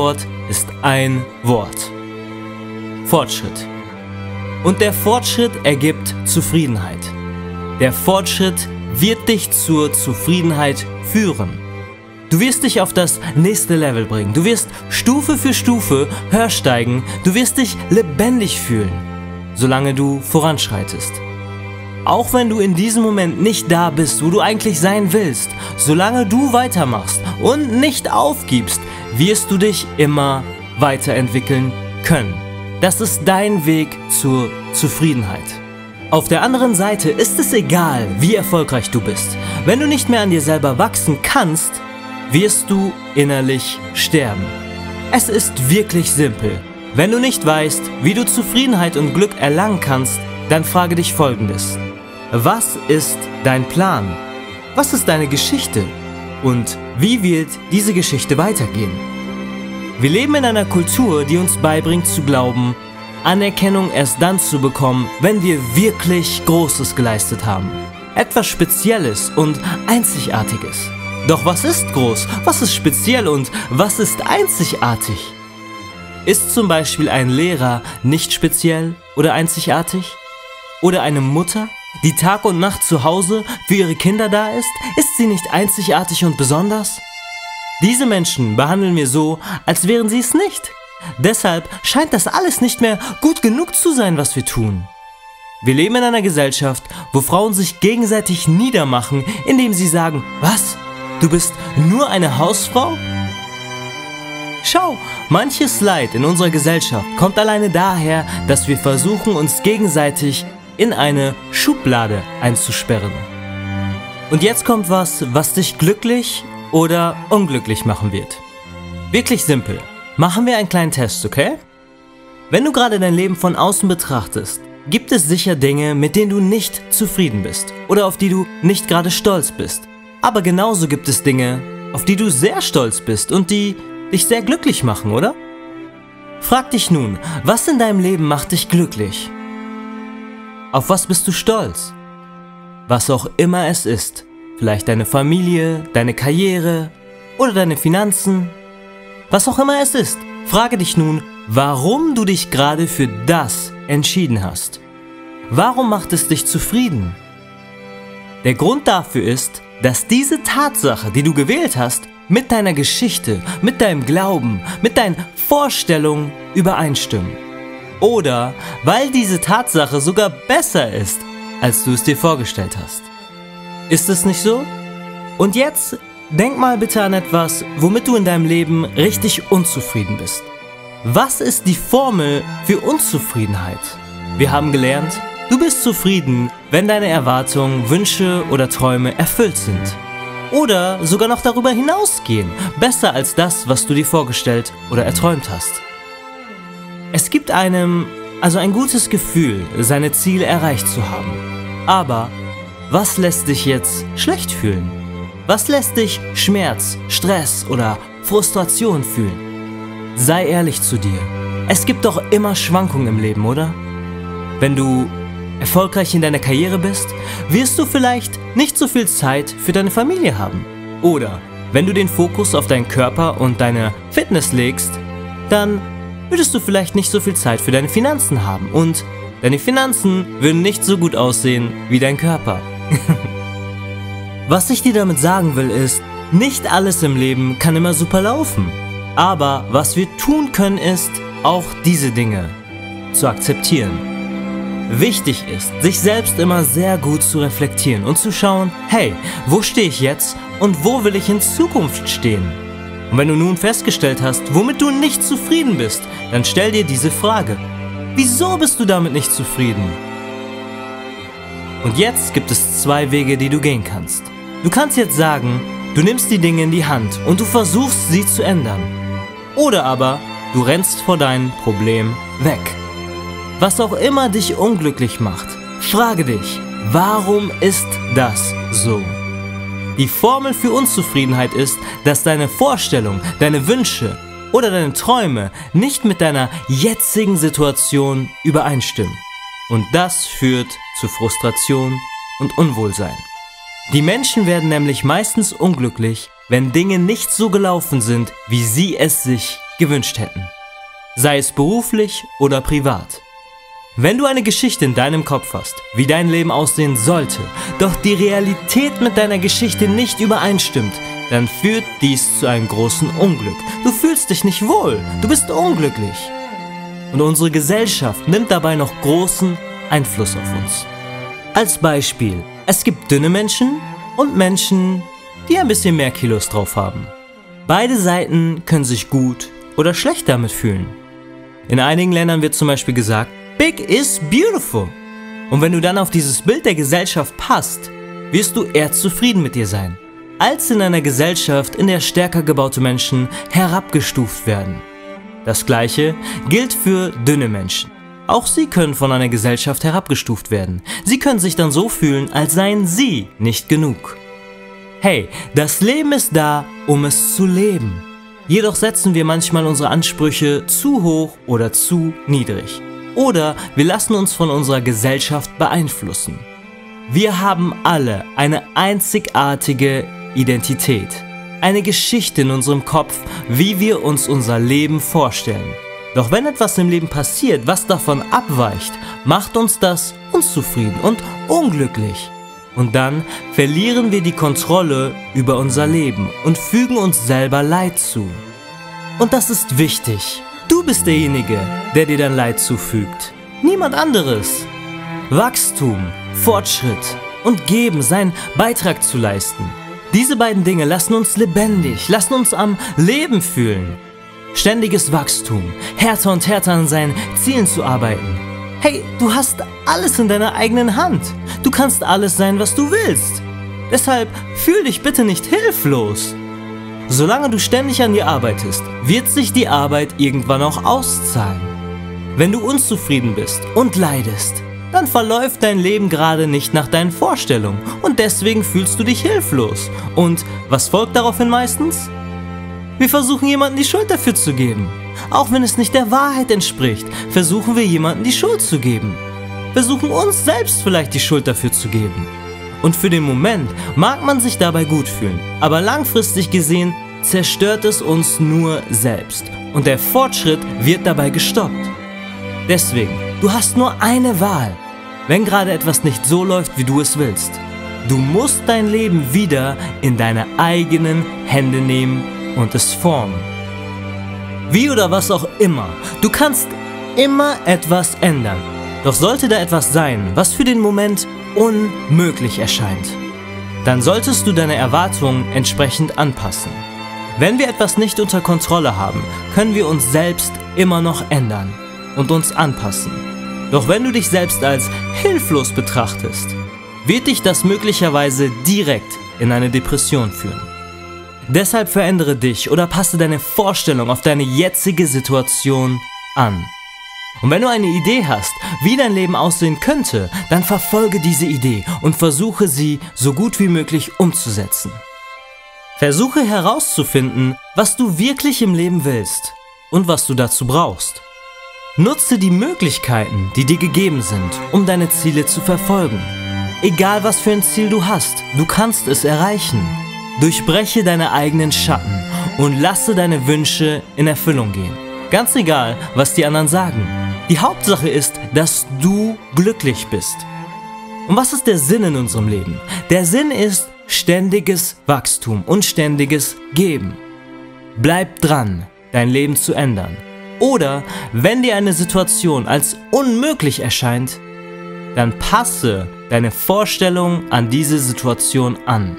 ist ein Wort: Fortschritt. Und der Fortschritt ergibt Zufriedenheit. Der Fortschritt wird dich zur Zufriedenheit führen. Du wirst dich auf das nächste Level bringen. Du wirst Stufe für Stufe höher steigen. Du wirst dich lebendig fühlen, solange du voranschreitest. Auch wenn du in diesem Moment nicht da bist, wo du eigentlich sein willst, solange du weitermachst und nicht aufgibst, wirst du dich immer weiterentwickeln können. Das ist dein Weg zur Zufriedenheit. Auf der anderen Seite ist es egal, wie erfolgreich du bist. Wenn du nicht mehr an dir selber wachsen kannst, wirst du innerlich sterben. Es ist wirklich simpel. Wenn du nicht weißt, wie du Zufriedenheit und Glück erlangen kannst, dann frage dich Folgendes: Was ist dein Plan? Was ist deine Geschichte? Und wie wird diese Geschichte weitergehen? Wir leben in einer Kultur, die uns beibringt zu glauben, Anerkennung erst dann zu bekommen, wenn wir wirklich Großes geleistet haben. Etwas Spezielles und Einzigartiges. Doch was ist groß? Was ist speziell und was ist einzigartig? Ist zum Beispiel ein Lehrer nicht speziell oder einzigartig? Oder eine Mutter, die Tag und Nacht zu Hause für ihre Kinder da ist? Ist sie nicht einzigartig und besonders? Diese Menschen behandeln wir so, als wären sie es nicht. Deshalb scheint das alles nicht mehr gut genug zu sein, was wir tun. Wir leben in einer Gesellschaft, wo Frauen sich gegenseitig niedermachen, indem sie sagen: Was? Du bist nur eine Hausfrau? Schau, manches Leid in unserer Gesellschaft kommt alleine daher, dass wir versuchen, uns gegenseitig in eine Schublade einzusperren. Und jetzt kommt was dich glücklich oder unglücklich machen wird. Wirklich simpel. Machen wir einen kleinen Test, okay? Wenn du gerade dein Leben von außen betrachtest, gibt es sicher Dinge, mit denen du nicht zufrieden bist oder auf die du nicht gerade stolz bist. Aber genauso gibt es Dinge, auf die du sehr stolz bist und die dich sehr glücklich machen, oder? Frag dich nun, was in deinem Leben macht dich glücklich? Auf was bist du stolz? Was auch immer es ist. Vielleicht deine Familie, deine Karriere oder deine Finanzen. Was auch immer es ist, frage dich nun, warum du dich gerade für das entschieden hast. Warum macht es dich zufrieden? Der Grund dafür ist, dass diese Tatsache, die du gewählt hast, mit deiner Geschichte, mit deinem Glauben, mit deinen Vorstellungen übereinstimmen. Oder weil diese Tatsache sogar besser ist, als du es dir vorgestellt hast. Ist es nicht so? Und jetzt denk mal bitte an etwas, womit du in deinem Leben richtig unzufrieden bist. Was ist die Formel für Unzufriedenheit? Wir haben gelernt, du bist zufrieden, wenn deine Erwartungen, Wünsche oder Träume erfüllt sind. Oder sogar noch darüber hinausgehen, besser als das, was du dir vorgestellt oder erträumt hast. Es gibt einem also ein gutes Gefühl, seine Ziele erreicht zu haben. Aber was lässt dich jetzt schlecht fühlen? Was lässt dich Schmerz, Stress oder Frustration fühlen? Sei ehrlich zu dir. Es gibt doch immer Schwankungen im Leben, oder? Wenn du erfolgreich in deiner Karriere bist, wirst du vielleicht nicht so viel Zeit für deine Familie haben. Oder wenn du den Fokus auf deinen Körper und deine Fitness legst, dann würdest du vielleicht nicht so viel Zeit für deine Finanzen haben. Und deine Finanzen würden nicht so gut aussehen wie dein Körper. Was ich dir damit sagen will ist, nicht alles im Leben kann immer super laufen. Aber was wir tun können ist, auch diese Dinge zu akzeptieren. Wichtig ist, sich selbst immer sehr gut zu reflektieren und zu schauen, hey, wo stehe ich jetzt und wo will ich in Zukunft stehen? Und wenn du nun festgestellt hast, womit du nicht zufrieden bist, dann stell dir diese Frage: Wieso bist du damit nicht zufrieden? Und jetzt gibt es zwei Wege, die du gehen kannst. Du kannst jetzt sagen, du nimmst die Dinge in die Hand und du versuchst sie zu ändern. Oder aber du rennst vor deinem Problem weg. Was auch immer dich unglücklich macht, frage dich, warum ist das so? Die Formel für Unzufriedenheit ist, dass deine Vorstellung, deine Wünsche oder deine Träume nicht mit deiner jetzigen Situation übereinstimmen. Und das führt zu Frustration und Unwohlsein. Die Menschen werden nämlich meistens unglücklich, wenn Dinge nicht so gelaufen sind, wie sie es sich gewünscht hätten. Sei es beruflich oder privat. Wenn du eine Geschichte in deinem Kopf hast, wie dein Leben aussehen sollte, doch die Realität mit deiner Geschichte nicht übereinstimmt, dann führt dies zu einem großen Unglück. Du fühlst dich nicht wohl, du bist unglücklich. Und unsere Gesellschaft nimmt dabei noch großen Einfluss auf uns. Als Beispiel, es gibt dünne Menschen und Menschen, die ein bisschen mehr Kilos drauf haben. Beide Seiten können sich gut oder schlecht damit fühlen. In einigen Ländern wird zum Beispiel gesagt, Big is beautiful. Und wenn du dann auf dieses Bild der Gesellschaft passt, wirst du eher zufrieden mit dir sein, als in einer Gesellschaft, in der stärker gebaute Menschen herabgestuft werden. Das Gleiche gilt für dünne Menschen. Auch sie können von einer Gesellschaft herabgestuft werden. Sie können sich dann so fühlen, als seien sie nicht genug. Hey, das Leben ist da, um es zu leben. Jedoch setzen wir manchmal unsere Ansprüche zu hoch oder zu niedrig. Oder wir lassen uns von unserer Gesellschaft beeinflussen. Wir haben alle eine einzigartige Identität, eine Geschichte in unserem Kopf, wie wir uns unser Leben vorstellen. Doch wenn etwas im Leben passiert, was davon abweicht, macht uns das unzufrieden und unglücklich. Und dann verlieren wir die Kontrolle über unser Leben und fügen uns selber Leid zu. Und das ist wichtig. Du bist derjenige, der dir dann Leid zufügt. Niemand anderes. Wachstum, Fortschritt und Geben, seinen Beitrag zu leisten. Diese beiden Dinge lassen uns lebendig, lassen uns am Leben fühlen. Ständiges Wachstum, härter und härter an seinen Zielen zu arbeiten. Hey, du hast alles in deiner eigenen Hand. Du kannst alles sein, was du willst. Deshalb fühl dich bitte nicht hilflos. Solange du ständig an dir arbeitest, wird sich die Arbeit irgendwann auch auszahlen. Wenn du unzufrieden bist und leidest, dann verläuft dein Leben gerade nicht nach deinen Vorstellungen und deswegen fühlst du dich hilflos. Und was folgt daraufhin meistens? Wir versuchen jemandem die Schuld dafür zu geben. Auch wenn es nicht der Wahrheit entspricht, versuchen wir jemandem die Schuld zu geben. Versuchen uns selbst vielleicht die Schuld dafür zu geben. Und für den Moment mag man sich dabei gut fühlen, aber langfristig gesehen zerstört es uns nur selbst und der Fortschritt wird dabei gestoppt. Deswegen, du hast nur eine Wahl, wenn gerade etwas nicht so läuft, wie du es willst. Du musst dein Leben wieder in deine eigenen Hände nehmen und es formen. Wie oder was auch immer, du kannst immer etwas ändern. Doch sollte da etwas sein, was für den Moment unmöglich erscheint, dann solltest du deine Erwartungen entsprechend anpassen. Wenn wir etwas nicht unter Kontrolle haben, können wir uns selbst immer noch ändern und uns anpassen. Doch wenn du dich selbst als hilflos betrachtest, wird dich das möglicherweise direkt in eine Depression führen. Deshalb verändere dich oder passe deine Vorstellung auf deine jetzige Situation an. Und wenn du eine Idee hast, wie dein Leben aussehen könnte, dann verfolge diese Idee und versuche sie so gut wie möglich umzusetzen. Versuche herauszufinden, was du wirklich im Leben willst und was du dazu brauchst. Nutze die Möglichkeiten, die dir gegeben sind, um deine Ziele zu verfolgen. Egal was für ein Ziel du hast, du kannst es erreichen. Durchbreche deine eigenen Schatten und lasse deine Wünsche in Erfüllung gehen. Ganz egal, was die anderen sagen. Die Hauptsache ist, dass du glücklich bist. Und was ist der Sinn in unserem Leben? Der Sinn ist ständiges Wachstum und ständiges Geben. Bleib dran, dein Leben zu ändern. Oder wenn dir eine Situation als unmöglich erscheint, dann passe deine Vorstellung an diese Situation an.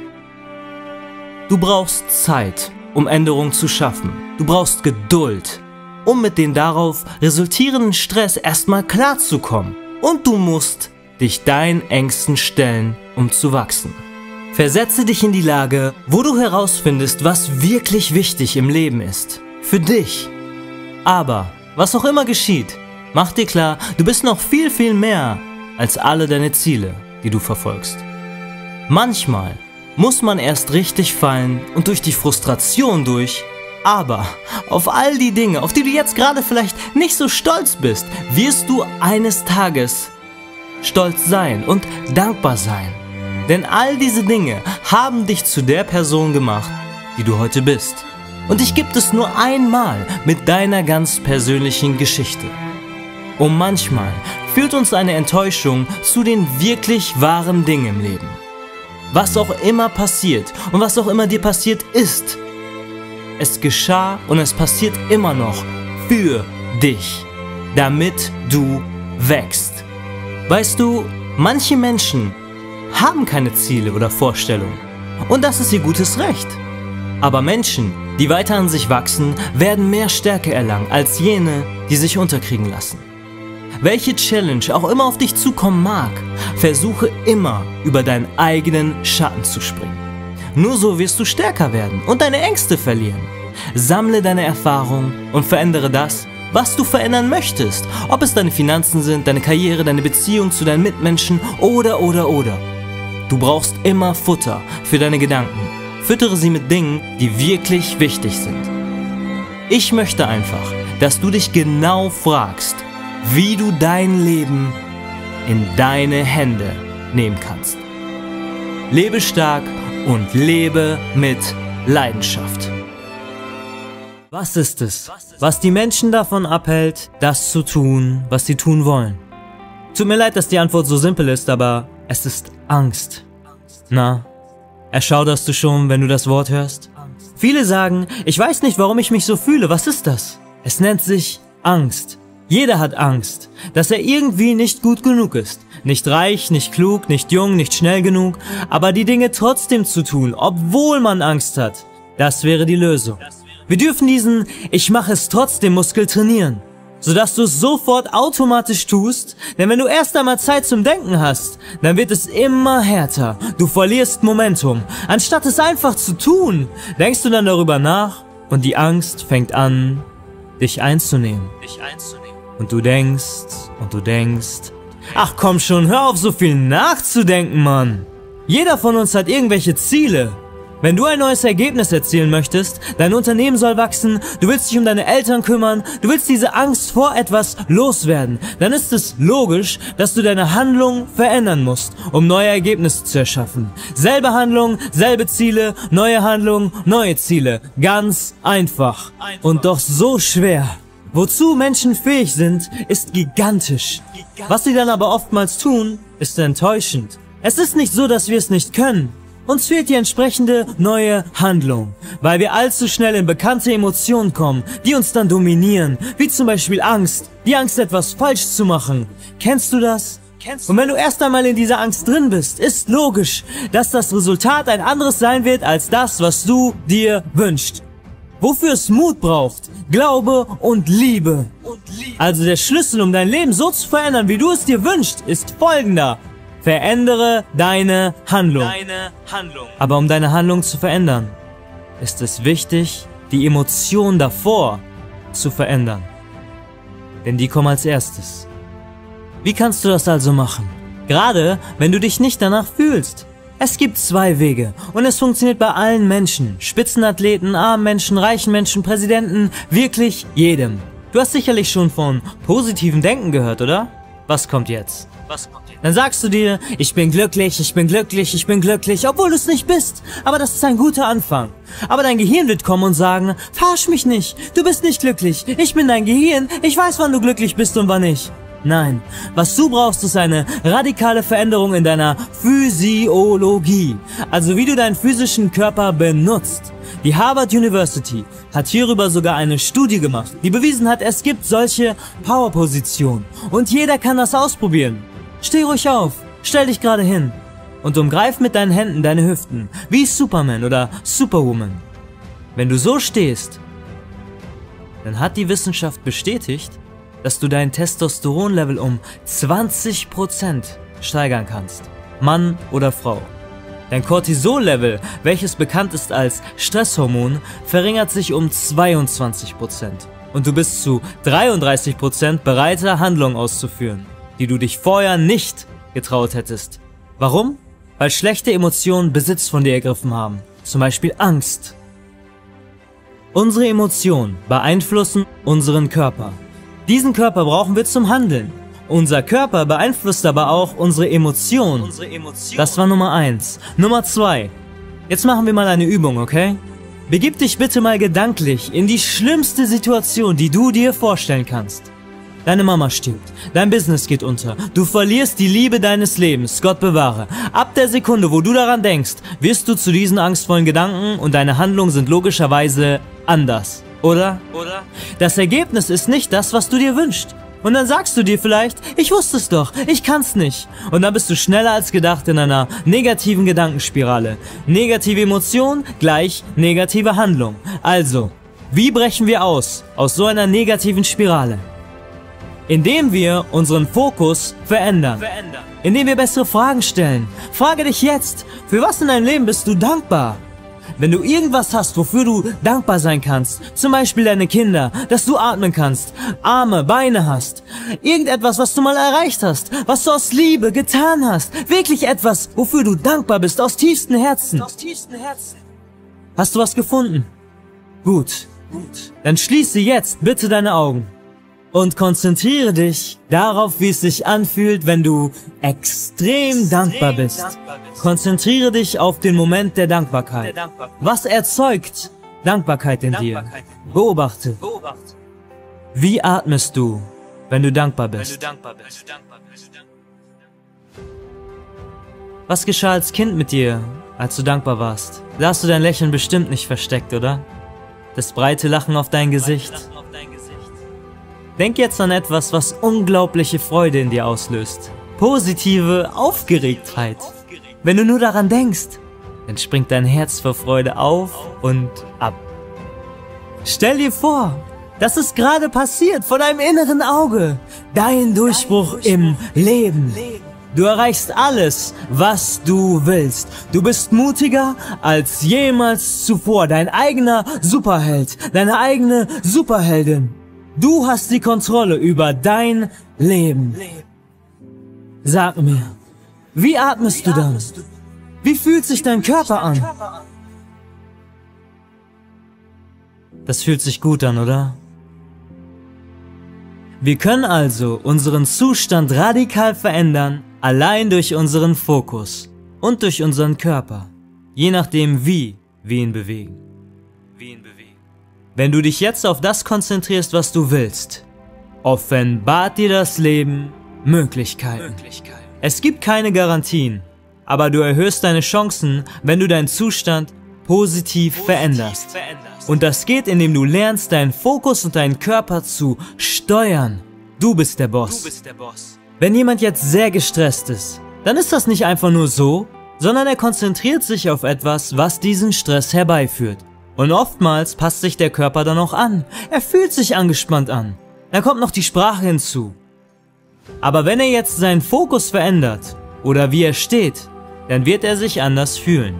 Du brauchst Zeit, um Änderungen zu schaffen. Du brauchst Geduld, um mit dem darauf resultierenden Stress erstmal klarzukommen. Und du musst dich deinen Ängsten stellen, um zu wachsen. Versetze dich in die Lage, wo du herausfindest, was wirklich wichtig im Leben ist. Für dich. Aber, was auch immer geschieht, mach dir klar, du bist noch viel, viel mehr als alle deine Ziele, die du verfolgst. Manchmal muss man erst richtig fallen und durch die Frustration durch, aber auf all die Dinge, auf die du jetzt gerade vielleicht nicht so stolz bist, wirst du eines Tages stolz sein und dankbar sein. Denn all diese Dinge haben dich zu der Person gemacht, die du heute bist. Und dich gibt es nur einmal mit deiner ganz persönlichen Geschichte. Und manchmal führt uns eine Enttäuschung zu den wirklich wahren Dingen im Leben. Was auch immer passiert und was auch immer dir passiert ist, es geschah und es passiert immer noch für dich, damit du wächst. Weißt du, manche Menschen haben keine Ziele oder Vorstellungen und das ist ihr gutes Recht. Aber Menschen, die weiter an sich wachsen, werden mehr Stärke erlangen als jene, die sich unterkriegen lassen. Welche Challenge auch immer auf dich zukommen mag, versuche immer über deinen eigenen Schatten zu springen. Nur so wirst du stärker werden und deine Ängste verlieren. Sammle deine Erfahrungen und verändere das, was du verändern möchtest. Ob es deine Finanzen sind, deine Karriere, deine Beziehung zu deinen Mitmenschen oder. Du brauchst immer Futter für deine Gedanken. Füttere sie mit Dingen, die wirklich wichtig sind. Ich möchte einfach, dass du dich genau fragst, wie du dein Leben in deine Hände nehmen kannst. Lebe stark und lebe mit Leidenschaft. Was ist es, was die Menschen davon abhält, das zu tun, was sie tun wollen? Tut mir leid, dass die Antwort so simpel ist, aber es ist Angst. Na, erschauderst du schon, wenn du das Wort hörst? Viele sagen, ich weiß nicht, warum ich mich so fühle, was ist das? Es nennt sich Angst. Jeder hat Angst, dass er irgendwie nicht gut genug ist. Nicht reich, nicht klug, nicht jung, nicht schnell genug, aber die Dinge trotzdem zu tun, obwohl man Angst hat. Das wäre die Lösung. Wir dürfen diesen Ich mache es trotzdem Muskel trainieren, sodass du es sofort automatisch tust, denn wenn du erst einmal Zeit zum Denken hast, dann wird es immer härter. Du verlierst Momentum. Anstatt es einfach zu tun, denkst du dann darüber nach und die Angst fängt an, dich einzunehmen. Und du denkst und du denkst. Ach komm schon, hör auf so viel nachzudenken, Mann. Jeder von uns hat irgendwelche Ziele. Wenn du ein neues Ergebnis erzielen möchtest, dein Unternehmen soll wachsen, du willst dich um deine Eltern kümmern, du willst diese Angst vor etwas loswerden, dann ist es logisch, dass du deine Handlung verändern musst, um neue Ergebnisse zu erschaffen. Selbe Handlung, selbe Ziele, neue Handlung, neue Ziele. Ganz einfach. Und doch so schwer. Wozu Menschen fähig sind, ist gigantisch. Was sie dann aber oftmals tun, ist enttäuschend. Es ist nicht so, dass wir es nicht können. Uns fehlt die entsprechende neue Handlung, weil wir allzu schnell in bekannte Emotionen kommen, die uns dann dominieren, wie zum Beispiel Angst, die Angst, etwas falsch zu machen. Kennst du das? Und wenn du erst einmal in dieser Angst drin bist, ist logisch, dass das Resultat ein anderes sein wird als das, was du dir wünschst. Wofür es Mut braucht, Glaube und Liebe. Also der Schlüssel, um dein Leben so zu verändern, wie du es dir wünschst, ist folgender. Verändere deine Handlung. Aber um deine Handlung zu verändern, ist es wichtig, die Emotion davor zu verändern. Denn die kommen als erstes. Wie kannst du das also machen? Gerade wenn du dich nicht danach fühlst. Es gibt zwei Wege und es funktioniert bei allen Menschen. Spitzenathleten, armen Menschen, reichen Menschen, Präsidenten, wirklich jedem. Du hast sicherlich schon von positivem Denken gehört, oder? Was kommt jetzt? Dann sagst du dir, ich bin glücklich, ich bin glücklich, ich bin glücklich, obwohl du es nicht bist. Aber das ist ein guter Anfang. Aber dein Gehirn wird kommen und sagen, verarsch mich nicht, du bist nicht glücklich, ich bin dein Gehirn, ich weiß, wann du glücklich bist und wann nicht. Nein, was du brauchst, ist eine radikale Veränderung in deiner Physiologie, also wie du deinen physischen Körper benutzt. Die Harvard University hat hierüber sogar eine Studie gemacht, die bewiesen hat, es gibt solche Powerpositionen und jeder kann das ausprobieren. Steh ruhig auf, stell dich gerade hin und umgreif mit deinen Händen deine Hüften, wie Superman oder Superwoman. Wenn du so stehst, dann hat die Wissenschaft bestätigt, dass du dein Testosteronlevel um 20% steigern kannst, Mann oder Frau. Dein Cortisol-Level, welches bekannt ist als Stresshormon, verringert sich um 22% und du bist zu 33% bereiter, Handlungen auszuführen, die du dich vorher nicht getraut hättest. Warum? Weil schlechte Emotionen Besitz von dir ergriffen haben, zum Beispiel Angst. Unsere Emotionen beeinflussen unseren Körper. Diesen Körper brauchen wir zum Handeln. Unser Körper beeinflusst aber auch unsere Emotionen. Das war Nummer 1. Nummer 2. Jetzt machen wir mal eine Übung, okay? Begib dich bitte mal gedanklich in die schlimmste Situation, die du dir vorstellen kannst. Deine Mama stirbt, dein Business geht unter, du verlierst die Liebe deines Lebens, Gott bewahre. Ab der Sekunde, wo du daran denkst, wirst du zu diesen angstvollen Gedanken und deine Handlungen sind logischerweise anders, oder? Das Ergebnis ist nicht das, was du dir wünschst. Und dann sagst du dir vielleicht, ich wusste es doch, ich kann's nicht. Und dann bist du schneller als gedacht in einer negativen Gedankenspirale. Negative Emotion gleich negative Handlung. Also, wie brechen wir aus so einer negativen Spirale? Indem wir unseren Fokus verändern. Indem wir bessere Fragen stellen. Frage dich jetzt, für was in deinem Leben bist du dankbar? Wenn du irgendwas hast, wofür du dankbar sein kannst, zum Beispiel deine Kinder, dass du atmen kannst, Arme, Beine hast, irgendetwas, was du mal erreicht hast, was du aus Liebe getan hast, wirklich etwas, wofür du dankbar bist, aus tiefstem Herzen. Hast du was gefunden? Gut. Dann schließe jetzt bitte deine Augen. Und konzentriere dich darauf, wie es sich anfühlt, wenn du extrem dankbar bist. Konzentriere dich auf den Moment der Dankbarkeit. Was erzeugt Dankbarkeit in dir? Beobachte. Wie atmest du, wenn du dankbar bist? Was geschah als Kind mit dir, als du dankbar warst? Da hast du dein Lächeln bestimmt nicht versteckt, oder? Das breite Lachen auf dein Gesicht. Denk jetzt an etwas, was unglaubliche Freude in dir auslöst. Positive Aufgeregtheit. Wenn du nur daran denkst, dann springt dein Herz vor Freude auf und ab. Stell dir vor, das ist gerade passiert vor deinem inneren Auge. Dein Durchbruch im Leben. Du erreichst alles, was du willst. Du bist mutiger als jemals zuvor. Dein eigener Superheld, deine eigene Superheldin. Du hast die Kontrolle über dein Leben. Sag mir, wie atmest du dann? Wie fühlt sich dein Körper an? Das fühlt sich gut an, oder? Wir können also unseren Zustand radikal verändern, allein durch unseren Fokus und durch unseren Körper, je nachdem wie wir ihn bewegen. Wenn du dich jetzt auf das konzentrierst, was du willst, offenbart dir das Leben Möglichkeiten. Es gibt keine Garantien, aber du erhöhst deine Chancen, wenn du deinen Zustand positiv veränderst. Und das geht, indem du lernst, deinen Fokus und deinen Körper zu steuern. Du bist der Boss. Wenn jemand jetzt sehr gestresst ist, dann ist das nicht einfach nur so, sondern er konzentriert sich auf etwas, was diesen Stress herbeiführt. Und oftmals passt sich der Körper dann auch an. Er fühlt sich angespannt an. Dann kommt noch die Sprache hinzu. Aber wenn er jetzt seinen Fokus verändert oder wie er steht, dann wird er sich anders fühlen.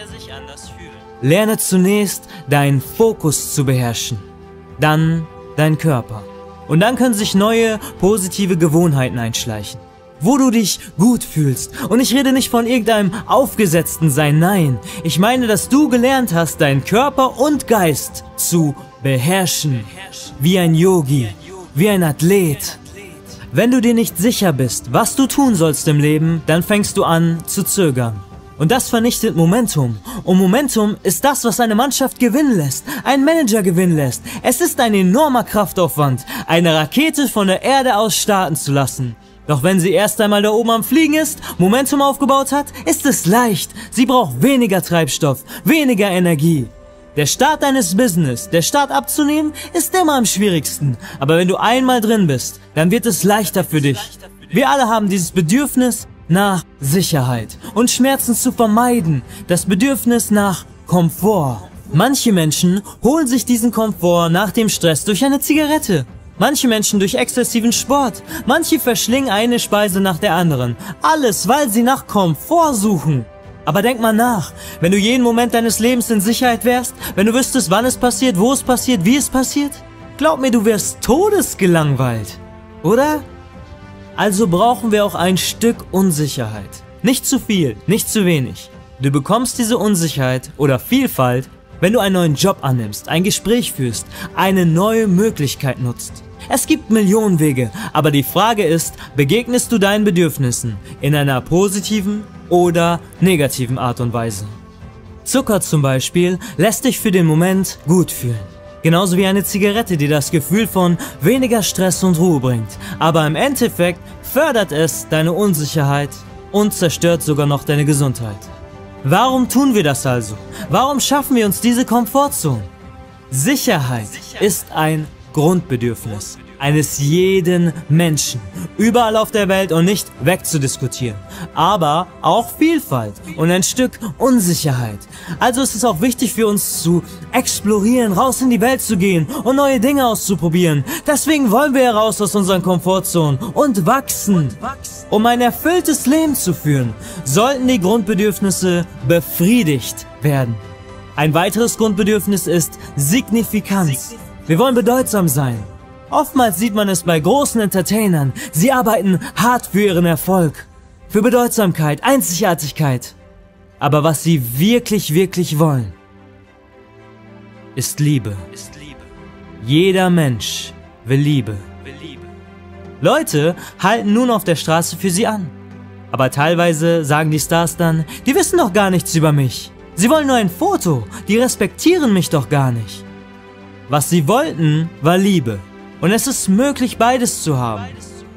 Lerne zunächst, deinen Fokus zu beherrschen. Dann dein Körper. Und dann können sich neue, positive Gewohnheiten einschleichen. Wo du dich gut fühlst. Und ich rede nicht von irgendeinem aufgesetzten Sein, nein. Ich meine, dass du gelernt hast, deinen Körper und Geist zu beherrschen. Wie ein Yogi, wie ein Athlet. Wenn du dir nicht sicher bist, was du tun sollst im Leben, dann fängst du an zu zögern. Und das vernichtet Momentum. Und Momentum ist das, was eine Mannschaft gewinnen lässt, einen Manager gewinnen lässt. Es ist ein enormer Kraftaufwand, eine Rakete von der Erde aus starten zu lassen. Doch wenn sie erst einmal da oben am Fliegen ist, Momentum aufgebaut hat, ist es leicht. Sie braucht weniger Treibstoff, weniger Energie. Der Start deines Business, der Start abzunehmen, ist immer am schwierigsten. Aber wenn du einmal drin bist, dann wird es leichter für dich. Wir alle haben dieses Bedürfnis nach Sicherheit und Schmerzen zu vermeiden. Das Bedürfnis nach Komfort. Manche Menschen holen sich diesen Komfort nach dem Stress durch eine Zigarette. Manche Menschen durch exzessiven Sport. Manche verschlingen eine Speise nach der anderen. Alles, weil sie nach Komfort suchen. Aber denk mal nach, wenn du jeden Moment deines Lebens in Sicherheit wärst, wenn du wüsstest, wann es passiert, wo es passiert, wie es passiert, glaub mir, du wärst todesgelangweilt, oder? Also brauchen wir auch ein Stück Unsicherheit. Nicht zu viel, nicht zu wenig. Du bekommst diese Unsicherheit oder Vielfalt, wenn du einen neuen Job annimmst, ein Gespräch führst, eine neue Möglichkeit nutzt. Es gibt Millionen Wege, aber die Frage ist, begegnest du deinen Bedürfnissen in einer positiven oder negativen Art und Weise? Zucker zum Beispiel lässt dich für den Moment gut fühlen. Genauso wie eine Zigarette, die das Gefühl von weniger Stress und Ruhe bringt. Aber im Endeffekt fördert es deine Unsicherheit und zerstört sogar noch deine Gesundheit. Warum tun wir das also? Warum schaffen wir uns diese Komfortzone? Sicherheit ist ein Grundbedürfnis eines jeden Menschen, überall auf der Welt und nicht wegzudiskutieren. Aber auch Vielfalt und ein Stück Unsicherheit. Also ist es auch wichtig für uns zu explorieren, raus in die Welt zu gehen und neue Dinge auszuprobieren. Deswegen wollen wir heraus aus unseren Komfortzonen und wachsen. Um ein erfülltes Leben zu führen, sollten die Grundbedürfnisse befriedigt werden. Ein weiteres Grundbedürfnis ist Signifikanz. Wir wollen bedeutsam sein. Oftmals sieht man es bei großen Entertainern. Sie arbeiten hart für ihren Erfolg, für Bedeutsamkeit, Einzigartigkeit. Aber was sie wirklich, wirklich wollen, ist Liebe. Jeder Mensch will Liebe. Leute halten nun auf der Straße für sie an. Aber teilweise sagen die Stars dann, die wissen doch gar nichts über mich. Sie wollen nur ein Foto, die respektieren mich doch gar nicht. Was sie wollten, war Liebe. Und es ist möglich, beides zu haben.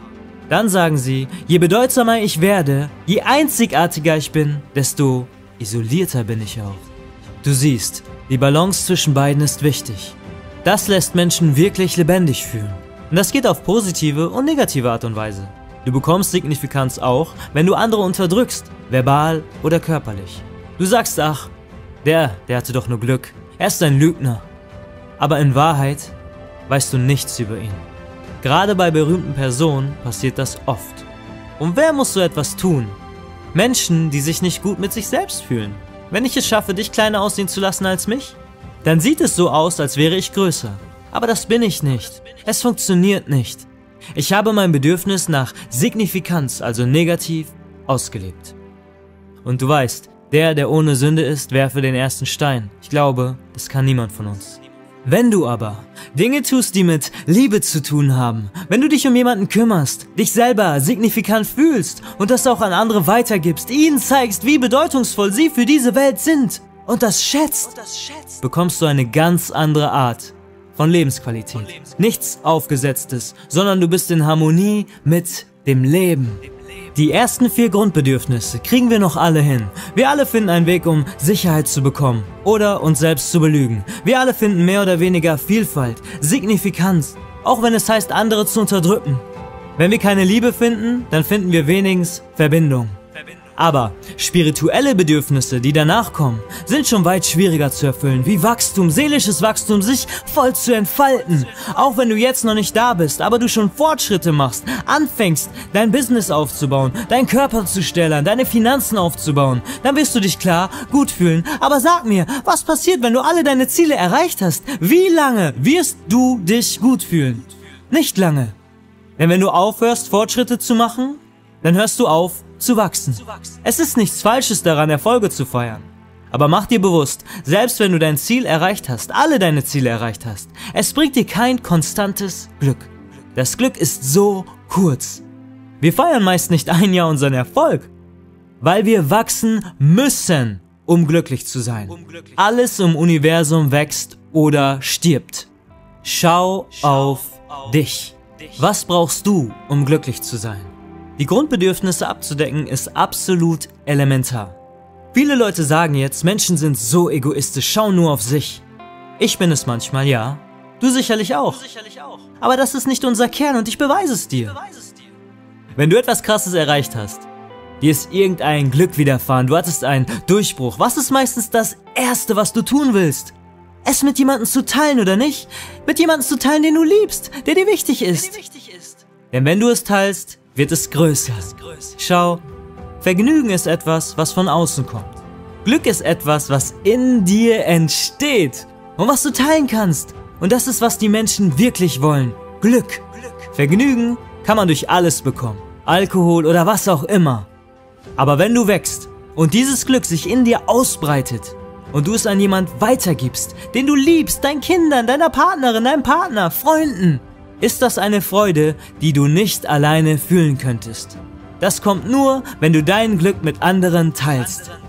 Dann sagen sie, je bedeutsamer ich werde, je einzigartiger ich bin, desto isolierter bin ich auch. Du siehst, die Balance zwischen beiden ist wichtig. Das lässt Menschen wirklich lebendig fühlen. Und das geht auf positive und negative Art und Weise. Du bekommst Signifikanz auch, wenn du andere unterdrückst, verbal oder körperlich. Du sagst, ach, der hatte doch nur Glück, er ist ein Lügner. Aber in Wahrheit weißt du nichts über ihn. Gerade bei berühmten Personen passiert das oft. Und wer muss so etwas tun? Menschen, die sich nicht gut mit sich selbst fühlen. Wenn ich es schaffe, dich kleiner aussehen zu lassen als mich, dann sieht es so aus, als wäre ich größer. Aber das bin ich nicht. Es funktioniert nicht. Ich habe mein Bedürfnis nach Signifikanz, also negativ, ausgelebt. Und du weißt, der ohne Sünde ist, werfe den ersten Stein. Ich glaube, das kann niemand von uns. Wenn du aber Dinge tust, die mit Liebe zu tun haben, wenn du dich um jemanden kümmerst, dich selber signifikant fühlst und das auch an andere weitergibst, ihnen zeigst, wie bedeutungsvoll sie für diese Welt sind und das schätzt, bekommst du eine ganz andere Art von Lebensqualität. Nichts Aufgesetztes, sondern du bist in Harmonie mit dem Leben. Die ersten 4 Grundbedürfnisse kriegen wir noch alle hin. Wir alle finden einen Weg, um Sicherheit zu bekommen oder uns selbst zu belügen. Wir alle finden mehr oder weniger Vielfalt, Signifikanz, auch wenn es heißt, andere zu unterdrücken. Wenn wir keine Liebe finden, dann finden wir wenigstens Verbindung. Aber spirituelle Bedürfnisse, die danach kommen, sind schon weit schwieriger zu erfüllen, wie Wachstum, seelisches Wachstum, sich voll zu entfalten. Auch wenn du jetzt noch nicht da bist, aber du schon Fortschritte machst, anfängst, dein Business aufzubauen, deinen Körper zu stählern, deine Finanzen aufzubauen, dann wirst du dich klar gut fühlen. Aber sag mir, was passiert, wenn du alle deine Ziele erreicht hast? Wie lange wirst du dich gut fühlen? Nicht lange. Denn wenn du aufhörst, Fortschritte zu machen, dann hörst du auf, zu wachsen. Es ist nichts Falsches daran, Erfolge zu feiern. Aber mach dir bewusst, selbst wenn du dein Ziel erreicht hast, alle deine Ziele erreicht hast, es bringt dir kein konstantes Glück. Das Glück ist so kurz. Wir feiern meist nicht ein Jahr unseren Erfolg, weil wir wachsen müssen, um glücklich zu sein. Alles im Universum wächst oder stirbt. Schau auf dich. Was brauchst du, um glücklich zu sein? Die Grundbedürfnisse abzudecken ist absolut elementar. Viele Leute sagen jetzt, Menschen sind so egoistisch, schauen nur auf sich. Ich bin es manchmal, ja. Du sicherlich auch. Aber das ist nicht unser Kern und ich beweise es dir. Wenn du etwas Krasses erreicht hast, dir ist irgendein Glück widerfahren, du hattest einen Durchbruch, was ist meistens das Erste, was du tun willst? Es mit jemandem zu teilen oder nicht? Mit jemandem zu teilen, den du liebst, der dir wichtig ist. Denn wenn du es teilst, wird es größer. Schau, Vergnügen ist etwas, was von außen kommt. Glück ist etwas, was in dir entsteht und was du teilen kannst. Und das ist, was die Menschen wirklich wollen. Glück. Vergnügen kann man durch alles bekommen. Alkohol oder was auch immer. Aber wenn du wächst und dieses Glück sich in dir ausbreitet und du es an jemand weitergibst, den du liebst, deinen Kindern, deiner Partnerin, deinem Partner, Freunden, ist das eine Freude, die du nicht alleine fühlen könntest. Das kommt nur, wenn du dein Glück mit anderen teilst.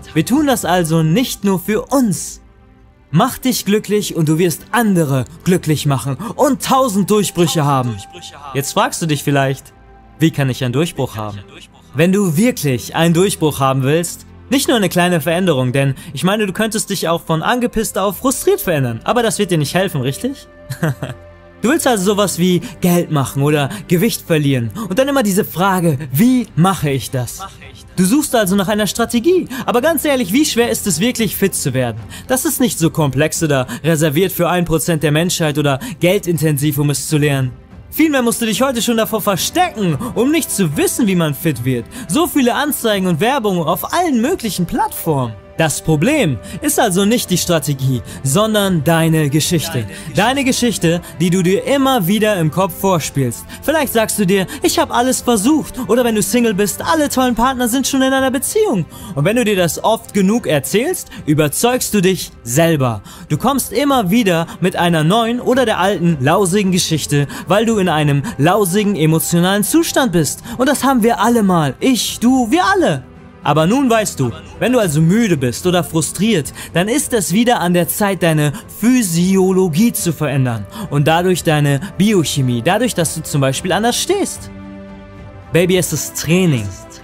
Wir tun das also nicht nur für uns. Mach dich glücklich und du wirst andere glücklich machen und 1000 Durchbrüche haben. Jetzt fragst du dich vielleicht, wie kann ich einen Durchbruch haben? Wenn du wirklich einen Durchbruch haben willst, nicht nur eine kleine Veränderung, denn ich meine, du könntest dich auch von angepisst auf frustriert verändern, aber das wird dir nicht helfen, richtig? Du willst also sowas wie Geld machen oder Gewicht verlieren und dann immer diese Frage, wie mache ich das? Du suchst also nach einer Strategie, aber ganz ehrlich, wie schwer ist es wirklich fit zu werden? Das ist nicht so komplex oder reserviert für 1% der Menschheit oder geldintensiv, um es zu lernen. Vielmehr musst du dich heute schon davor verstecken, um nicht zu wissen, wie man fit wird. So viele Anzeigen und Werbung auf allen möglichen Plattformen. Das Problem ist also nicht die Strategie, sondern deine Geschichte. Deine Geschichte, die du dir immer wieder im Kopf vorspielst. Vielleicht sagst du dir, ich habe alles versucht. Oder wenn du Single bist, alle tollen Partner sind schon in einer Beziehung. Und wenn du dir das oft genug erzählst, überzeugst du dich selber. Du kommst immer wieder mit einer neuen oder der alten lausigen Geschichte, weil du in einem lausigen emotionalen Zustand bist. Und das haben wir alle mal. Ich, du, wir alle. Aber nun weißt du, wenn du also müde bist oder frustriert, dann ist es wieder an der Zeit, deine Physiologie zu verändern und dadurch deine Biochemie, dadurch, dass du zum Beispiel anders stehst. Baby, es ist Training.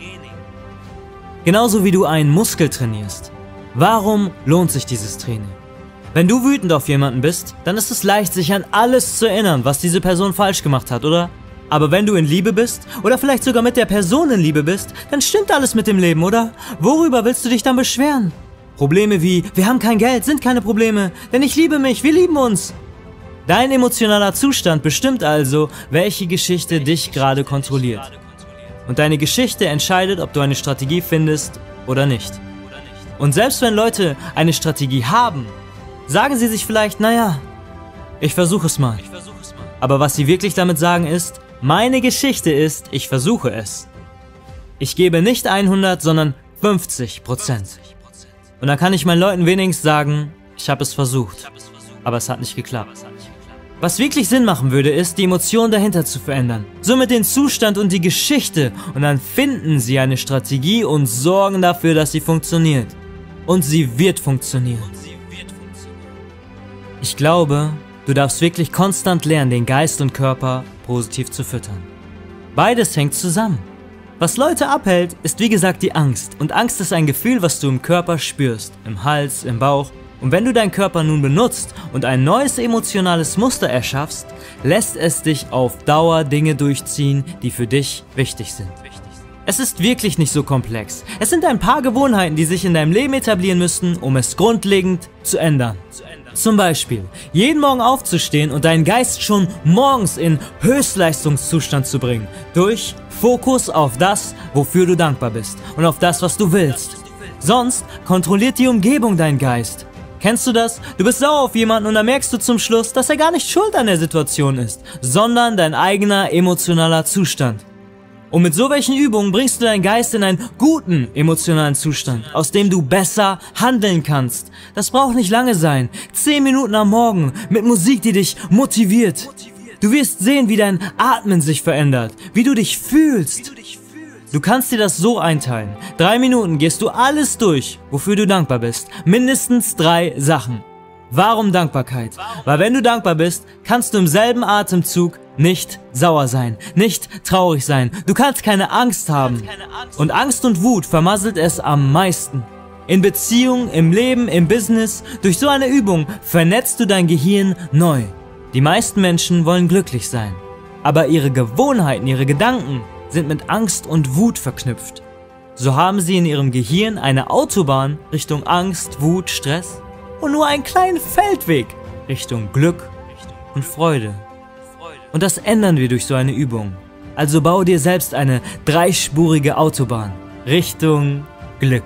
Genauso wie du einen Muskel trainierst. Warum lohnt sich dieses Training? Wenn du wütend auf jemanden bist, dann ist es leicht, sich an alles zu erinnern, was diese Person falsch gemacht hat, oder? Aber wenn du in Liebe bist oder vielleicht sogar mit der Person in Liebe bist, dann stimmt alles mit dem Leben, oder? Worüber willst du dich dann beschweren? Probleme wie, wir haben kein Geld, sind keine Probleme, denn ich liebe mich, wir lieben uns. Dein emotionaler Zustand bestimmt also, welche Geschichte dich gerade kontrolliert. Und deine Geschichte entscheidet, ob du eine Strategie findest oder nicht. Und selbst wenn Leute eine Strategie haben, sagen sie sich vielleicht, naja, ich versuche es mal. Aber was sie wirklich damit sagen ist, meine Geschichte ist, ich versuche es. Ich gebe nicht 100, sondern 50%. Und dann kann ich meinen Leuten wenigstens sagen, ich habe es versucht, aber es hat nicht geklappt. Was wirklich Sinn machen würde, ist, die Emotion dahinter zu verändern. Somit den Zustand und die Geschichte. Und dann finden sie eine Strategie und sorgen dafür, dass sie funktioniert. Und sie wird funktionieren. Ich glaube, du darfst wirklich konstant lernen, den Geist und Körper positiv zu füttern. Beides hängt zusammen. Was Leute abhält, ist wie gesagt die Angst. Und Angst ist ein Gefühl, was du im Körper spürst, im Hals, im Bauch. Und wenn du deinen Körper nun benutzt und ein neues emotionales Muster erschaffst, lässt es dich auf Dauer Dinge durchziehen, die für dich wichtig sind. Es ist wirklich nicht so komplex. Es sind ein paar Gewohnheiten, die sich in deinem Leben etablieren müssten, um es grundlegend zu ändern. Zum Beispiel, jeden Morgen aufzustehen und deinen Geist schon morgens in Höchstleistungszustand zu bringen. Durch Fokus auf das, wofür du dankbar bist und auf das, was du willst. Sonst kontrolliert die Umgebung deinen Geist. Kennst du das? Du bist sauer auf jemanden und dann merkst du zum Schluss, dass er gar nicht schuld an der Situation ist, sondern dein eigener emotionaler Zustand. Und mit so welchen Übungen bringst du deinen Geist in einen guten emotionalen Zustand, aus dem du besser handeln kannst. Das braucht nicht lange sein. 10 Minuten am Morgen mit Musik, die dich motiviert. Du wirst sehen, wie dein Atmen sich verändert, wie du dich fühlst. Du kannst dir das so einteilen. 3 Minuten gehst du alles durch, wofür du dankbar bist. Mindestens 3 Sachen. Warum Dankbarkeit? Weil wenn du dankbar bist, kannst du im selben Atemzug nicht sauer sein, nicht traurig sein. Du kannst keine Angst haben. Und Angst und Wut vermasselt es am meisten. In Beziehungen, im Leben, im Business, durch so eine Übung vernetzt du dein Gehirn neu. Die meisten Menschen wollen glücklich sein. Aber ihre Gewohnheiten, ihre Gedanken sind mit Angst und Wut verknüpft. So haben sie in ihrem Gehirn eine Autobahn Richtung Angst, Wut, Stress und nur einen kleinen Feldweg Richtung Glück und Freude. Und das ändern wir durch so eine Übung. Also baue dir selbst eine 3-spurige Autobahn Richtung Glück.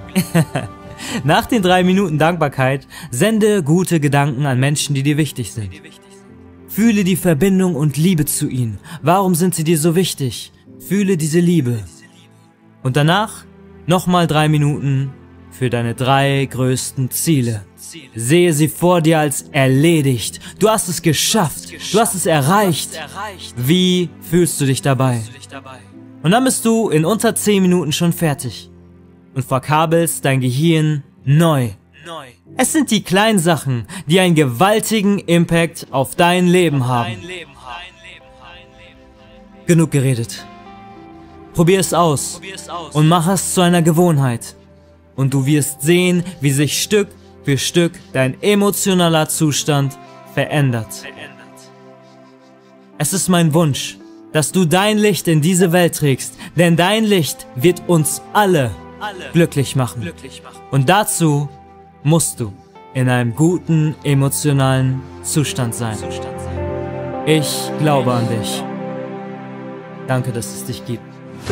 Nach den 3 Minuten Dankbarkeit sende gute Gedanken an Menschen, die dir wichtig sind. Fühle die Verbindung und Liebe zu ihnen. Warum sind sie dir so wichtig? Fühle diese Liebe. Und danach nochmal 3 Minuten für deine 3 größten Ziele. Sehe sie vor dir als erledigt. Du hast es geschafft. Du hast es erreicht. Wie fühlst du dich dabei? Und dann bist du in unter 10 Minuten schon fertig. und verkabelst dein Gehirn neu. Es sind die kleinen Sachen, die einen gewaltigen Impact auf dein Leben haben. Genug geredet. Probier es aus und mach es zu einer Gewohnheit. Und du wirst sehen, wie sich Stück für Stück dein emotionaler Zustand verändert. Es ist mein Wunsch, dass du dein Licht in diese Welt trägst, denn dein Licht wird uns alle glücklich machen. Und dazu musst du in einem guten emotionalen Zustand sein. Ich glaube an dich. Danke, dass es dich gibt.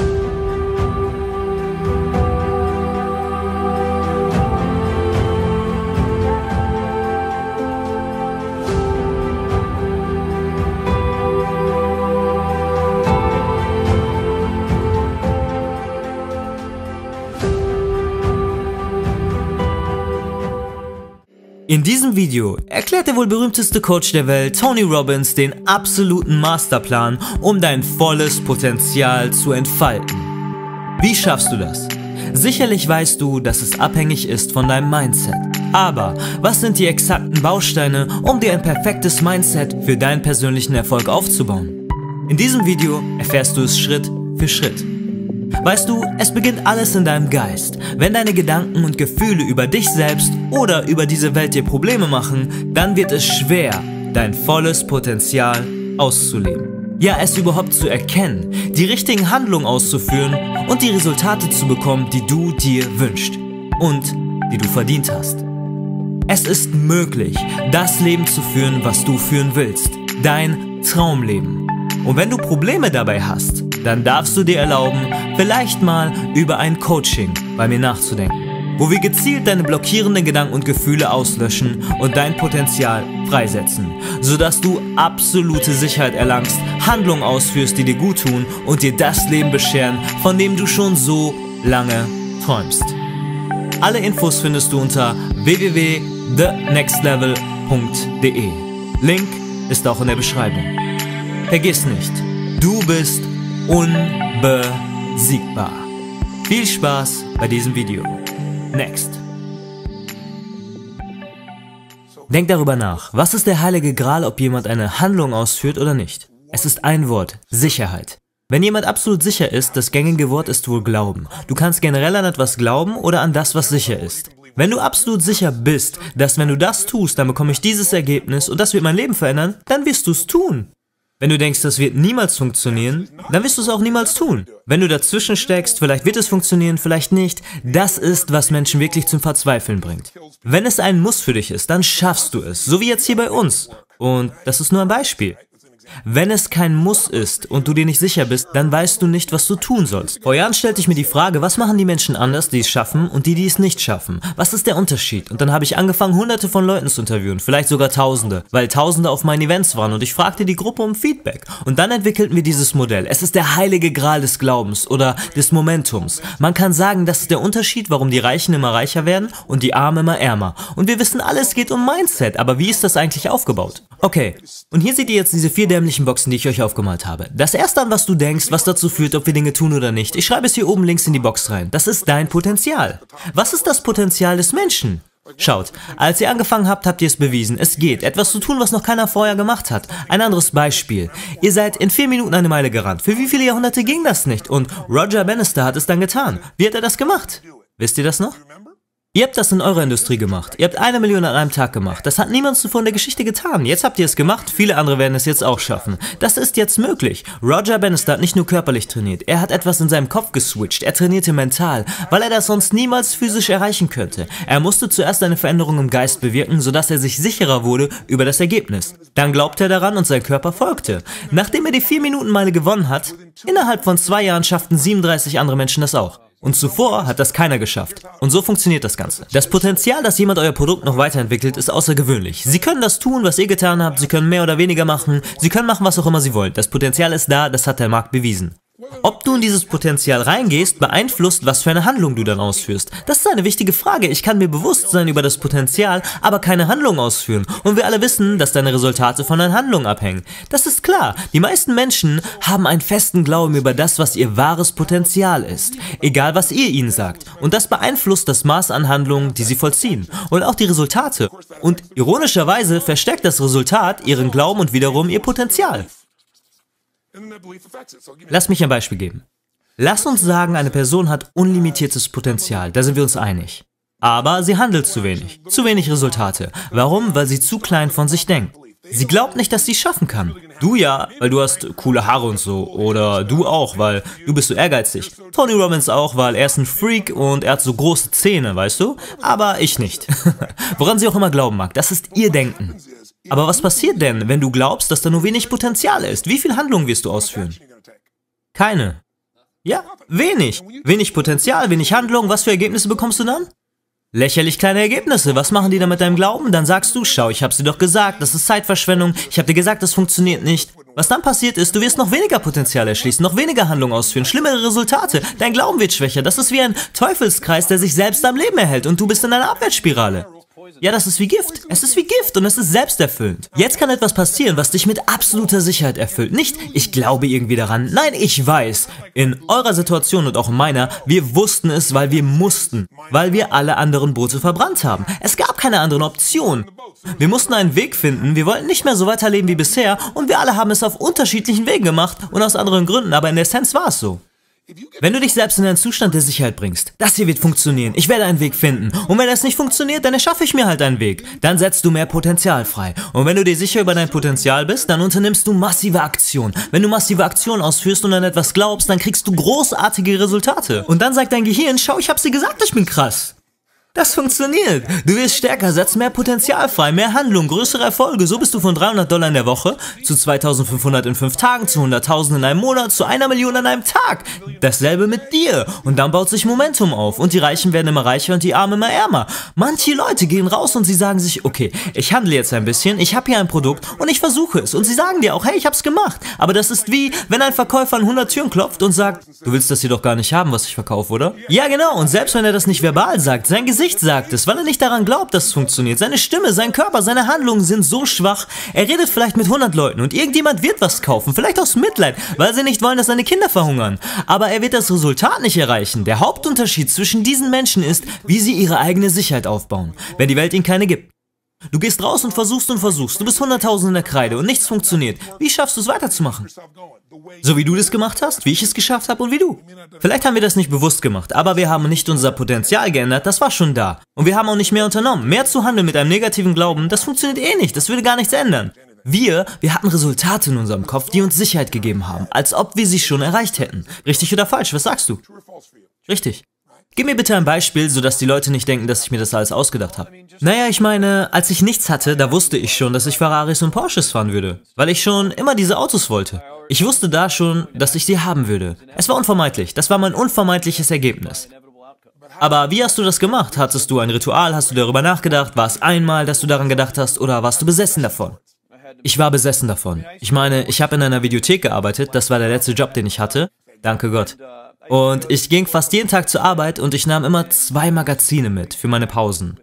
In diesem Video erklärt der wohl berühmteste Coach der Welt, Tony Robbins, den absoluten Masterplan, um dein volles Potenzial zu entfalten. Wie schaffst du das? Sicherlich weißt du, dass es abhängig ist von deinem Mindset. Aber was sind die exakten Bausteine, um dir ein perfektes Mindset für deinen persönlichen Erfolg aufzubauen? In diesem Video erfährst du es Schritt für Schritt. Weißt du, es beginnt alles in deinem Geist. Wenn deine Gedanken und Gefühle über dich selbst oder über diese Welt dir Probleme machen, dann wird es schwer, dein volles Potenzial auszuleben. Ja, es überhaupt zu erkennen, die richtigen Handlungen auszuführen und die Resultate zu bekommen, die du dir wünschst und die du verdient hast. Es ist möglich, das Leben zu führen, was du führen willst. Dein Traumleben. Und wenn du Probleme dabei hast, dann darfst du dir erlauben, vielleicht mal über ein Coaching bei mir nachzudenken, wo wir gezielt deine blockierenden Gedanken und Gefühle auslöschen und dein Potenzial freisetzen, sodass du absolute Sicherheit erlangst, Handlungen ausführst, die dir gut tun und dir das Leben bescheren, von dem du schon so lange träumst. Alle Infos findest du unter www.thenextlevel.de. Link ist auch in der Beschreibung. Vergiss nicht, du bist unbesiegbar. Viel Spaß bei diesem Video. Next. Denk darüber nach. Was ist der heilige Gral, ob jemand eine Handlung ausführt oder nicht? Es ist ein Wort: Sicherheit. Wenn jemand absolut sicher ist, das gängige Wort ist wohl Glauben. Du kannst generell an etwas glauben oder an das, was sicher ist. Wenn du absolut sicher bist, dass wenn du das tust, dann bekomme ich dieses Ergebnis und das wird mein Leben verändern, dann wirst du es tun. Wenn du denkst, das wird niemals funktionieren, dann wirst du es auch niemals tun. Wenn du dazwischen steckst, vielleicht wird es funktionieren, vielleicht nicht, das ist, was Menschen wirklich zum Verzweifeln bringt. Wenn es ein Muss für dich ist, dann schaffst du es, so wie jetzt hier bei uns. Und das ist nur ein Beispiel. Wenn es kein Muss ist und du dir nicht sicher bist, dann weißt du nicht, was du tun sollst. Vor Jahren stellte ich mir die Frage, was machen die Menschen anders, die es schaffen und die es nicht schaffen? Was ist der Unterschied? Und dann habe ich angefangen, hunderte von Leuten zu interviewen, vielleicht sogar tausende, weil tausende auf meinen Events waren und ich fragte die Gruppe um Feedback. Und dann entwickelten wir dieses Modell. Es ist der heilige Gral des Glaubens oder des Momentums. Man kann sagen, das ist der Unterschied, warum die Reichen immer reicher werden und die Armen immer ärmer. Und wir wissen alle, es geht um Mindset, aber wie ist das eigentlich aufgebaut? Okay, und hier seht ihr jetzt diese 4 dämlichen Boxen, die ich euch aufgemalt habe. Das erste, an was du denkst, was dazu führt, ob wir Dinge tun oder nicht, ich schreibe es hier oben links in die Box rein. Das ist dein Potenzial. Was ist das Potenzial des Menschen? Schaut, als ihr angefangen habt, habt ihr es bewiesen. Es geht, etwas zu tun, was noch keiner vorher gemacht hat. Ein anderes Beispiel. Ihr seid in 4 Minuten eine Meile gerannt. Für wie viele Jahrhunderte ging das nicht? Und Roger Bannister hat es dann getan. Wie hat er das gemacht? Wisst ihr das noch? Ihr habt das in eurer Industrie gemacht. Ihr habt 1 Million an einem Tag gemacht. Das hat niemand zuvor in der Geschichte getan. Jetzt habt ihr es gemacht, viele andere werden es jetzt auch schaffen. Das ist jetzt möglich. Roger Bannister hat nicht nur körperlich trainiert, er hat etwas in seinem Kopf geswitcht. Er trainierte mental, weil er das sonst niemals physisch erreichen könnte. Er musste zuerst eine Veränderung im Geist bewirken, sodass er sich sicherer wurde über das Ergebnis. Dann glaubte er daran und sein Körper folgte. Nachdem er die 4-Minuten-Meile gewonnen hat, innerhalb von 2 Jahren schafften 37 andere Menschen das auch. Und zuvor hat das keiner geschafft. Und so funktioniert das Ganze. Das Potenzial, dass jemand euer Produkt noch weiterentwickelt, ist außergewöhnlich. Sie können das tun, was ihr getan habt, sie können mehr oder weniger machen, sie können machen, was auch immer sie wollen. Das Potenzial ist da, das hat der Markt bewiesen. Ob du in dieses Potenzial reingehst, beeinflusst, was für eine Handlung du dann ausführst. Das ist eine wichtige Frage. Ich kann mir bewusst sein über das Potenzial, aber keine Handlung ausführen. Und wir alle wissen, dass deine Resultate von deinen Handlungen abhängen. Das ist klar. Die meisten Menschen haben einen festen Glauben über das, was ihr wahres Potenzial ist. Egal, was ihr ihnen sagt. Und das beeinflusst das Maß an Handlungen, die sie vollziehen. Und auch die Resultate. Und ironischerweise verstärkt das Resultat ihren Glauben und wiederum ihr Potenzial. Lass mich ein Beispiel geben. Lass uns sagen, eine Person hat unlimitiertes Potenzial, da sind wir uns einig. Aber sie handelt zu wenig Resultate. Warum? Weil sie zu klein von sich denkt. Sie glaubt nicht, dass sie es schaffen kann. Du ja, weil du hast coole Haare und so. Oder du auch, weil du bist so ehrgeizig. Tony Robbins auch, weil er ist ein Freak und er hat so große Zähne, weißt du? Aber ich nicht. Woran sie auch immer glauben mag, das ist ihr Denken. Aber was passiert denn, wenn du glaubst, dass da nur wenig Potenzial ist? Wie viel Handlung wirst du ausführen? Keine. Ja, wenig. Wenig Potenzial, wenig Handlung. Was für Ergebnisse bekommst du dann? Lächerlich kleine Ergebnisse. Was machen die dann mit deinem Glauben? Dann sagst du, schau, ich hab's dir doch gesagt, das ist Zeitverschwendung. Ich hab dir gesagt, das funktioniert nicht. Was dann passiert ist, du wirst noch weniger Potenzial erschließen, noch weniger Handlung ausführen, schlimmere Resultate. Dein Glauben wird schwächer. Das ist wie ein Teufelskreis, der sich selbst am Leben erhält und du bist in einer Abwärtsspirale. Ja, das ist wie Gift. Es ist wie Gift und es ist selbsterfüllend. Jetzt kann etwas passieren, was dich mit absoluter Sicherheit erfüllt. Nicht, ich glaube irgendwie daran. Nein, ich weiß. In eurer Situation und auch in meiner, wir wussten es, weil wir mussten. Weil wir alle anderen Boote verbrannt haben. Es gab keine anderen Optionen. Wir mussten einen Weg finden, wir wollten nicht mehr so weiterleben wie bisher und wir alle haben es auf unterschiedlichen Wegen gemacht und aus anderen Gründen, aber in der Essenz war es so. Wenn du dich selbst in einen Zustand der Sicherheit bringst, das hier wird funktionieren, ich werde einen Weg finden. Und wenn es nicht funktioniert, dann erschaffe ich mir halt einen Weg. Dann setzt du mehr Potenzial frei. Und wenn du dir sicher über dein Potenzial bist, dann unternimmst du massive Aktion. Wenn du massive Aktion ausführst und an etwas glaubst, dann kriegst du großartige Resultate. Und dann sagt dein Gehirn, schau, ich hab's dir gesagt, ich bin krass. Das funktioniert. Du wirst stärker, setzt mehr Potenzial frei, mehr Handlung, größere Erfolge. So bist du von $300 in der Woche zu 2.500 in 5 Tagen, zu 100.000 in einem Monat, zu 1 Million an einem Tag. Dasselbe mit dir. Und dann baut sich Momentum auf. Und die Reichen werden immer reicher und die Armen immer ärmer. Manche Leute gehen raus und sie sagen sich, okay, ich handle jetzt ein bisschen, ich habe hier ein Produkt und ich versuche es. Und sie sagen dir auch, hey, ich hab's gemacht. Aber das ist wie, wenn ein Verkäufer an 100 Türen klopft und sagt, du willst das hier doch gar nicht haben, was ich verkaufe, oder? Ja, genau. Und selbst wenn er das nicht verbal sagt, sein Gesicht sagt es, weil er nicht daran glaubt, dass es funktioniert. Seine Stimme, sein Körper, seine Handlungen sind so schwach. Er redet vielleicht mit 100 Leuten und irgendjemand wird was kaufen, vielleicht aus Mitleid, weil sie nicht wollen, dass seine Kinder verhungern. Aber er wird das Resultat nicht erreichen. Der Hauptunterschied zwischen diesen Menschen ist, wie sie ihre eigene Sicherheit aufbauen, wenn die Welt ihnen keine gibt. Du gehst raus und versuchst. Du bist 100.000 in der Kreide und nichts funktioniert. Wie schaffst du es weiterzumachen? So wie du das gemacht hast, wie ich es geschafft habe und wie du. Vielleicht haben wir das nicht bewusst gemacht, aber wir haben nicht unser Potenzial geändert, das war schon da. Und wir haben auch nicht mehr unternommen. Mehr zu handeln mit einem negativen Glauben, das funktioniert eh nicht, das würde gar nichts ändern. Wir hatten Resultate in unserem Kopf, die uns Sicherheit gegeben haben, als ob wir sie schon erreicht hätten. Richtig oder falsch, was sagst du? Richtig. Gib mir bitte ein Beispiel, sodass die Leute nicht denken, dass ich mir das alles ausgedacht habe. Naja, ich meine, als ich nichts hatte, da wusste ich schon, dass ich Ferraris und Porsches fahren würde. Weil ich schon immer diese Autos wollte. Ich wusste da schon, dass ich sie haben würde. Es war unvermeidlich. Das war mein unvermeidliches Ergebnis. Aber wie hast du das gemacht? Hattest du ein Ritual? Hast du darüber nachgedacht? War es einmal, dass du daran gedacht hast? Oder warst du besessen davon? Ich war besessen davon. Ich meine, ich habe in einer Videothek gearbeitet. Das war der letzte Job, den ich hatte. Danke Gott. Und ich ging fast jeden Tag zur Arbeit und ich nahm immer 2 Magazine mit für meine Pausen.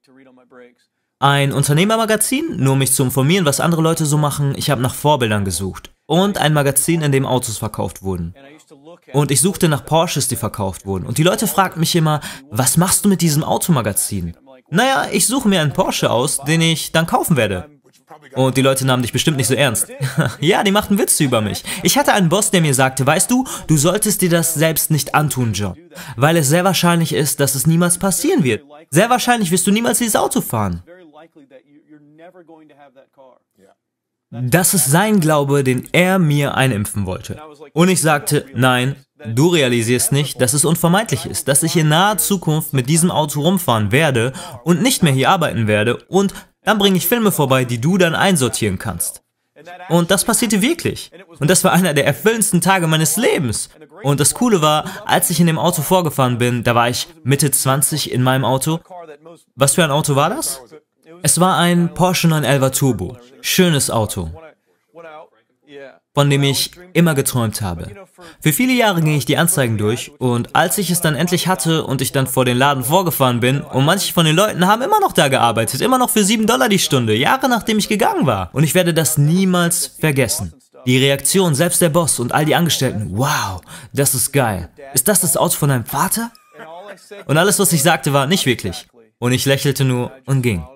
Ein Unternehmermagazin, nur um mich zu informieren, was andere Leute so machen. Ich habe nach Vorbildern gesucht. Und ein Magazin, in dem Autos verkauft wurden. Und ich suchte nach Porsches, die verkauft wurden. Und die Leute fragten mich immer, was machst du mit diesem Automagazin? Naja, ich suche mir einen Porsche aus, den ich dann kaufen werde. Und die Leute nahmen dich bestimmt nicht so ernst. Ja, die machten Witze über mich. Ich hatte einen Boss, der mir sagte, weißt du, du solltest dir das selbst nicht antun, John. Weil es sehr wahrscheinlich ist, dass es niemals passieren wird. Sehr wahrscheinlich wirst du niemals dieses Auto fahren. Das ist sein Glaube, den er mir einimpfen wollte. Und ich sagte, nein, du realisierst nicht, dass es unvermeidlich ist, dass ich in naher Zukunft mit diesem Auto rumfahren werde und nicht mehr hier arbeiten werde und dann bringe ich Filme vorbei, die du dann einsortieren kannst. Und das passierte wirklich. Und das war einer der erfüllendsten Tage meines Lebens. Und das Coole war, als ich in dem Auto vorgefahren bin, da war ich Mitte 20 in meinem Auto. Was für ein Auto war das? Es war ein Porsche 911 Turbo. Schönes Auto. von dem ich immer geträumt habe. Für viele Jahre ging ich die Anzeigen durch und als ich es dann endlich hatte und ich dann vor den Laden vorgefahren bin und manche von den Leuten haben immer noch da gearbeitet, immer noch für $7 die Stunde, Jahre nachdem ich gegangen war. Und ich werde das niemals vergessen. Die Reaktion, selbst der Boss und all die Angestellten, wow, das ist geil. Ist das das Auto von deinem Vater? Und alles, was ich sagte, war nicht wirklich. Und ich lächelte nur und ging.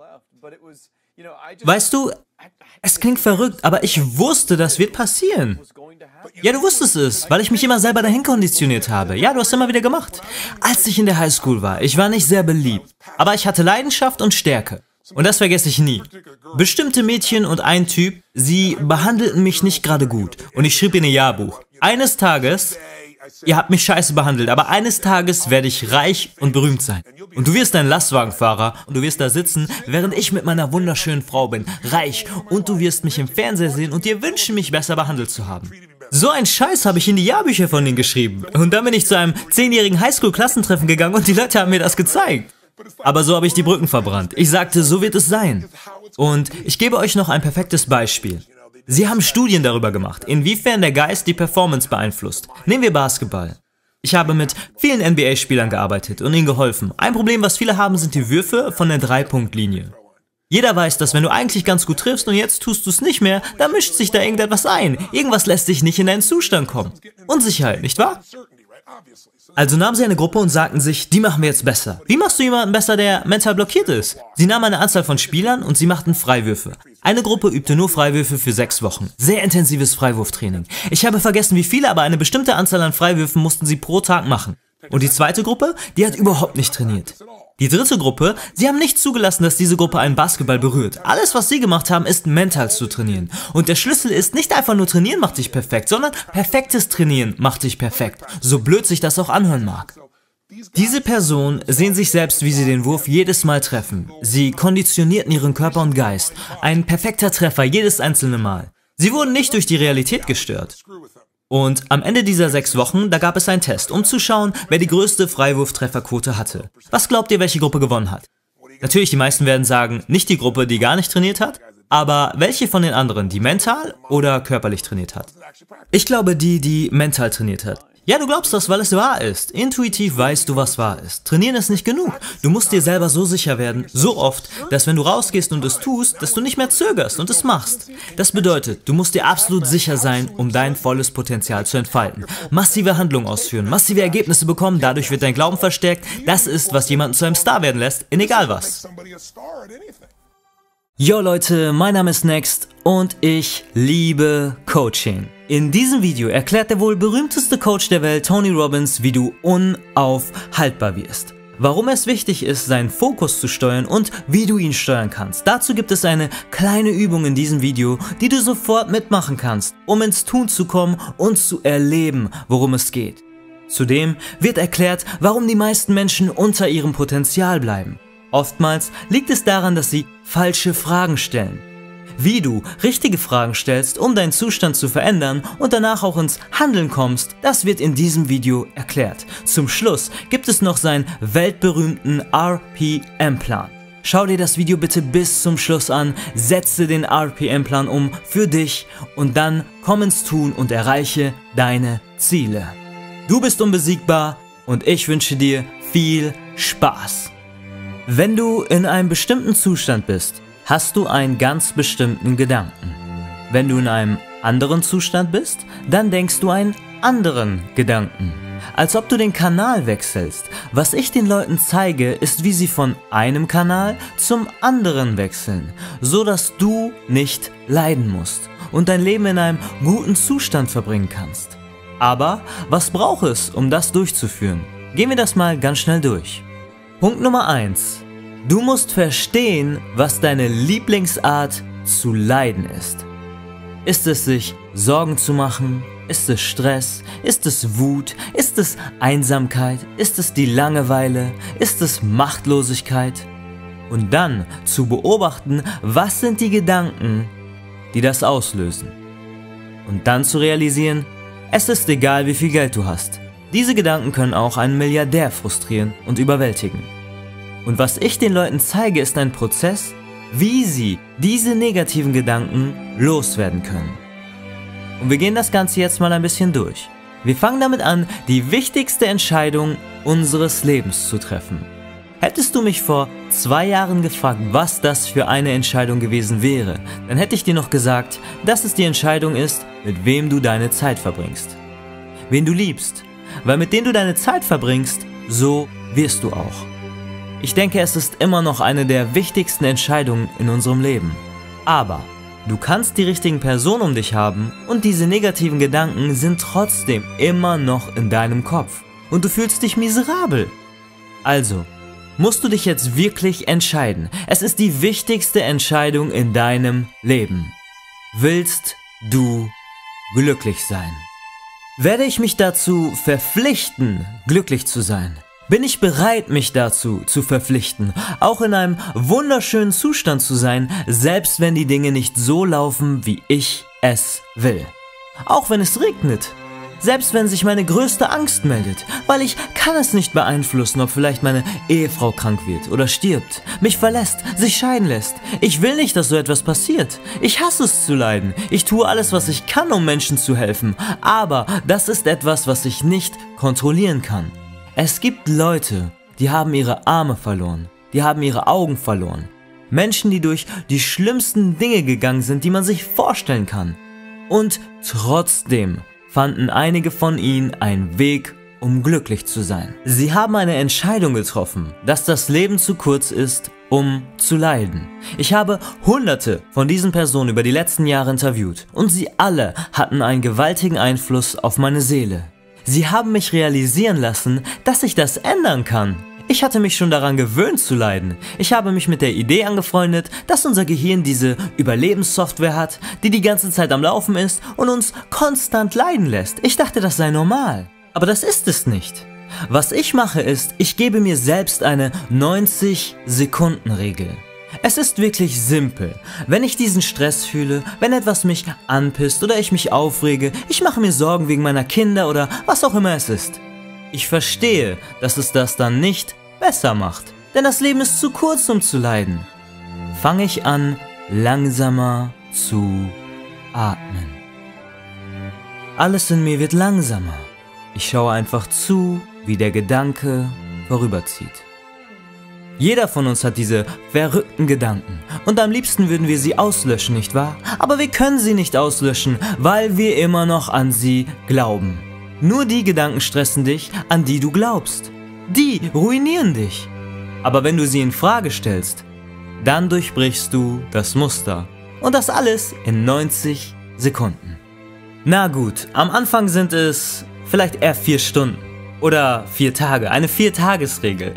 Weißt du, es klingt verrückt, aber ich wusste, das wird passieren. Ja, du wusstest es, weil ich mich immer selber dahin konditioniert habe. Ja, du hast immer wieder gemacht. Als ich in der Highschool war, ich war nicht sehr beliebt, aber ich hatte Leidenschaft und Stärke. Und das vergesse ich nie. Bestimmte Mädchen und ein Typ, sie behandelten mich nicht gerade gut. Und ich schrieb in ihr Jahrbuch. Eines Tages, ihr habt mich scheiße behandelt, aber eines Tages werde ich reich und berühmt sein. Und du wirst ein Lastwagenfahrer und du wirst da sitzen, während ich mit meiner wunderschönen Frau bin, reich. Und du wirst mich im Fernseher sehen und dir wünschen, mich besser behandelt zu haben. So ein Scheiß habe ich in die Jahrbücher von denen geschrieben. Und dann bin ich zu einem 10-jährigen Highschool-Klassentreffen gegangen und die Leute haben mir das gezeigt. Aber so habe ich die Brücken verbrannt. Ich sagte, so wird es sein. Und ich gebe euch noch ein perfektes Beispiel. Sie haben Studien darüber gemacht, inwiefern der Geist die Performance beeinflusst. Nehmen wir Basketball. Ich habe mit vielen NBA-Spielern gearbeitet und ihnen geholfen. Ein Problem, was viele haben, sind die Würfe von der 3-Punkt-Linie. Jeder weiß, dass wenn du eigentlich ganz gut triffst und jetzt tust du es nicht mehr, dann mischt sich da irgendetwas ein. Irgendwas lässt dich nicht in deinen Zustand kommen. Unsicherheit, nicht wahr? Also nahmen sie eine Gruppe und sagten sich, die machen wir jetzt besser. Wie machst du jemanden besser, der mental blockiert ist? Sie nahmen eine Anzahl von Spielern und sie machten Freiwürfe. Eine Gruppe übte nur Freiwürfe für 6 Wochen. Sehr intensives Freiwurftraining. Ich habe vergessen wie viele, aber eine bestimmte Anzahl an Freiwürfen mussten sie pro Tag machen. Und die zweite Gruppe, die hat überhaupt nicht trainiert. Die dritte Gruppe, sie haben nicht zugelassen, dass diese Gruppe einen Basketball berührt. Alles, was sie gemacht haben, ist mental zu trainieren. Und der Schlüssel ist, nicht einfach nur trainieren macht dich perfekt, sondern perfektes Trainieren macht dich perfekt. So blöd sich das auch anhören mag. Diese Personen sehen sich selbst, wie sie den Wurf jedes Mal treffen. Sie konditionierten ihren Körper und Geist. Ein perfekter Treffer jedes einzelne Mal. Sie wurden nicht durch die Realität gestört. Und am Ende dieser 6 Wochen, da gab es einen Test, um zu schauen, wer die größte Freiwurftrefferquote hatte. Was glaubt ihr, welche Gruppe gewonnen hat? Natürlich, die meisten werden sagen, nicht die Gruppe, die gar nicht trainiert hat, aber welche von den anderen, die mental oder körperlich trainiert hat? Ich glaube die mental trainiert hat. Ja, du glaubst das, weil es wahr ist. Intuitiv weißt du, was wahr ist. Trainieren ist nicht genug. Du musst dir selber so sicher werden, so oft, dass wenn du rausgehst und es tust, dass du nicht mehr zögerst und es machst. Das bedeutet, du musst dir absolut sicher sein, um dein volles Potenzial zu entfalten. Massive Handlungen ausführen, massive Ergebnisse bekommen, dadurch wird dein Glauben verstärkt. Das ist, was jemanden zu einem Star werden lässt, in egal was. Yo Leute, mein Name ist Next und ich liebe Coaching. In diesem Video erklärt der wohl berühmteste Coach der Welt, Tony Robbins, wie du unaufhaltbar wirst. Warum es wichtig ist, seinen Fokus zu steuern und wie du ihn steuern kannst. Dazu gibt es eine kleine Übung in diesem Video, die du sofort mitmachen kannst, um ins Tun zu kommen und zu erleben, worum es geht. Zudem wird erklärt, warum die meisten Menschen unter ihrem Potenzial bleiben. Oftmals liegt es daran, dass sie falsche Fragen stellen. Wie du richtige Fragen stellst, um deinen Zustand zu verändern und danach auch ins Handeln kommst, das wird in diesem Video erklärt. Zum Schluss gibt es noch seinen weltberühmten RPM-Plan. Schau dir das Video bitte bis zum Schluss an, setze den RPM-Plan um für dich und dann komm ins Tun und erreiche deine Ziele. Du bist unbesiegbar und ich wünsche dir viel Spaß. Wenn du in einem bestimmten Zustand bist, hast du einen ganz bestimmten Gedanken. Wenn du in einem anderen Zustand bist, dann denkst du einen anderen Gedanken. Als ob du den Kanal wechselst. Was ich den Leuten zeige, ist, wie sie von einem Kanal zum anderen wechseln, so dass du nicht leiden musst und dein Leben in einem guten Zustand verbringen kannst. Aber was braucht es, um das durchzuführen? Gehen wir das mal ganz schnell durch. Punkt Nummer 1. Du musst verstehen, was deine Lieblingsart zu leiden ist. Ist es sich Sorgen zu machen? Ist es Stress? Ist es Wut? Ist es Einsamkeit? Ist es die Langeweile? Ist es Machtlosigkeit? Und dann zu beobachten, was sind die Gedanken, die das auslösen. Und dann zu realisieren, es ist egal, wie viel Geld du hast. Diese Gedanken können auch einen Milliardär frustrieren und überwältigen. Und was ich den Leuten zeige, ist ein Prozess, wie sie diese negativen Gedanken loswerden können. Und wir gehen das Ganze jetzt mal ein bisschen durch. Wir fangen damit an, die wichtigste Entscheidung unseres Lebens zu treffen. Hättest du mich vor 2 Jahren gefragt, was das für eine Entscheidung gewesen wäre, dann hätte ich dir noch gesagt, dass es die Entscheidung ist, mit wem du deine Zeit verbringst. Wen du liebst, weil mit denen du deine Zeit verbringst, so wirst du auch. Ich denke, es ist immer noch eine der wichtigsten Entscheidungen in unserem Leben. Aber du kannst die richtigen Personen um dich haben und diese negativen Gedanken sind trotzdem immer noch in deinem Kopf und du fühlst dich miserabel. Also musst du dich jetzt wirklich entscheiden. Es ist die wichtigste Entscheidung in deinem Leben. Willst du glücklich sein? Werde ich mich dazu verpflichten, glücklich zu sein? Bin ich bereit, mich dazu zu verpflichten, auch in einem wunderschönen Zustand zu sein, selbst wenn die Dinge nicht so laufen, wie ich es will? Auch wenn es regnet? Selbst wenn sich meine größte Angst meldet, weil ich kann es nicht beeinflussen, ob vielleicht meine Ehefrau krank wird oder stirbt, mich verlässt, sich scheiden lässt. Ich will nicht, dass so etwas passiert. Ich hasse es zu leiden. Ich tue alles, was ich kann, um Menschen zu helfen. Aber das ist etwas, was ich nicht kontrollieren kann. Es gibt Leute, die haben ihre Arme verloren, die haben ihre Augen verloren. Menschen, die durch die schlimmsten Dinge gegangen sind, die man sich vorstellen kann. Und trotzdem fanden einige von ihnen einen Weg, um glücklich zu sein. Sie haben eine Entscheidung getroffen, dass das Leben zu kurz ist, um zu leiden. Ich habe Hunderte von diesen Personen über die letzten Jahre interviewt und sie alle hatten einen gewaltigen Einfluss auf meine Seele. Sie haben mich realisieren lassen, dass ich das ändern kann. Ich hatte mich schon daran gewöhnt zu leiden. Ich habe mich mit der Idee angefreundet, dass unser Gehirn diese Überlebenssoftware hat, die die ganze Zeit am Laufen ist und uns konstant leiden lässt. Ich dachte, das sei normal. Aber das ist es nicht. Was ich mache ist, ich gebe mir selbst eine 90-Sekunden-Regel. Es ist wirklich simpel. Wenn ich diesen Stress fühle, wenn etwas mich anpisst oder ich mich aufrege, ich mache mir Sorgen wegen meiner Kinder oder was auch immer es ist. Ich verstehe, dass es das dann nicht besser macht, denn das Leben ist zu kurz, um zu leiden. Fange ich an, langsamer zu atmen. Alles in mir wird langsamer. Ich schaue einfach zu, wie der Gedanke vorüberzieht. Jeder von uns hat diese verrückten Gedanken und am liebsten würden wir sie auslöschen, nicht wahr? Aber wir können sie nicht auslöschen, weil wir immer noch an sie glauben. Nur die Gedanken stressen dich, an die du glaubst. Die ruinieren dich. Aber wenn du sie in Frage stellst, dann durchbrichst du das Muster. Und das alles in 90 Sekunden. Na gut, am Anfang sind es vielleicht eher 4 Stunden. Oder 4 Tage, eine 4-Tages-Regel.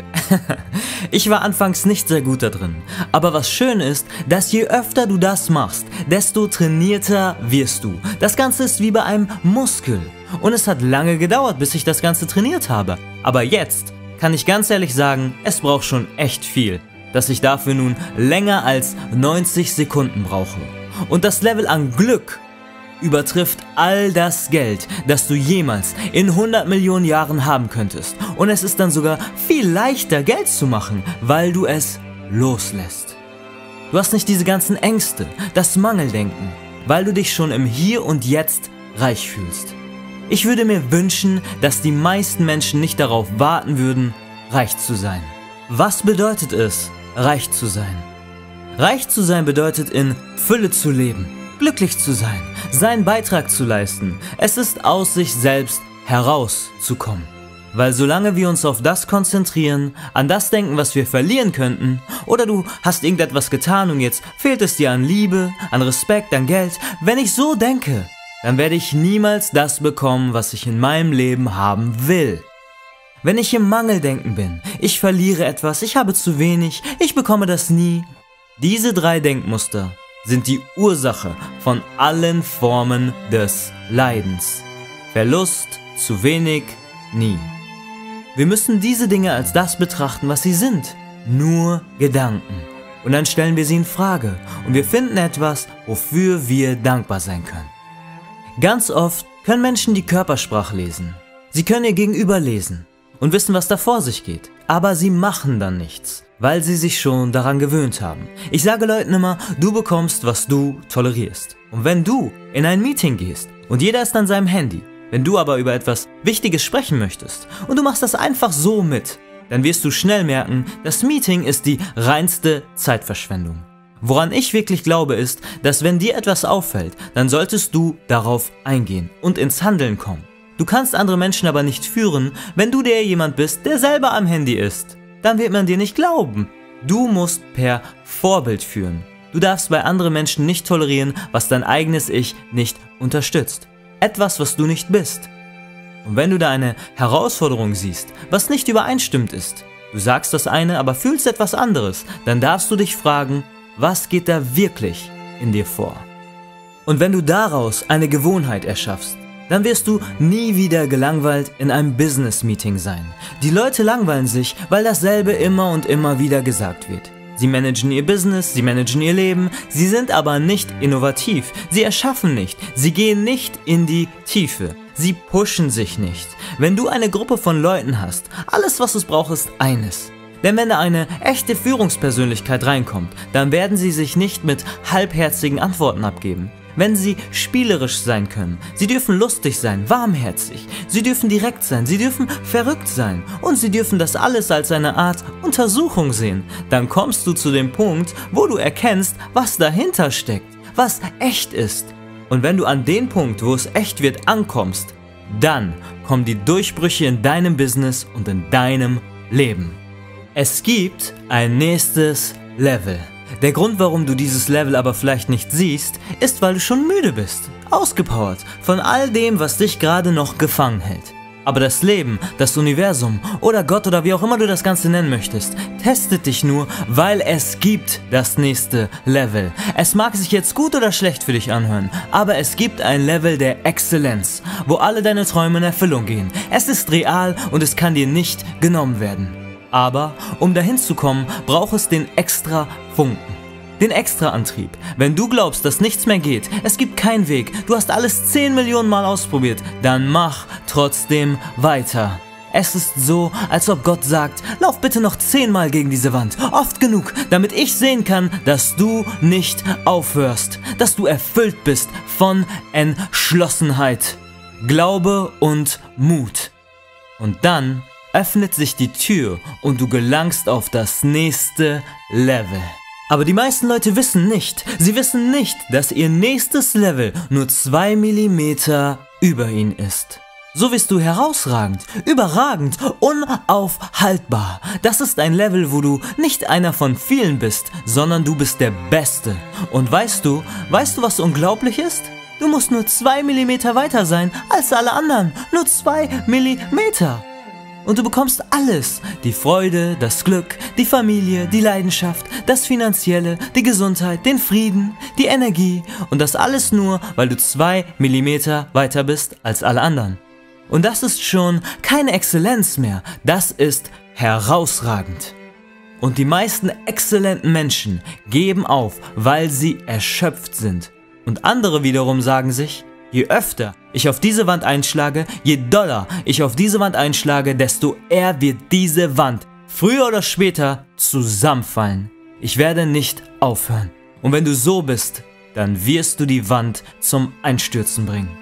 Ich war anfangs nicht sehr gut da drin. Aber was schön ist, dass je öfter du das machst, desto trainierter wirst du. Das Ganze ist wie bei einem Muskel. Und es hat lange gedauert, bis ich das Ganze trainiert habe. Aber jetzt kann ich ganz ehrlich sagen, es braucht schon echt viel, dass ich dafür nun länger als 90 Sekunden brauche. Und das Level an Glück übertrifft all das Geld, das du jemals in 100 Millionen Jahren haben könntest. Und es ist dann sogar viel leichter, Geld zu machen, weil du es loslässt. Du hast nicht diese ganzen Ängste, das Mangeldenken, weil du dich schon im Hier und Jetzt reich fühlst. Ich würde mir wünschen, dass die meisten Menschen nicht darauf warten würden, reich zu sein. Was bedeutet es, reich zu sein? Reich zu sein bedeutet, in Fülle zu leben, glücklich zu sein, seinen Beitrag zu leisten. Es ist aus sich selbst herauszukommen. Weil solange wir uns auf das konzentrieren, an das denken, was wir verlieren könnten, oder du hast irgendetwas getan und jetzt fehlt es dir an Liebe, an Respekt, an Geld, wenn ich so denke, dann werde ich niemals das bekommen, was ich in meinem Leben haben will. Wenn ich im Mangeldenken bin, ich verliere etwas, ich habe zu wenig, ich bekomme das nie. Diese 3 Denkmuster sind die Ursache von allen Formen des Leidens. Verlust, zu wenig, nie. Wir müssen diese Dinge als das betrachten, was sie sind. Nur Gedanken. Und dann stellen wir sie in Frage und wir finden etwas, wofür wir dankbar sein können. Ganz oft können Menschen die Körpersprache lesen. Sie können ihr Gegenüber lesen und wissen, was da vor sich geht. Aber sie machen dann nichts, weil sie sich schon daran gewöhnt haben. Ich sage Leuten immer, du bekommst, was du tolerierst. Und wenn du in ein Meeting gehst und jeder ist an seinem Handy, wenn du aber über etwas Wichtiges sprechen möchtest und du machst das einfach so mit, dann wirst du schnell merken, das Meeting ist die reinste Zeitverschwendung. Woran ich wirklich glaube ist, dass wenn dir etwas auffällt, dann solltest du darauf eingehen und ins Handeln kommen. Du kannst andere Menschen aber nicht führen, wenn du der jemand bist, der selber am Handy ist. Dann wird man dir nicht glauben. Du musst per Vorbild führen. Du darfst bei anderen Menschen nicht tolerieren, was dein eigenes Ich nicht unterstützt. Etwas, was du nicht bist. Und wenn du da eine Herausforderung siehst, was nicht übereinstimmt ist, du sagst das eine, aber fühlst etwas anderes, dann darfst du dich fragen, was geht da wirklich in dir vor? Und wenn du daraus eine Gewohnheit erschaffst, dann wirst du nie wieder gelangweilt in einem Business-Meeting sein. Die Leute langweilen sich, weil dasselbe immer und immer wieder gesagt wird. Sie managen ihr Business, sie managen ihr Leben, sie sind aber nicht innovativ, sie erschaffen nicht, sie gehen nicht in die Tiefe, sie pushen sich nicht. Wenn du eine Gruppe von Leuten hast, alles was es braucht ist eines. Denn wenn da eine echte Führungspersönlichkeit reinkommt, dann werden sie sich nicht mit halbherzigen Antworten abgeben. Wenn sie spielerisch sein können, sie dürfen lustig sein, warmherzig, sie dürfen direkt sein, sie dürfen verrückt sein und sie dürfen das alles als eine Art Untersuchung sehen, dann kommst du zu dem Punkt, wo du erkennst, was dahinter steckt, was echt ist. Und wenn du an den Punkt, wo es echt wird, ankommst, dann kommen die Durchbrüche in deinem Business und in deinem Leben. Es gibt ein nächstes Level. Der Grund, warum du dieses Level aber vielleicht nicht siehst, ist, weil du schon müde bist, ausgepowert von all dem, was dich gerade noch gefangen hält. Aber das Leben, das Universum oder Gott oder wie auch immer du das Ganze nennen möchtest, testet dich nur, weil es gibt das nächste Level. Es mag sich jetzt gut oder schlecht für dich anhören, aber es gibt ein Level der Exzellenz, wo alle deine Träume in Erfüllung gehen. Es ist real und es kann dir nicht genommen werden. Aber um dahin zu kommen, braucht es den extra Funken, den extra Antrieb. Wenn du glaubst, dass nichts mehr geht, es gibt keinen Weg, du hast alles 10 Millionen Mal ausprobiert, dann mach trotzdem weiter. Es ist so, als ob Gott sagt, lauf bitte noch 10 Mal gegen diese Wand, oft genug, damit ich sehen kann, dass du nicht aufhörst, dass du erfüllt bist von Entschlossenheit, Glaube und Mut. Und dann öffnet sich die Tür und du gelangst auf das nächste Level. Aber die meisten Leute wissen nicht, dass ihr nächstes Level nur 2 mm über ihnen ist. So wirst du herausragend, überragend, unaufhaltbar. Das ist ein Level, wo du nicht einer von vielen bist, sondern du bist der Beste. Und weißt du, was unglaublich ist? Du musst nur 2 mm weiter sein als alle anderen. Nur 2 mm. Und du bekommst alles, die Freude, das Glück, die Familie, die Leidenschaft, das Finanzielle, die Gesundheit, den Frieden, die Energie und das alles nur, weil du 2 mm weiter bist als alle anderen. Und das ist schon keine Exzellenz mehr, das ist herausragend. Und die meisten exzellenten Menschen geben auf, weil sie erschöpft sind. Und andere wiederum sagen sich, je öfter ich auf diese Wand einschlage, je doller ich auf diese Wand einschlage, desto eher wird diese Wand früher oder später zusammenfallen. Ich werde nicht aufhören. Und wenn du so bist, dann wirst du die Wand zum Einstürzen bringen.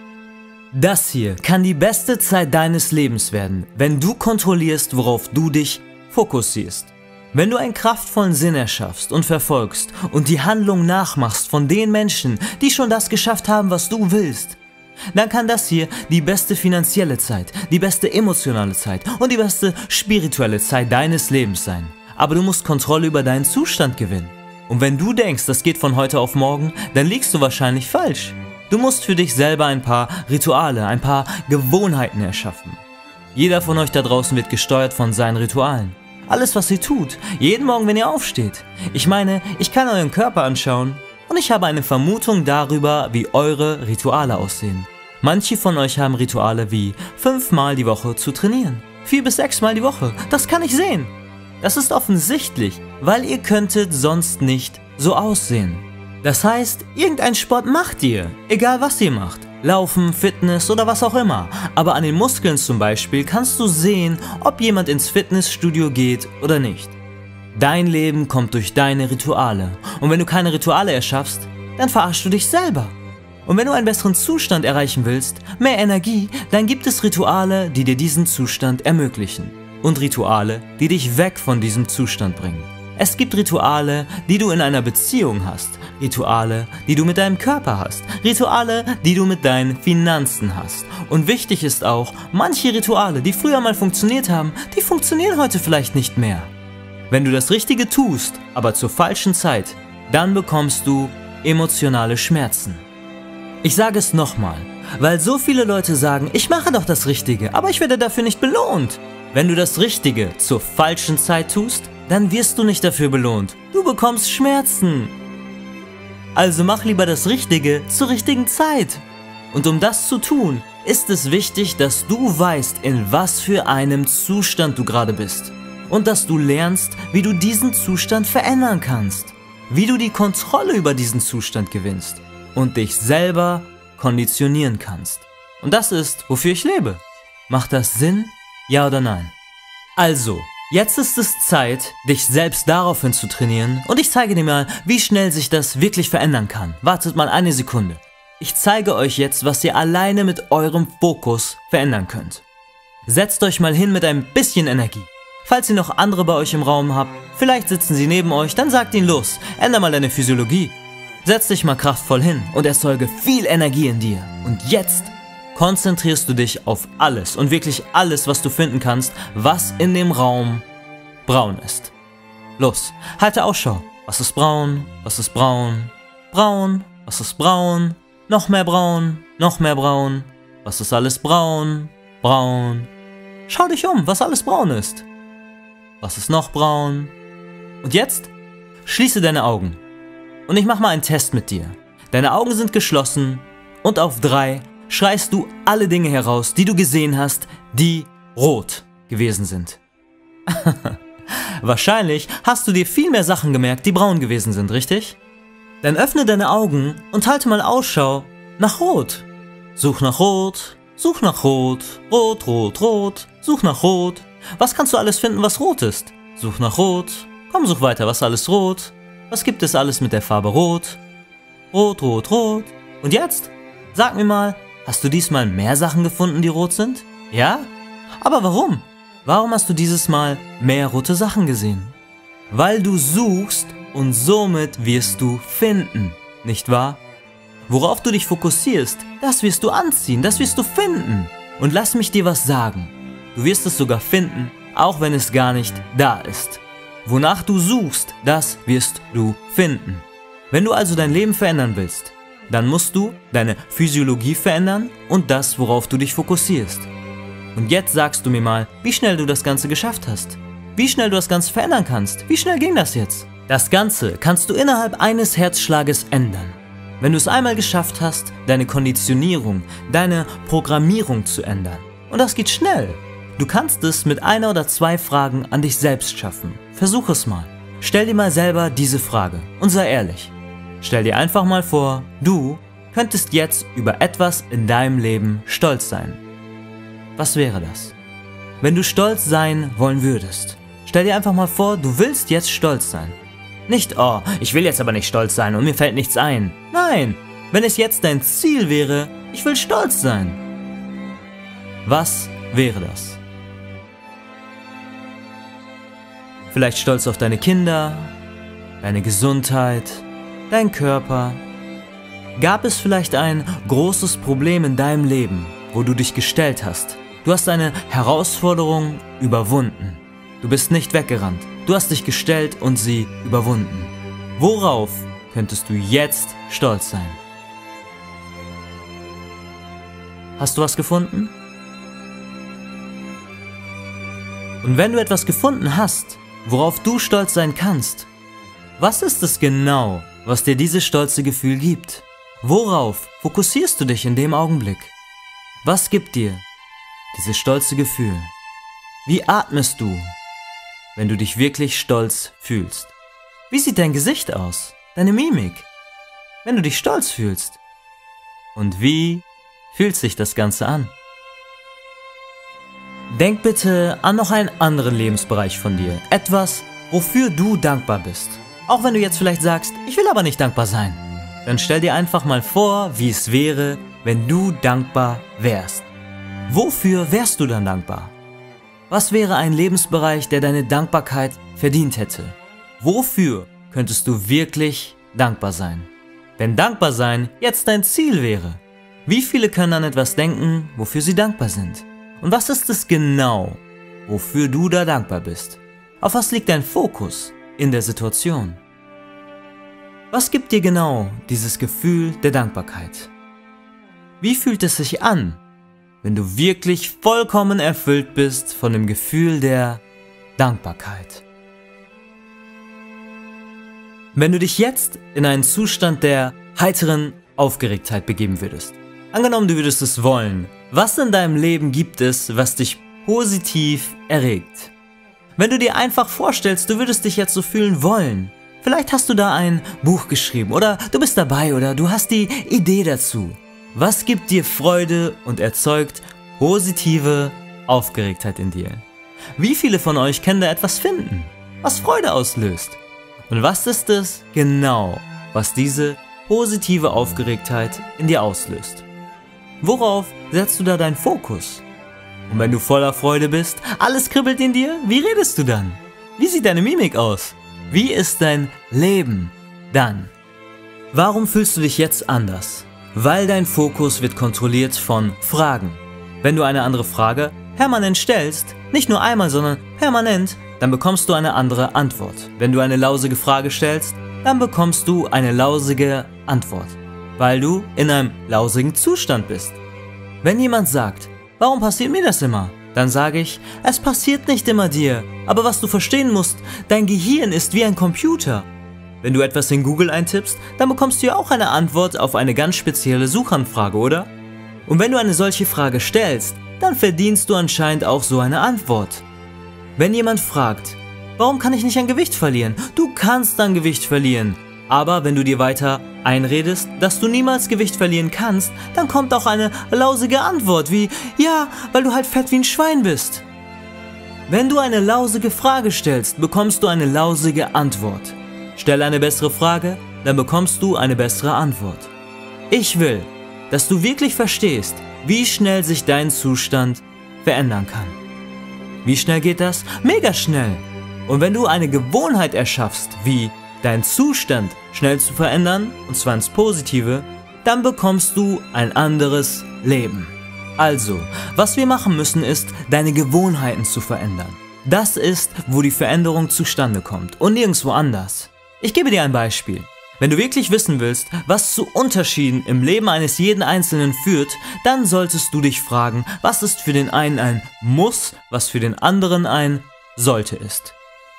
Das hier kann die beste Zeit deines Lebens werden, wenn du kontrollierst, worauf du dich fokussierst. Wenn du einen kraftvollen Sinn erschaffst und verfolgst und die Handlung nachmachst von den Menschen, die schon das geschafft haben, was du willst, dann kann das hier die beste finanzielle Zeit, die beste emotionale Zeit und die beste spirituelle Zeit deines Lebens sein. Aber du musst Kontrolle über deinen Zustand gewinnen. Und wenn du denkst, das geht von heute auf morgen, dann liegst du wahrscheinlich falsch. Du musst für dich selber ein paar Rituale, ein paar Gewohnheiten erschaffen. Jeder von euch da draußen wird gesteuert von seinen Ritualen. Alles, was ihr tut, jeden Morgen, wenn ihr aufsteht. Ich meine, ich kann euren Körper anschauen und ich habe eine Vermutung darüber, wie eure Rituale aussehen. Manche von euch haben Rituale wie 5-mal die Woche zu trainieren, 4 bis 6 Mal die Woche, das kann ich sehen. Das ist offensichtlich, weil ihr könntet sonst nicht so aussehen. Das heißt, irgendein Sport macht ihr, egal was ihr macht. Laufen, Fitness oder was auch immer. Aber an den Muskeln zum Beispiel kannst du sehen, ob jemand ins Fitnessstudio geht oder nicht. Dein Leben kommt durch deine Rituale. Und wenn du keine Rituale erschaffst, dann verarschst du dich selber. Und wenn du einen besseren Zustand erreichen willst, mehr Energie, dann gibt es Rituale, die dir diesen Zustand ermöglichen. Und Rituale, die dich weg von diesem Zustand bringen. Es gibt Rituale, die du in einer Beziehung hast, Rituale, die du mit deinem Körper hast, Rituale, die du mit deinen Finanzen hast. Und wichtig ist auch, manche Rituale, die früher mal funktioniert haben, die funktionieren heute vielleicht nicht mehr. Wenn du das Richtige tust, aber zur falschen Zeit, dann bekommst du emotionale Schmerzen. Ich sage es nochmal, weil so viele Leute sagen, ich mache doch das Richtige, aber ich werde dafür nicht belohnt. Wenn du das Richtige zur falschen Zeit tust, dann wirst du nicht dafür belohnt. Du bekommst Schmerzen. Also mach lieber das Richtige zur richtigen Zeit. Und um das zu tun, ist es wichtig, dass du weißt, in was für einem Zustand du gerade bist. Und dass du lernst, wie du diesen Zustand verändern kannst. Wie du die Kontrolle über diesen Zustand gewinnst. Und dich selber konditionieren kannst. Und das ist, wofür ich lebe. Macht das Sinn? Ja oder nein? Also, jetzt ist es Zeit, dich selbst daraufhin zu trainieren und ich zeige dir mal, wie schnell sich das wirklich verändern kann. Wartet mal eine Sekunde. Ich zeige euch jetzt, was ihr alleine mit eurem Fokus verändern könnt. Setzt euch mal hin mit ein bisschen Energie. Falls ihr noch andere bei euch im Raum habt, vielleicht sitzen sie neben euch, dann sagt ihnen los, änder mal deine Physiologie. Setz dich mal kraftvoll hin und erzeuge viel Energie in dir. Und jetzt konzentrierst du dich auf alles und wirklich alles, was du finden kannst, was in dem Raum braun ist. Los, halte Ausschau. Was ist braun? Was ist braun? Braun? Was ist braun? Noch mehr braun? Noch mehr braun? Was ist alles braun? Braun? Schau dich um, was alles braun ist. Was ist noch braun? Und jetzt schließe deine Augen. Und ich mache mal einen Test mit dir. Deine Augen sind geschlossen und auf 3 schreist du alle Dinge heraus, die du gesehen hast, die rot gewesen sind. Wahrscheinlich hast du dir viel mehr Sachen gemerkt, die braun gewesen sind, richtig? Dann öffne deine Augen und halte mal Ausschau nach Rot. Such nach Rot, such nach Rot, Rot, Rot, Rot, such nach Rot. Was kannst du alles finden, was rot ist? Such nach Rot, komm, such weiter, was ist alles rot? Was gibt es alles mit der Farbe Rot? Rot, Rot, Rot. Und jetzt? Sag mir mal, hast du diesmal mehr Sachen gefunden, die rot sind? Ja? Aber warum? Warum hast du dieses Mal mehr rote Sachen gesehen? Weil du suchst und somit wirst du finden, nicht wahr? Worauf du dich fokussierst, das wirst du anziehen, das wirst du finden. Und lass mich dir was sagen. Du wirst es sogar finden, auch wenn es gar nicht da ist. Wonach du suchst, das wirst du finden. Wenn du also dein Leben verändern willst, dann musst du deine Physiologie verändern und das, worauf du dich fokussierst. Und jetzt sagst du mir mal, wie schnell du das Ganze geschafft hast. Wie schnell du das Ganze verändern kannst. Wie schnell ging das jetzt? Das Ganze kannst du innerhalb eines Herzschlages ändern. Wenn du es einmal geschafft hast, deine Konditionierung, deine Programmierung zu ändern. Und das geht schnell. Du kannst es mit 1 oder 2 Fragen an dich selbst schaffen. Versuch es mal. Stell dir mal selber diese Frage und sei ehrlich. Stell dir einfach mal vor, du könntest jetzt über etwas in deinem Leben stolz sein. Was wäre das? Wenn du stolz sein wollen würdest, stell dir einfach mal vor, du willst jetzt stolz sein. Nicht, oh, ich will jetzt aber nicht stolz sein und mir fällt nichts ein. Nein, wenn es jetzt dein Ziel wäre, ich will stolz sein. Was wäre das? Vielleicht stolz auf deine Kinder, deine Gesundheit, dein Körper. Gab es vielleicht ein großes Problem in deinem Leben, wo du dich gestellt hast? Du hast eine Herausforderung überwunden. Du bist nicht weggerannt. Du hast dich gestellt und sie überwunden. Worauf könntest du jetzt stolz sein? Hast du was gefunden? Und wenn du etwas gefunden hast, worauf du stolz sein kannst, was ist es genau, was dir dieses stolze Gefühl gibt? Worauf fokussierst du dich in dem Augenblick? Was gibt dir dieses stolze Gefühl? Wie atmest du, wenn du dich wirklich stolz fühlst? Wie sieht dein Gesicht aus? Deine Mimik? Wenn du dich stolz fühlst? Und wie fühlt sich das Ganze an? Denk bitte an noch einen anderen Lebensbereich von dir. Etwas, wofür du dankbar bist. Auch wenn du jetzt vielleicht sagst, ich will aber nicht dankbar sein. Dann stell dir einfach mal vor, wie es wäre, wenn du dankbar wärst. Wofür wärst du dann dankbar? Was wäre ein Lebensbereich, der deine Dankbarkeit verdient hätte? Wofür könntest du wirklich dankbar sein? Wenn dankbar sein jetzt dein Ziel wäre, wie viele können an etwas denken, wofür sie dankbar sind? Und was ist es genau, wofür du da dankbar bist? Auf was liegt dein Fokus in der Situation? Was gibt dir genau dieses Gefühl der Dankbarkeit? Wie fühlt es sich an, wenn du wirklich vollkommen erfüllt bist von dem Gefühl der Dankbarkeit? Wenn du dich jetzt in einen Zustand der heiteren Aufgeregtheit begeben würdest, angenommen du würdest es wollen, was in deinem Leben gibt es, was dich positiv erregt? Wenn du dir einfach vorstellst, du würdest dich jetzt so fühlen wollen, vielleicht hast du da ein Buch geschrieben oder du bist dabei oder du hast die Idee dazu. Was gibt dir Freude und erzeugt positive Aufgeregtheit in dir? Wie viele von euch können da etwas finden, was Freude auslöst? Und was ist es genau, was diese positive Aufgeregtheit in dir auslöst? Worauf setzt du da deinen Fokus? Und wenn du voller Freude bist, alles kribbelt in dir, wie redest du dann? Wie sieht deine Mimik aus? Wie ist dein Leben dann? Warum fühlst du dich jetzt anders? Weil dein Fokus wird kontrolliert von Fragen. Wenn du eine andere Frage permanent stellst, nicht nur einmal, sondern permanent, dann bekommst du eine andere Antwort. Wenn du eine lausige Frage stellst, dann bekommst du eine lausige Antwort, weil du in einem lausigen Zustand bist. Wenn jemand sagt, warum passiert mir das immer? Dann sage ich, es passiert nicht immer dir, aber was du verstehen musst, dein Gehirn ist wie ein Computer. Wenn du etwas in Google eintippst, dann bekommst du ja auch eine Antwort auf eine ganz spezielle Suchanfrage, oder? Und wenn du eine solche Frage stellst, dann verdienst du anscheinend auch so eine Antwort. Wenn jemand fragt, warum kann ich nicht an Gewicht verlieren? Du kannst an Gewicht verlieren. Aber wenn du dir weiter einredest, dass du niemals Gewicht verlieren kannst, dann kommt auch eine lausige Antwort wie, ja, weil du halt fett wie ein Schwein bist. Wenn du eine lausige Frage stellst, bekommst du eine lausige Antwort. Stell eine bessere Frage, dann bekommst du eine bessere Antwort. Ich will, dass du wirklich verstehst, wie schnell sich dein Zustand verändern kann. Wie schnell geht das? Mega schnell. Und wenn du eine Gewohnheit erschaffst, wie deinen Zustand schnell zu verändern, und zwar ins Positive, dann bekommst du ein anderes Leben. Also, was wir machen müssen, ist, deine Gewohnheiten zu verändern. Das ist, wo die Veränderung zustande kommt und nirgendwo anders. Ich gebe dir ein Beispiel. Wenn du wirklich wissen willst, was zu Unterschieden im Leben eines jeden Einzelnen führt, dann solltest du dich fragen, was ist für den einen ein Muss, was für den anderen ein Sollte ist.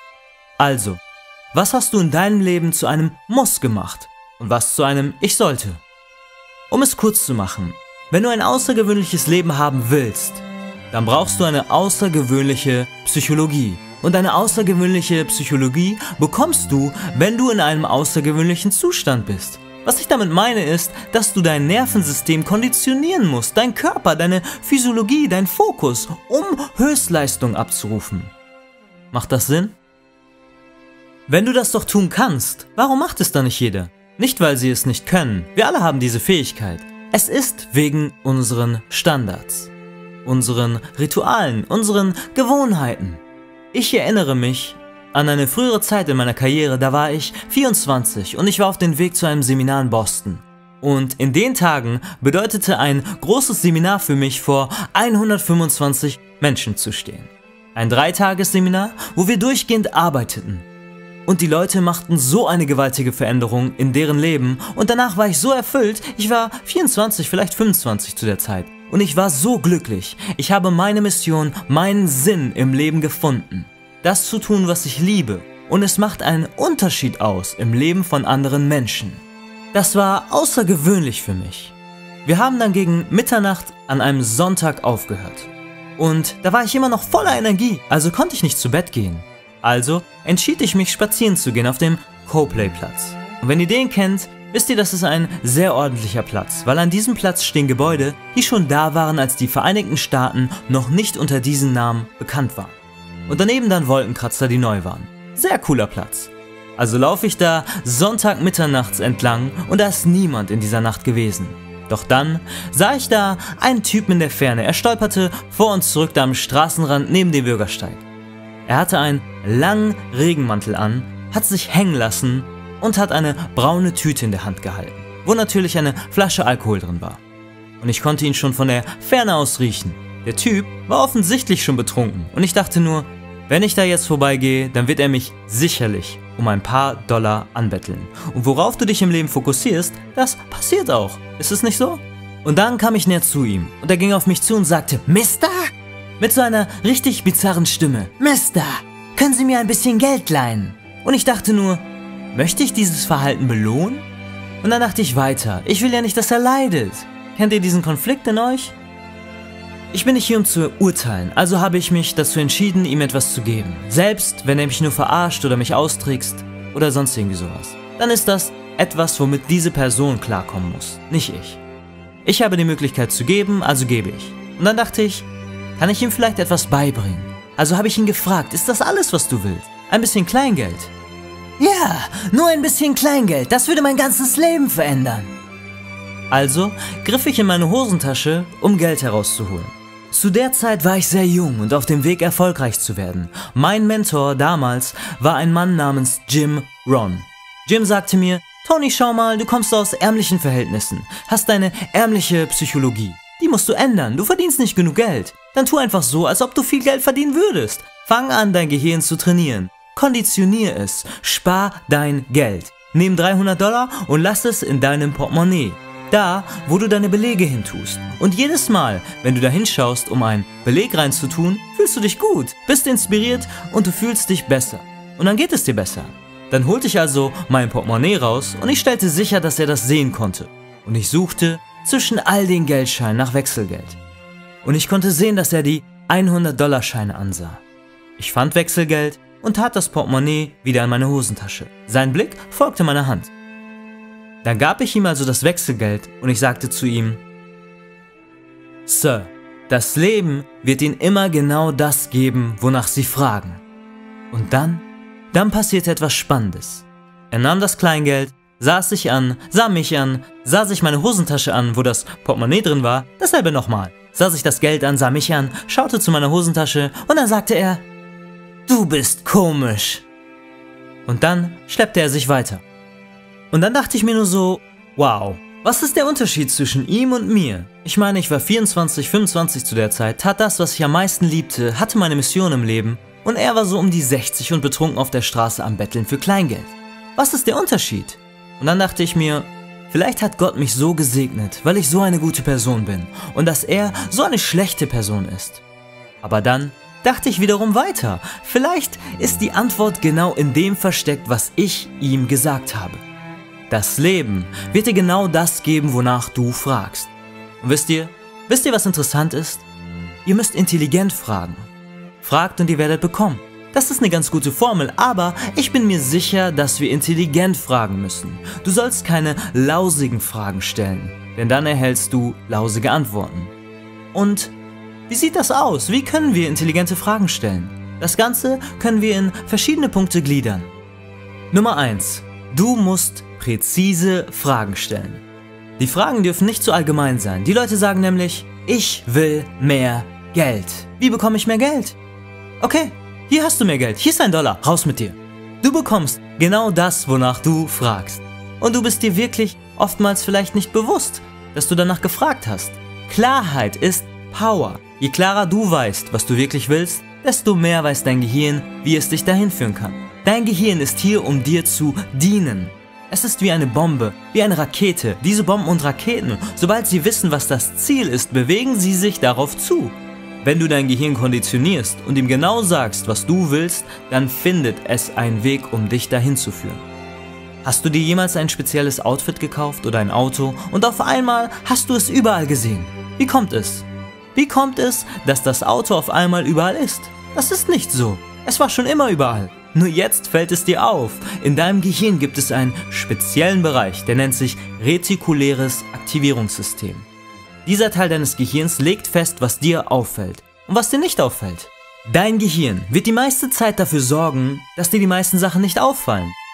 Also, was hast du in deinem Leben zu einem Muss gemacht und was zu einem Ich sollte? Um es kurz zu machen, wenn du ein außergewöhnliches Leben haben willst, dann brauchst du eine außergewöhnliche Psychologie. Und eine außergewöhnliche Psychologie bekommst du, wenn du in einem außergewöhnlichen Zustand bist. Was ich damit meine ist, dass du dein Nervensystem konditionieren musst, dein Körper, deine Physiologie, dein Fokus, um Höchstleistung abzurufen. Macht das Sinn? Wenn du das doch tun kannst, warum macht es dann nicht jeder? Nicht, weil sie es nicht können. Wir alle haben diese Fähigkeit. Es ist wegen unseren Standards, unseren Ritualen, unseren Gewohnheiten. Ich erinnere mich an eine frühere Zeit in meiner Karriere, da war ich 24 und ich war auf dem Weg zu einem Seminar in Boston. Und in den Tagen bedeutete ein großes Seminar für mich, vor 125 Menschen zu stehen. Ein 3-Tages-Seminar, wo wir durchgehend arbeiteten. Und die Leute machten so eine gewaltige Veränderung in deren Leben und danach war ich so erfüllt, ich war 24, vielleicht 25 zu der Zeit. Und ich war so glücklich. Ich habe meine Mission, meinen Sinn im Leben gefunden. Das zu tun, was ich liebe. Und es macht einen Unterschied aus im Leben von anderen Menschen. Das war außergewöhnlich für mich. Wir haben dann gegen Mitternacht an einem Sonntag aufgehört. Und da war ich immer noch voller Energie, also konnte ich nicht zu Bett gehen. Also entschied ich mich, spazieren zu gehen auf dem Copley-Platz. Und wenn ihr den kennt, wisst ihr, das ist ein sehr ordentlicher Platz, weil an diesem Platz stehen Gebäude, die schon da waren, als die Vereinigten Staaten noch nicht unter diesen Namen bekannt waren. Und daneben dann Wolkenkratzer, die neu waren. Sehr cooler Platz. Also laufe ich da Sonntag mitternachts entlang und da ist niemand in dieser Nacht gewesen. Doch dann sah ich da einen Typen in der Ferne. Er stolperte vor und zurück da am Straßenrand neben dem Bürgersteig. Er hatte einen langen Regenmantel an, hat sich hängen lassen und hat eine braune Tüte in der Hand gehalten, wo natürlich eine Flasche Alkohol drin war. Und ich konnte ihn schon von der Ferne aus riechen. Der Typ war offensichtlich schon betrunken und ich dachte nur, wenn ich da jetzt vorbeigehe, dann wird er mich sicherlich um ein paar Dollar anbetteln. Und worauf du dich im Leben fokussierst, das passiert auch. Ist es nicht so? Und dann kam ich näher zu ihm und er ging auf mich zu und sagte, Mister? Mit so einer richtig bizarren Stimme. Mister, können Sie mir ein bisschen Geld leihen? Und ich dachte nur, möchte ich dieses Verhalten belohnen? Und dann dachte ich weiter, ich will ja nicht, dass er leidet. Kennt ihr diesen Konflikt in euch? Ich bin nicht hier, um zu urteilen, also habe ich mich dazu entschieden, ihm etwas zu geben. Selbst wenn er mich nur verarscht oder mich austrickst oder sonst irgendwie sowas. Dann ist das etwas, womit diese Person klarkommen muss, nicht ich. Ich habe die Möglichkeit zu geben, also gebe ich. Und dann dachte ich, kann ich ihm vielleicht etwas beibringen? Also habe ich ihn gefragt, ist das alles, was du willst? Ein bisschen Kleingeld? Ja, nur ein bisschen Kleingeld, das würde mein ganzes Leben verändern. Also griff ich in meine Hosentasche, um Geld herauszuholen. Zu der Zeit war ich sehr jung und auf dem Weg, erfolgreich zu werden. Mein Mentor damals war ein Mann namens Jim Rohn. Jim sagte mir, Tony, schau mal, du kommst aus ärmlichen Verhältnissen, hast eine ärmliche Psychologie. Die musst du ändern, du verdienst nicht genug Geld. Dann tu einfach so, als ob du viel Geld verdienen würdest. Fang an, dein Gehirn zu trainieren. Konditionier es, spar dein Geld. Nimm $300 und lass es in deinem Portemonnaie. Da, wo du deine Belege hintust. Und jedes Mal, wenn du da hinschaust, um einen Beleg reinzutun, fühlst du dich gut, bist inspiriert und du fühlst dich besser. Und dann geht es dir besser. Dann holte ich also mein Portemonnaie raus und ich stellte sicher, dass er das sehen konnte. Und ich suchte zwischen all den Geldscheinen nach Wechselgeld. Und ich konnte sehen, dass er die $100-Scheine ansah. Ich fand Wechselgeld und tat das Portemonnaie wieder in meine Hosentasche. Sein Blick folgte meiner Hand. Dann gab ich ihm also das Wechselgeld und ich sagte zu ihm, Sir, das Leben wird Ihnen immer genau das geben, wonach Sie fragen. Und dann passierte etwas Spannendes. Er nahm das Kleingeld, sah es sich an, sah mich an, sah sich meine Hosentasche an, wo das Portemonnaie drin war, dasselbe nochmal. Sah sich das Geld an, sah mich an, schaute zu meiner Hosentasche und dann sagte er, du bist komisch. Und dann schleppte er sich weiter. Und dann dachte ich mir nur so, wow, was ist der Unterschied zwischen ihm und mir? Ich meine, ich war 24, 25 zu der Zeit, tat das, was ich am meisten liebte, hatte meine Mission im Leben und er war so um die 60 und betrunken auf der Straße am Betteln für Kleingeld. Was ist der Unterschied? Und dann dachte ich mir, vielleicht hat Gott mich so gesegnet, weil ich so eine gute Person bin und dass er so eine schlechte Person ist. Aber dann dachte ich wiederum weiter, vielleicht ist die Antwort genau in dem versteckt, was ich ihm gesagt habe. Das Leben wird dir genau das geben, wonach du fragst. Und wisst ihr, was interessant ist? Ihr müsst intelligent fragen. Fragt und ihr werdet bekommen. Das ist eine ganz gute Formel, aber ich bin mir sicher, dass wir intelligent fragen müssen. Du sollst keine lausigen Fragen stellen, denn dann erhältst du lausige Antworten. Und wie sieht das aus? Wie können wir intelligente Fragen stellen? Das Ganze können wir in verschiedene Punkte gliedern. Nummer 1. Du musst präzise Fragen stellen. Die Fragen dürfen nicht zu allgemein sein. Die Leute sagen nämlich, ich will mehr Geld. Wie bekomme ich mehr Geld? Okay, hier hast du mehr Geld, hier ist $1, raus mit dir. Du bekommst genau das, wonach du fragst. Und du bist dir wirklich oftmals vielleicht nicht bewusst, dass du danach gefragt hast. Klarheit ist Power. Je klarer du weißt, was du wirklich willst, desto mehr weiß dein Gehirn, wie es dich dahin führen kann. Dein Gehirn ist hier, um dir zu dienen. Es ist wie eine Bombe, wie eine Rakete. Diese Bomben und Raketen, sobald sie wissen, was das Ziel ist, bewegen sie sich darauf zu. Wenn du dein Gehirn konditionierst und ihm genau sagst, was du willst, dann findet es einen Weg, um dich dahin zu führen. Hast du dir jemals ein spezielles Outfit gekauft oder ein Auto und auf einmal hast du es überall gesehen? Wie kommt es? Wie kommt es, dass das Auto auf einmal überall ist? Das ist nicht so. Es war schon immer überall. Nur jetzt fällt es dir auf. In deinem Gehirn gibt es einen speziellen Bereich, der nennt sich retikuläres Aktivierungssystem. Dieser Teil deines Gehirns legt fest, was dir auffällt und was dir nicht auffällt. Dein Gehirn wird die meiste Zeit dafür sorgen, dass dir die meisten Sachen nicht auffallen.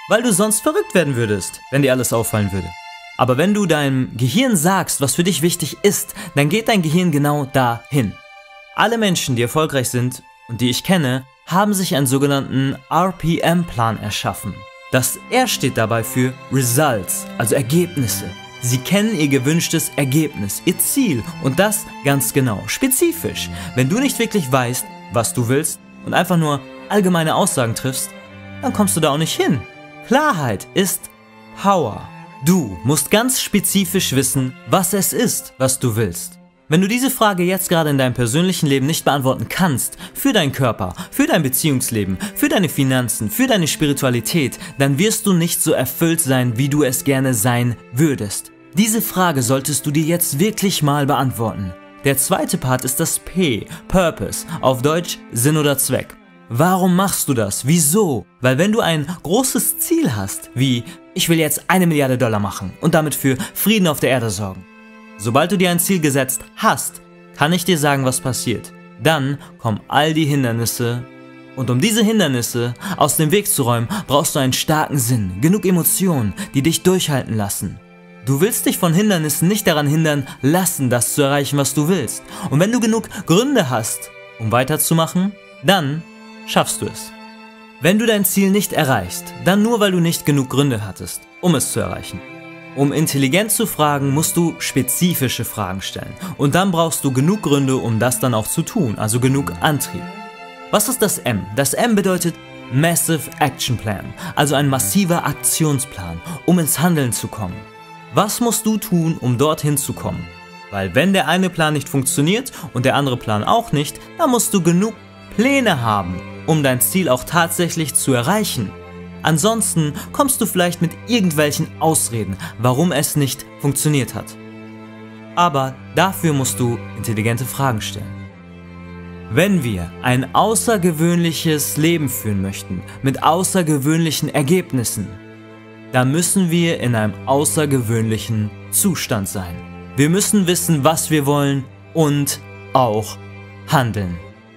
weil du sonst verrückt werden würdest, wenn dir alles auffallen würde. Aber wenn du deinem Gehirn sagst, was für dich wichtig ist, dann geht dein Gehirn genau dahin. Alle Menschen, die erfolgreich sind und die ich kenne, haben sich einen sogenannten RPM-Plan erschaffen. Das R steht dabei für Results, also Ergebnisse. Sie kennen ihr gewünschtes Ergebnis, ihr Ziel und das ganz genau, spezifisch. Wenn du nicht wirklich weißt, was du willst und einfach nur allgemeine Aussagen triffst, dann kommst du da auch nicht hin. Klarheit ist Power. Du musst ganz spezifisch wissen, was es ist, was du willst. Wenn du diese Frage jetzt gerade in deinem persönlichen Leben nicht beantworten kannst, für deinen Körper, für dein Beziehungsleben, für deine Finanzen, für deine Spiritualität, dann wirst du nicht so erfüllt sein, wie du es gerne sein würdest. Diese Frage solltest du dir jetzt wirklich mal beantworten. Der zweite Part ist das P, Purpose, auf Deutsch Sinn oder Zweck. Warum machst du das? Wieso? Weil wenn du ein großes Ziel hast, wie ich will jetzt 1 Milliarde Dollar machen und damit für Frieden auf der Erde sorgen. Sobald du dir ein Ziel gesetzt hast, kann ich dir sagen, was passiert. Dann kommen all die Hindernisse und um diese Hindernisse aus dem Weg zu räumen, brauchst du einen starken Sinn, genug Emotionen, die dich durchhalten lassen. Du willst dich von Hindernissen nicht daran hindern lassen, das zu erreichen, was du willst. Und wenn du genug Gründe hast, um weiterzumachen, dann schaffst du es. Wenn du dein Ziel nicht erreichst, dann nur, weil du nicht genug Gründe hattest, um es zu erreichen. Um intelligent zu fragen, musst du spezifische Fragen stellen. Und dann brauchst du genug Gründe, um das dann auch zu tun, also genug Antrieb. Was ist das M? Das M bedeutet Massive Action Plan, also ein massiver Aktionsplan, um ins Handeln zu kommen. Was musst du tun, um dorthin zu kommen? Weil wenn der eine Plan nicht funktioniert und der andere Plan auch nicht, dann musst du genug Pläne haben, um dein Ziel auch tatsächlich zu erreichen. Ansonsten kommst du vielleicht mit irgendwelchen Ausreden, warum es nicht funktioniert hat. Aber dafür musst du intelligente Fragen stellen. Wenn wir ein außergewöhnliches Leben führen möchten, mit außergewöhnlichen Ergebnissen, dann müssen wir in einem außergewöhnlichen Zustand sein. Wir müssen wissen, was wir wollen und auch handeln.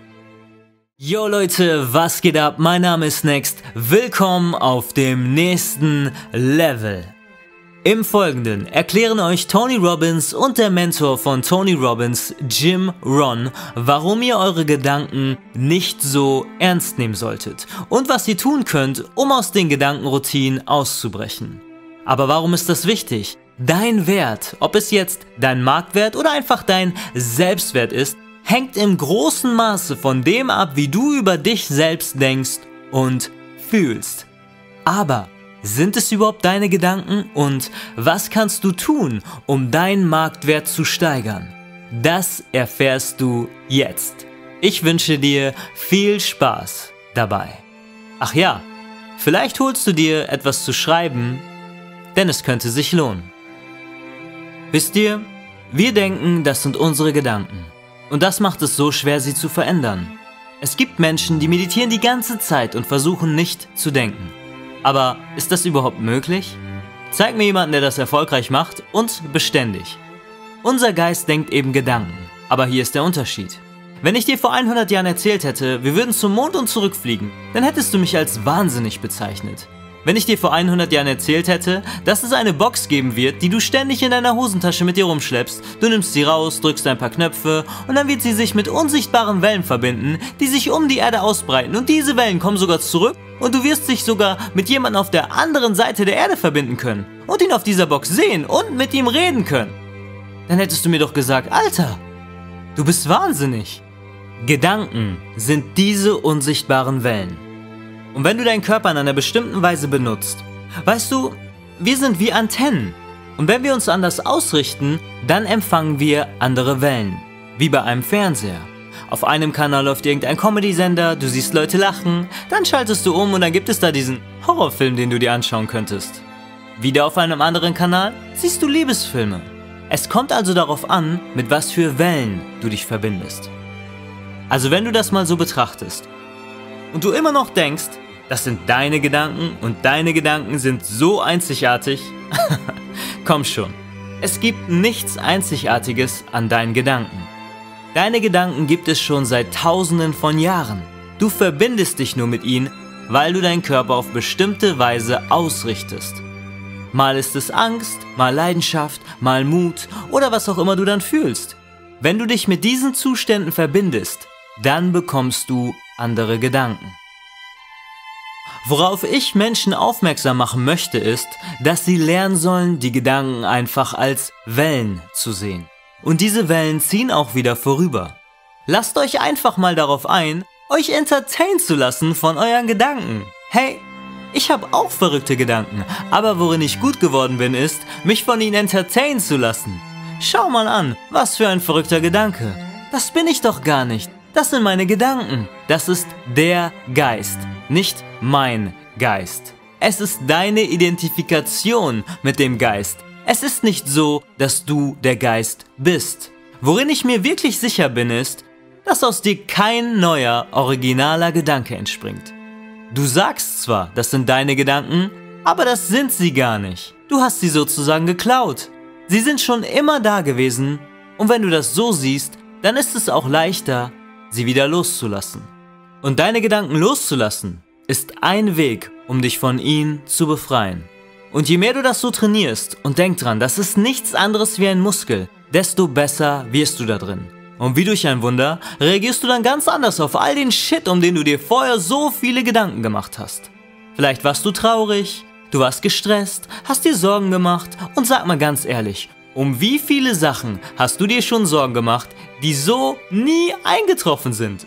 Yo Leute, was geht ab? Mein Name ist Next. Willkommen auf dem nächsten Level. Im Folgenden erklären euch Tony Robbins und der Mentor von Tony Robbins, Jim Rohn, warum ihr eure Gedanken nicht so ernst nehmen solltet und was ihr tun könnt, um aus den Gedankenroutinen auszubrechen. Aber warum ist das wichtig? Dein Wert, ob es jetzt dein Marktwert oder einfach dein Selbstwert ist, hängt im großen Maße von dem ab, wie du über dich selbst denkst und fühlst. Aber sind es überhaupt deine Gedanken und was kannst du tun, um deinen Marktwert zu steigern? Das erfährst du jetzt. Ich wünsche dir viel Spaß dabei. Ach ja, vielleicht holst du dir etwas zu schreiben, denn es könnte sich lohnen. Wisst ihr, wir denken, das sind unsere Gedanken. Und das macht es so schwer, sie zu verändern. Es gibt Menschen, die meditieren die ganze Zeit und versuchen nicht zu denken. Aber ist das überhaupt möglich? Zeig mir jemanden, der das erfolgreich macht und beständig. Unser Geist denkt eben Gedanken. Aber hier ist der Unterschied. Wenn ich dir vor 100 Jahren erzählt hätte, wir würden zum Mond und zurückfliegen, dann hättest du mich als wahnsinnig bezeichnet. Wenn ich dir vor 100 Jahren erzählt hätte, dass es eine Box geben wird, die du ständig in deiner Hosentasche mit dir rumschleppst, du nimmst sie raus, drückst ein paar Knöpfe und dann wird sie sich mit unsichtbaren Wellen verbinden, die sich um die Erde ausbreiten und diese Wellen kommen sogar zurück und du wirst dich sogar mit jemandem auf der anderen Seite der Erde verbinden können und ihn auf dieser Box sehen und mit ihm reden können. Dann hättest du mir doch gesagt, Alter, du bist wahnsinnig. Gedanken sind diese unsichtbaren Wellen. Und wenn du deinen Körper in einer bestimmten Weise benutzt, weißt du, wir sind wie Antennen. Und wenn wir uns anders ausrichten, dann empfangen wir andere Wellen. Wie bei einem Fernseher. Auf einem Kanal läuft irgendein Comedy-Sender, du siehst Leute lachen, dann schaltest du um und dann gibt es da diesen Horrorfilm, den du dir anschauen könntest. Wieder auf einem anderen Kanal siehst du Liebesfilme. Es kommt also darauf an, mit was für Wellen du dich verbindest. Also wenn du das mal so betrachtest und du immer noch denkst, das sind deine Gedanken und deine Gedanken sind so einzigartig, komm schon. Es gibt nichts Einzigartiges an deinen Gedanken. Deine Gedanken gibt es schon seit Tausenden von Jahren. Du verbindest dich nur mit ihnen, weil du deinen Körper auf bestimmte Weise ausrichtest. Mal ist es Angst, mal Leidenschaft, mal Mut oder was auch immer du dann fühlst. Wenn du dich mit diesen Zuständen verbindest, dann bekommst du andere Gedanken. Worauf ich Menschen aufmerksam machen möchte, ist, dass sie lernen sollen, die Gedanken einfach als Wellen zu sehen. Und diese Wellen ziehen auch wieder vorüber. Lasst euch einfach mal darauf ein, euch entertainen zu lassen von euren Gedanken. Hey, ich habe auch verrückte Gedanken, aber worin ich gut geworden bin, ist, mich von ihnen entertainen zu lassen. Schau mal an, was für ein verrückter Gedanke. Das bin ich doch gar nicht. Das sind meine Gedanken. Das ist der Geist, nicht mein Geist. Es ist deine Identifikation mit dem Geist. Es ist nicht so, dass du der Geist bist. Worin ich mir wirklich sicher bin, ist, dass aus dir kein neuer, originaler Gedanke entspringt. Du sagst zwar, das sind deine Gedanken, aber das sind sie gar nicht. Du hast sie sozusagen geklaut. Sie sind schon immer da gewesen und wenn du das so siehst, dann ist es auch leichter, sie wieder loszulassen. Und deine Gedanken loszulassen, ist ein Weg, um dich von ihnen zu befreien. Und je mehr du das so trainierst, und denk dran, das ist nichts anderes wie ein Muskel, desto besser wirst du da drin. Und wie durch ein Wunder, reagierst du dann ganz anders auf all den Shit, um den du dir vorher so viele Gedanken gemacht hast. Vielleicht warst du traurig, du warst gestresst, hast dir Sorgen gemacht und sag mal ganz ehrlich, um wie viele Sachen hast du dir schon Sorgen gemacht, die so nie eingetroffen sind?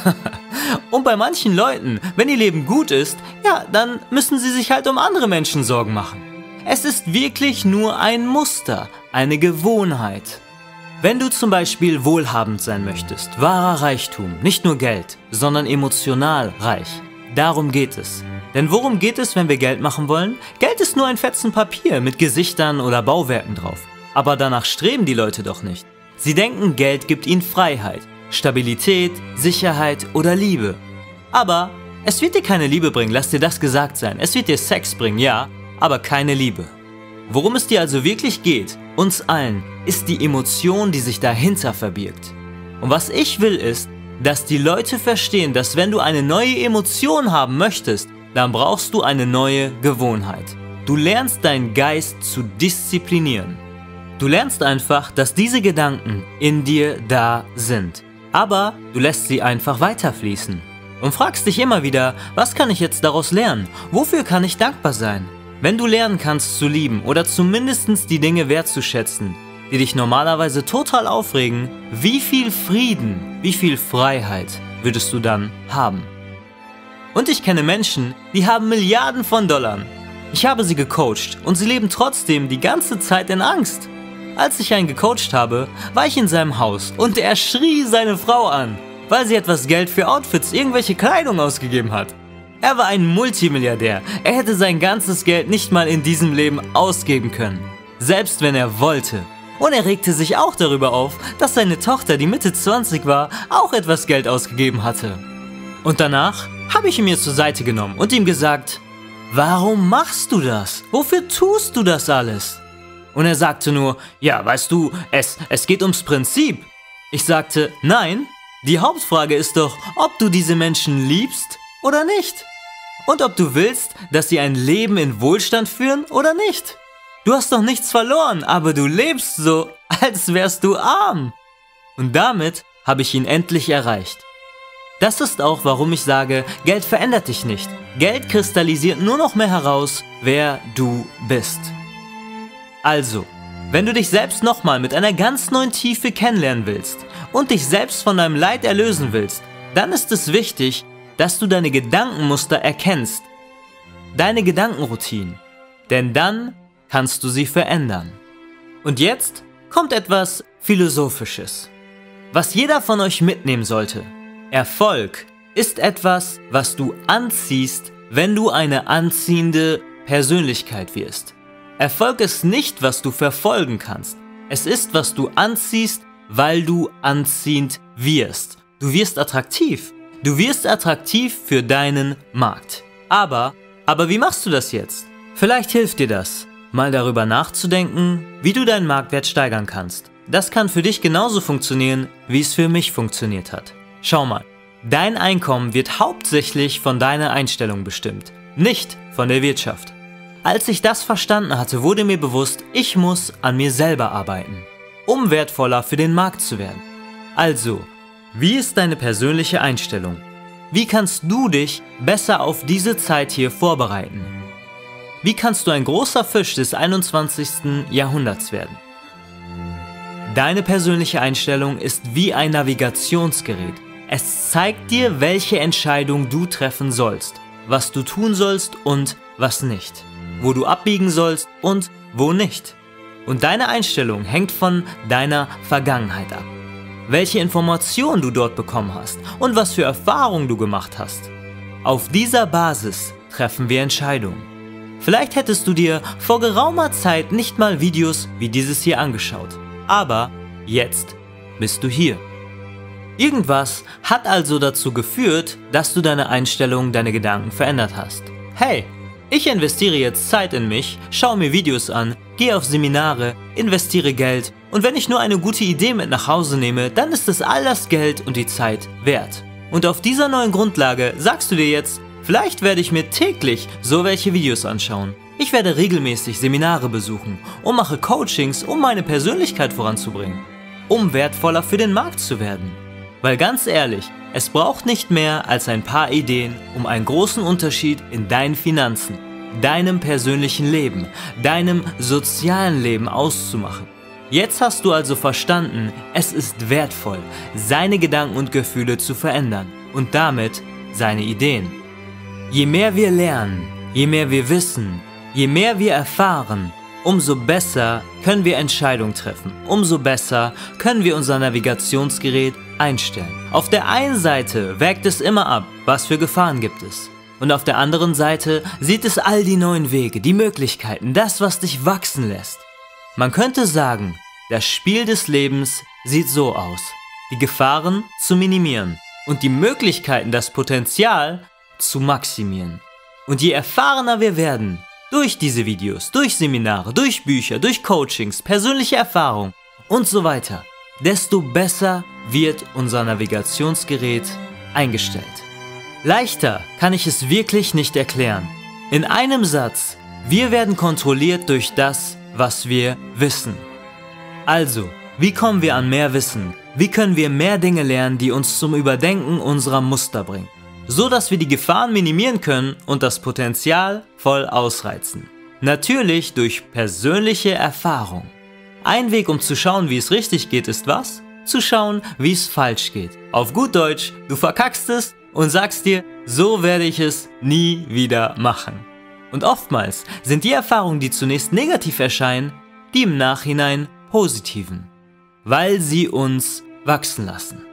Und bei manchen Leuten, wenn ihr Leben gut ist, ja, dann müssen sie sich halt um andere Menschen Sorgen machen. Es ist wirklich nur ein Muster, eine Gewohnheit. Wenn du zum Beispiel wohlhabend sein möchtest, wahrer Reichtum, nicht nur Geld, sondern emotional reich, darum geht es. Denn worum geht es, wenn wir Geld machen wollen? Geld ist nur ein Fetzen Papier mit Gesichtern oder Bauwerken drauf. Aber danach streben die Leute doch nicht. Sie denken, Geld gibt ihnen Freiheit, Stabilität, Sicherheit oder Liebe. Aber es wird dir keine Liebe bringen, lass dir das gesagt sein. Es wird dir Sex bringen, ja, aber keine Liebe. Worum es dir also wirklich geht, uns allen, ist die Emotion, die sich dahinter verbirgt. Und was ich will ist, dass die Leute verstehen, dass wenn du eine neue Emotion haben möchtest, dann brauchst du eine neue Gewohnheit. Du lernst deinen Geist zu disziplinieren. Du lernst einfach, dass diese Gedanken in dir da sind. Aber du lässt sie einfach weiterfließen. Und fragst dich immer wieder, was kann ich jetzt daraus lernen? Wofür kann ich dankbar sein? Wenn du lernen kannst zu lieben oder zumindest die Dinge wertzuschätzen, die dich normalerweise total aufregen, wie viel Frieden, wie viel Freiheit würdest du dann haben? Und ich kenne Menschen, die haben Milliarden von Dollar. Ich habe sie gecoacht und sie leben trotzdem die ganze Zeit in Angst. Als ich einen gecoacht habe, war ich in seinem Haus und er schrie seine Frau an, weil sie etwas Geld für Outfits, irgendwelche Kleidung ausgegeben hat. Er war ein Multimilliardär. Er hätte sein ganzes Geld nicht mal in diesem Leben ausgeben können. Selbst wenn er wollte. Und er regte sich auch darüber auf, dass seine Tochter, die Mitte 20 war, auch etwas Geld ausgegeben hatte. Und danach habe ich ihn mir zur Seite genommen und ihm gesagt, warum machst du das? Wofür tust du das alles? Und er sagte nur, ja, weißt du, es geht ums Prinzip. Ich sagte, nein, die Hauptfrage ist doch, ob du diese Menschen liebst oder nicht. Und ob du willst, dass sie ein Leben in Wohlstand führen oder nicht. Du hast doch nichts verloren, aber du lebst so, als wärst du arm. Und damit habe ich ihn endlich erreicht. Das ist auch, warum ich sage, Geld verändert dich nicht. Geld kristallisiert nur noch mehr heraus, wer du bist. Also, wenn du dich selbst nochmal mit einer ganz neuen Tiefe kennenlernen willst und dich selbst von deinem Leid erlösen willst, dann ist es wichtig, dass du deine Gedankenmuster erkennst, deine Gedankenroutinen, denn dann kannst du sie verändern. Und jetzt kommt etwas Philosophisches, was jeder von euch mitnehmen sollte. Erfolg ist etwas, was du anziehst, wenn du eine anziehende Persönlichkeit wirst. Erfolg ist nicht, was du verfolgen kannst. Es ist, was du anziehst, weil du anziehend wirst. Du wirst attraktiv. Du wirst attraktiv für deinen Markt. Aber wie machst du das jetzt? Vielleicht hilft dir das, mal darüber nachzudenken, wie du deinen Marktwert steigern kannst. Das kann für dich genauso funktionieren, wie es für mich funktioniert hat. Schau mal, Dein Einkommen wird hauptsächlich von deiner Einstellung bestimmt, nicht von der Wirtschaft. Als ich das verstanden hatte, wurde mir bewusst, ich muss an mir selber arbeiten, um wertvoller für den Markt zu werden. Also, wie ist deine persönliche Einstellung? Wie kannst du dich besser auf diese Zeit hier vorbereiten? Wie kannst du ein großer Fisch des 21. Jahrhunderts werden? Deine persönliche Einstellung ist wie ein Navigationsgerät. Es zeigt dir, welche Entscheidung du treffen sollst, was du tun sollst und was nicht, wo du abbiegen sollst und wo nicht. Und deine Einstellung hängt von deiner Vergangenheit ab. Welche Informationen du dort bekommen hast und was für Erfahrungen du gemacht hast. Auf dieser Basis treffen wir Entscheidungen. Vielleicht hättest du dir vor geraumer Zeit nicht mal Videos wie dieses hier angeschaut, aber jetzt bist du hier. Irgendwas hat also dazu geführt, dass du deine Einstellung, deine Gedanken verändert hast. Hey, ich investiere jetzt Zeit in mich, schaue mir Videos an, gehe auf Seminare, investiere Geld und wenn ich nur eine gute Idee mit nach Hause nehme, dann ist es all das Geld und die Zeit wert. Und auf dieser neuen Grundlage sagst du dir jetzt, vielleicht werde ich mir täglich so welche Videos anschauen. Ich werde regelmäßig Seminare besuchen und mache Coachings, um meine Persönlichkeit voranzubringen, um wertvoller für den Markt zu werden. Weil ganz ehrlich, es braucht nicht mehr als ein paar Ideen, um einen großen Unterschied in deinen Finanzen, deinem persönlichen Leben, deinem sozialen Leben auszumachen. Jetzt hast du also verstanden, es ist wertvoll, seine Gedanken und Gefühle zu verändern und damit seine Ideen. Je mehr wir lernen, je mehr wir wissen, je mehr wir erfahren, umso besser können wir Entscheidungen treffen, umso besser können wir unser Navigationsgerät einstellen. Auf der einen Seite wägt es immer ab, was für Gefahren gibt es. Und auf der anderen Seite sieht es all die neuen Wege, die Möglichkeiten, das, was dich wachsen lässt. Man könnte sagen, das Spiel des Lebens sieht so aus: die Gefahren zu minimieren und die Möglichkeiten, das Potenzial zu maximieren. Und je erfahrener wir werden, durch diese Videos, durch Seminare, durch Bücher, durch Coachings, persönliche Erfahrung und so weiter, desto besser wird unser Navigationsgerät eingestellt. Leichter kann ich es wirklich nicht erklären. In einem Satz: wir werden kontrolliert durch das, was wir wissen. Also, wie kommen wir an mehr Wissen? Wie können wir mehr Dinge lernen, die uns zum Überdenken unserer Muster bringen? So dass wir die Gefahren minimieren können und das Potenzial voll ausreizen. Natürlich durch persönliche Erfahrung. Ein Weg, um zu schauen, wie es richtig geht, ist was? Zu schauen, wie es falsch geht. Auf gut Deutsch, du verkackst es und sagst dir, so werde ich es nie wieder machen. Und oftmals sind die Erfahrungen, die zunächst negativ erscheinen, die im Nachhinein positiven, weil sie uns wachsen lassen.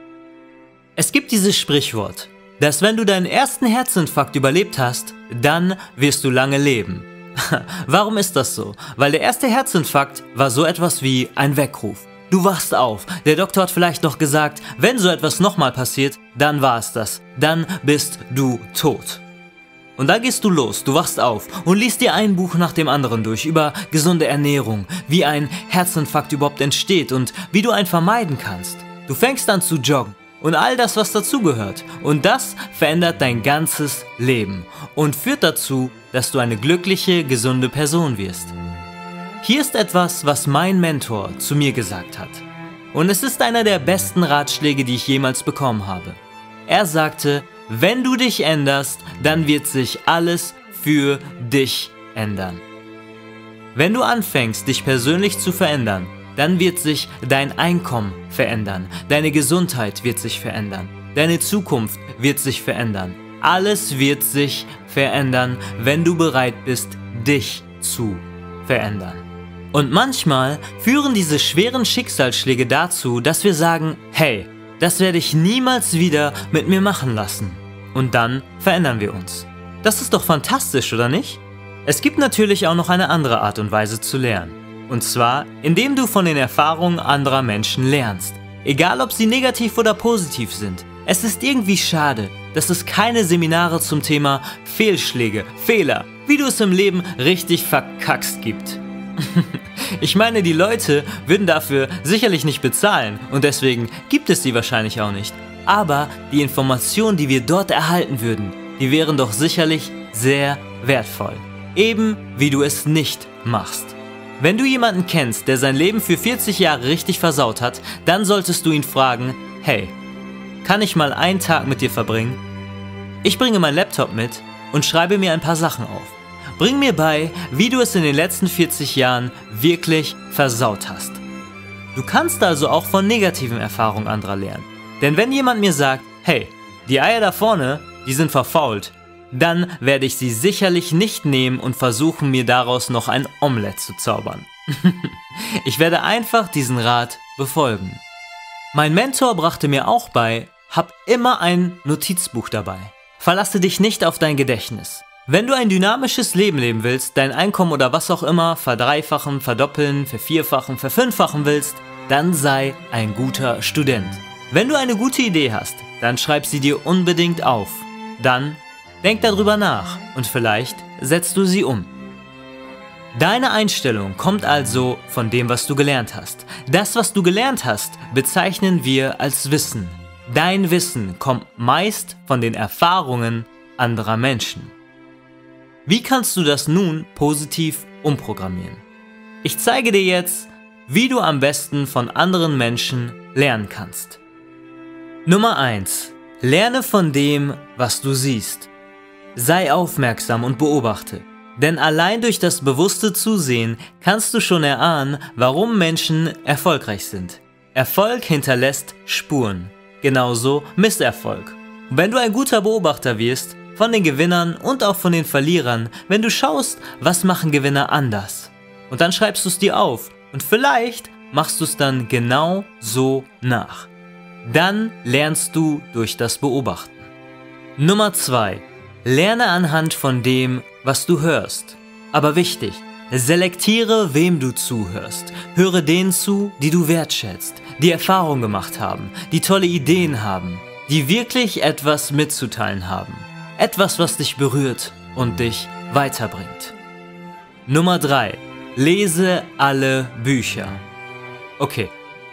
Es gibt dieses Sprichwort, dass wenn du deinen ersten Herzinfarkt überlebt hast, dann wirst du lange leben. Warum ist das so? Weil der erste Herzinfarkt war so etwas wie ein Weckruf. Du wachst auf. Der Doktor hat vielleicht noch gesagt, wenn so etwas nochmal passiert, dann war es das. Dann bist du tot. Und da gehst du los, du wachst auf und liest dir ein Buch nach dem anderen durch über gesunde Ernährung, wie ein Herzinfarkt überhaupt entsteht und wie du einen vermeiden kannst. Du fängst an zu joggen und all das, was dazugehört. Und das verändert dein ganzes Leben und führt dazu, dass du eine glückliche, gesunde Person wirst. Hier ist etwas, was mein Mentor zu mir gesagt hat. Und es ist einer der besten Ratschläge, die ich jemals bekommen habe. Er sagte, wenn du dich änderst, dann wird sich alles für dich ändern. Wenn du anfängst, dich persönlich zu verändern, dann wird sich dein Einkommen verändern, deine Gesundheit wird sich verändern, deine Zukunft wird sich verändern. Alles wird sich verändern, wenn du bereit bist, dich zu verändern. Und manchmal führen diese schweren Schicksalsschläge dazu, dass wir sagen, hey, das werde ich niemals wieder mit mir machen lassen. Und dann verändern wir uns. Das ist doch fantastisch, oder nicht? Es gibt natürlich auch noch eine andere Art und Weise zu lernen. Und zwar, indem du von den Erfahrungen anderer Menschen lernst. Egal, ob sie negativ oder positiv sind. Es ist irgendwie schade, dass es keine Seminare zum Thema Fehlschläge, Fehler, wie du es im Leben richtig verkackst gibt. Ich meine, die Leute würden dafür sicherlich nicht bezahlen und deswegen gibt es sie wahrscheinlich auch nicht. Aber die Informationen, die wir dort erhalten würden, die wären doch sicherlich sehr wertvoll. Eben wie du es nicht machst. Wenn du jemanden kennst, der sein Leben für 40 Jahre richtig versaut hat, dann solltest du ihn fragen, hey, kann ich mal einen Tag mit dir verbringen? Ich bringe meinen Laptop mit und schreibe mir ein paar Sachen auf. Bring mir bei, wie du es in den letzten 40 Jahren wirklich versaut hast. Du kannst also auch von negativen Erfahrungen anderer lernen. Denn wenn jemand mir sagt, hey, die Eier da vorne, die sind verfault, dann werde ich sie sicherlich nicht nehmen und versuchen, mir daraus noch ein Omelett zu zaubern. Ich werde einfach diesen Rat befolgen. Mein Mentor brachte mir auch bei, hab immer ein Notizbuch dabei. Verlasse dich nicht auf dein Gedächtnis. Wenn du ein dynamisches Leben leben willst, dein Einkommen oder was auch immer verdreifachen, verdoppeln, vervierfachen, verfünffachen willst, dann sei ein guter Student. Wenn du eine gute Idee hast, dann schreib sie dir unbedingt auf. Dann denk darüber nach und vielleicht setzt du sie um. Deine Einstellung kommt also von dem, was du gelernt hast. Das, was du gelernt hast, bezeichnen wir als Wissen. Dein Wissen kommt meist von den Erfahrungen anderer Menschen. Wie kannst du das nun positiv umprogrammieren? Ich zeige dir jetzt, wie du am besten von anderen Menschen lernen kannst. Nummer 1. Lerne von dem, was du siehst. Sei aufmerksam und beobachte. Denn allein durch das bewusste Zusehen kannst du schon erahnen, warum Menschen erfolgreich sind. Erfolg hinterlässt Spuren. Genauso Misserfolg. Und wenn du ein guter Beobachter wirst, von den Gewinnern und auch von den Verlierern, wenn du schaust, was machen Gewinner anders. Und dann schreibst du es dir auf und vielleicht machst du es dann genau so nach. Dann lernst du durch das Beobachten. Nummer 2. Lerne anhand von dem, was du hörst. Aber wichtig, selektiere, wem du zuhörst. Höre denen zu, die du wertschätzt, die Erfahrung gemacht haben, die tolle Ideen haben, die wirklich etwas mitzuteilen haben. Etwas, was dich berührt und dich weiterbringt. Nummer 3. Lese alle Bücher. Okay,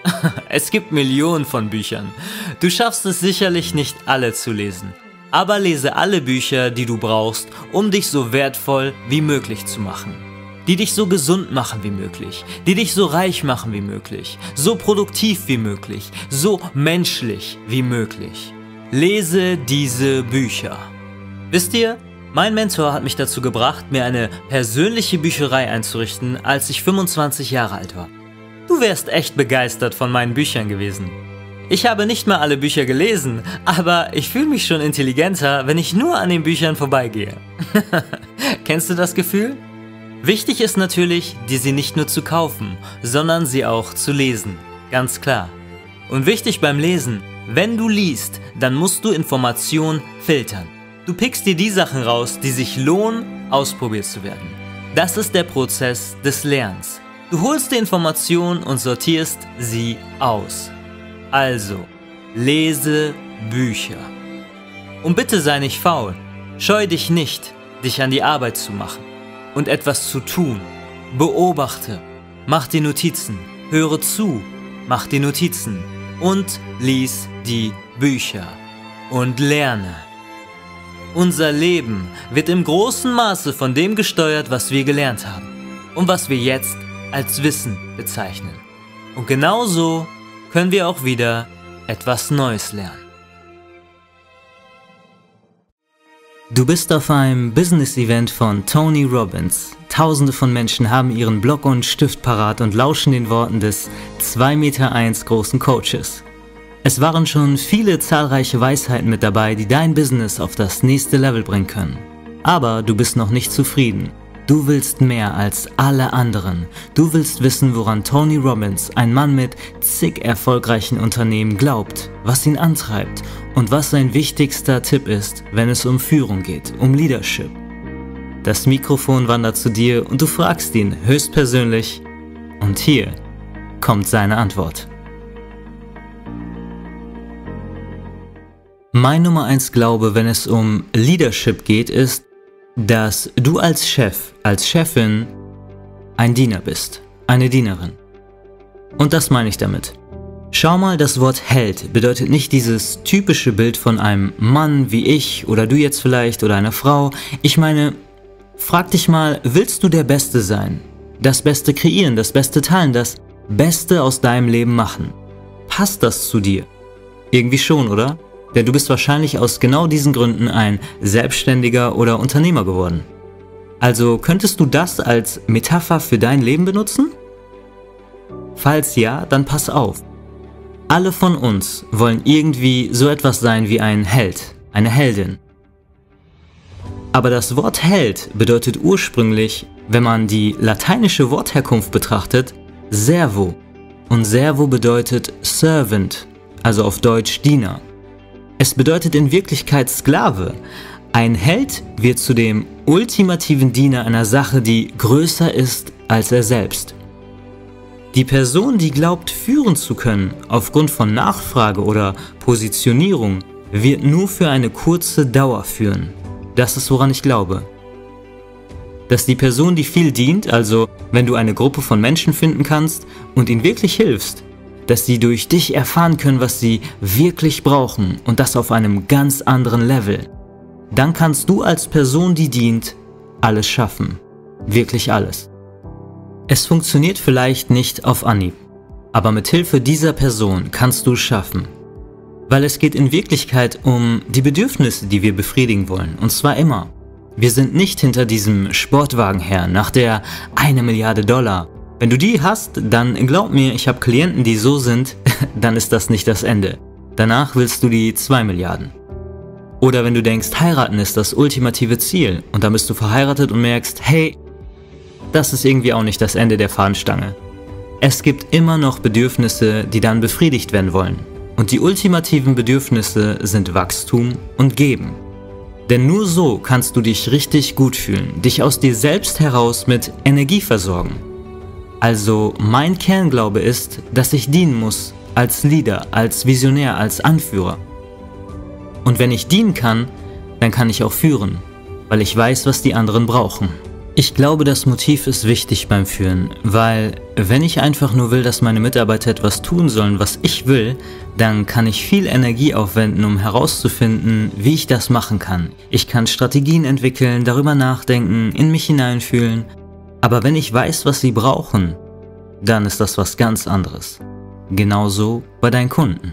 es gibt Millionen von Büchern. Du schaffst es sicherlich nicht alle zu lesen. Aber lese alle Bücher, die du brauchst, um dich so wertvoll wie möglich zu machen. Die dich so gesund machen wie möglich, die dich so reich machen wie möglich, so produktiv wie möglich, so menschlich wie möglich. Lese diese Bücher. Wisst ihr, mein Mentor hat mich dazu gebracht, mir eine persönliche Bücherei einzurichten, als ich 25 Jahre alt war. Du wärst echt begeistert von meinen Büchern gewesen. Ich habe nicht mal alle Bücher gelesen, aber ich fühle mich schon intelligenter, wenn ich nur an den Büchern vorbeigehe. Kennst du das Gefühl? Wichtig ist natürlich, dir sie nicht nur zu kaufen, sondern sie auch zu lesen. Ganz klar. Und wichtig beim Lesen, wenn du liest, dann musst du Informationen filtern. Du pickst dir die Sachen raus, die sich lohnen, ausprobiert zu werden. Das ist der Prozess des Lernens. Du holst die Informationen und sortierst sie aus. Also, lese Bücher. Und bitte sei nicht faul. Scheu dich nicht, dich an die Arbeit zu machen und etwas zu tun. Beobachte, mach die Notizen, höre zu, mach die Notizen und lies die Bücher und lerne. Unser Leben wird im großen Maße von dem gesteuert, was wir gelernt haben und was wir jetzt als Wissen bezeichnen. Und genauso können wir auch wieder etwas Neues lernen. Du bist auf einem Business-Event von Tony Robbins. Tausende von Menschen haben ihren Block und Stift parat und lauschen den Worten des 2,1 Meter großen Coaches. Es waren schon viele zahlreiche Weisheiten mit dabei, die dein Business auf das nächste Level bringen können. Aber du bist noch nicht zufrieden. Du willst mehr als alle anderen. Du willst wissen, woran Tony Robbins, ein Mann mit zig erfolgreichen Unternehmen, glaubt, was ihn antreibt und was sein wichtigster Tipp ist, wenn es um Führung geht, um Leadership. Das Mikrofon wandert zu dir und du fragst ihn höchstpersönlich und hier kommt seine Antwort. Mein Nummer 1 Glaube, wenn es um Leadership geht, ist, dass du als Chef, als Chefin ein Diener bist, eine Dienerin. Und das meine ich damit. Schau mal, das Wort Held bedeutet nicht dieses typische Bild von einem Mann wie ich oder du jetzt vielleicht oder einer Frau. Ich meine, frag dich mal, willst du der Beste sein? Das Beste kreieren, das Beste teilen, das Beste aus deinem Leben machen. Passt das zu dir? Irgendwie schon, oder? Denn du bist wahrscheinlich aus genau diesen Gründen ein Selbstständiger oder Unternehmer geworden. Also könntest du das als Metapher für dein Leben benutzen? Falls ja, dann pass auf. Alle von uns wollen irgendwie so etwas sein wie ein Held, eine Heldin. Aber das Wort Held bedeutet ursprünglich, wenn man die lateinische Wortherkunft betrachtet, Servo. Und Servo bedeutet Servant, also auf Deutsch Diener. Es bedeutet in Wirklichkeit Sklave. Ein Held wird zu dem ultimativen Diener einer Sache, die größer ist als er selbst. Die Person, die glaubt, führen zu können, aufgrund von Nachfrage oder Positionierung, wird nur für eine kurze Dauer führen. Das ist, woran ich glaube. Dass die Person, die viel dient, also wenn du eine Gruppe von Menschen finden kannst und ihnen wirklich hilfst, dass sie durch dich erfahren können, was sie wirklich brauchen und das auf einem ganz anderen Level, dann kannst du als Person, die dient, alles schaffen. Wirklich alles. Es funktioniert vielleicht nicht auf Anhieb, aber mit Hilfe dieser Person kannst du es schaffen. Weil es geht in Wirklichkeit um die Bedürfnisse, die wir befriedigen wollen, und zwar immer. Wir sind nicht hinter diesem Sportwagen her, nach der 1 Milliarde $. Wenn du die hast, dann glaub mir, ich habe Klienten, die so sind, dann ist das nicht das Ende. Danach willst du die 2 Milliarden. Oder wenn du denkst, heiraten ist das ultimative Ziel und dann bist du verheiratet und merkst, hey, das ist irgendwie auch nicht das Ende der Fahnenstange. Es gibt immer noch Bedürfnisse, die dann befriedigt werden wollen. Und die ultimativen Bedürfnisse sind Wachstum und Geben. Denn nur so kannst du dich richtig gut fühlen, dich aus dir selbst heraus mit Energie versorgen. Also mein Kernglaube ist, dass ich dienen muss, als Leader, als Visionär, als Anführer. Und wenn ich dienen kann, dann kann ich auch führen, weil ich weiß, was die anderen brauchen. Ich glaube, das Motiv ist wichtig beim Führen, weil wenn ich einfach nur will, dass meine Mitarbeiter etwas tun sollen, was ich will, dann kann ich viel Energie aufwenden, um herauszufinden, wie ich das machen kann. Ich kann Strategien entwickeln, darüber nachdenken, in mich hineinfühlen. Aber wenn ich weiß, was sie brauchen, dann ist das was ganz anderes. Genauso bei deinen Kunden.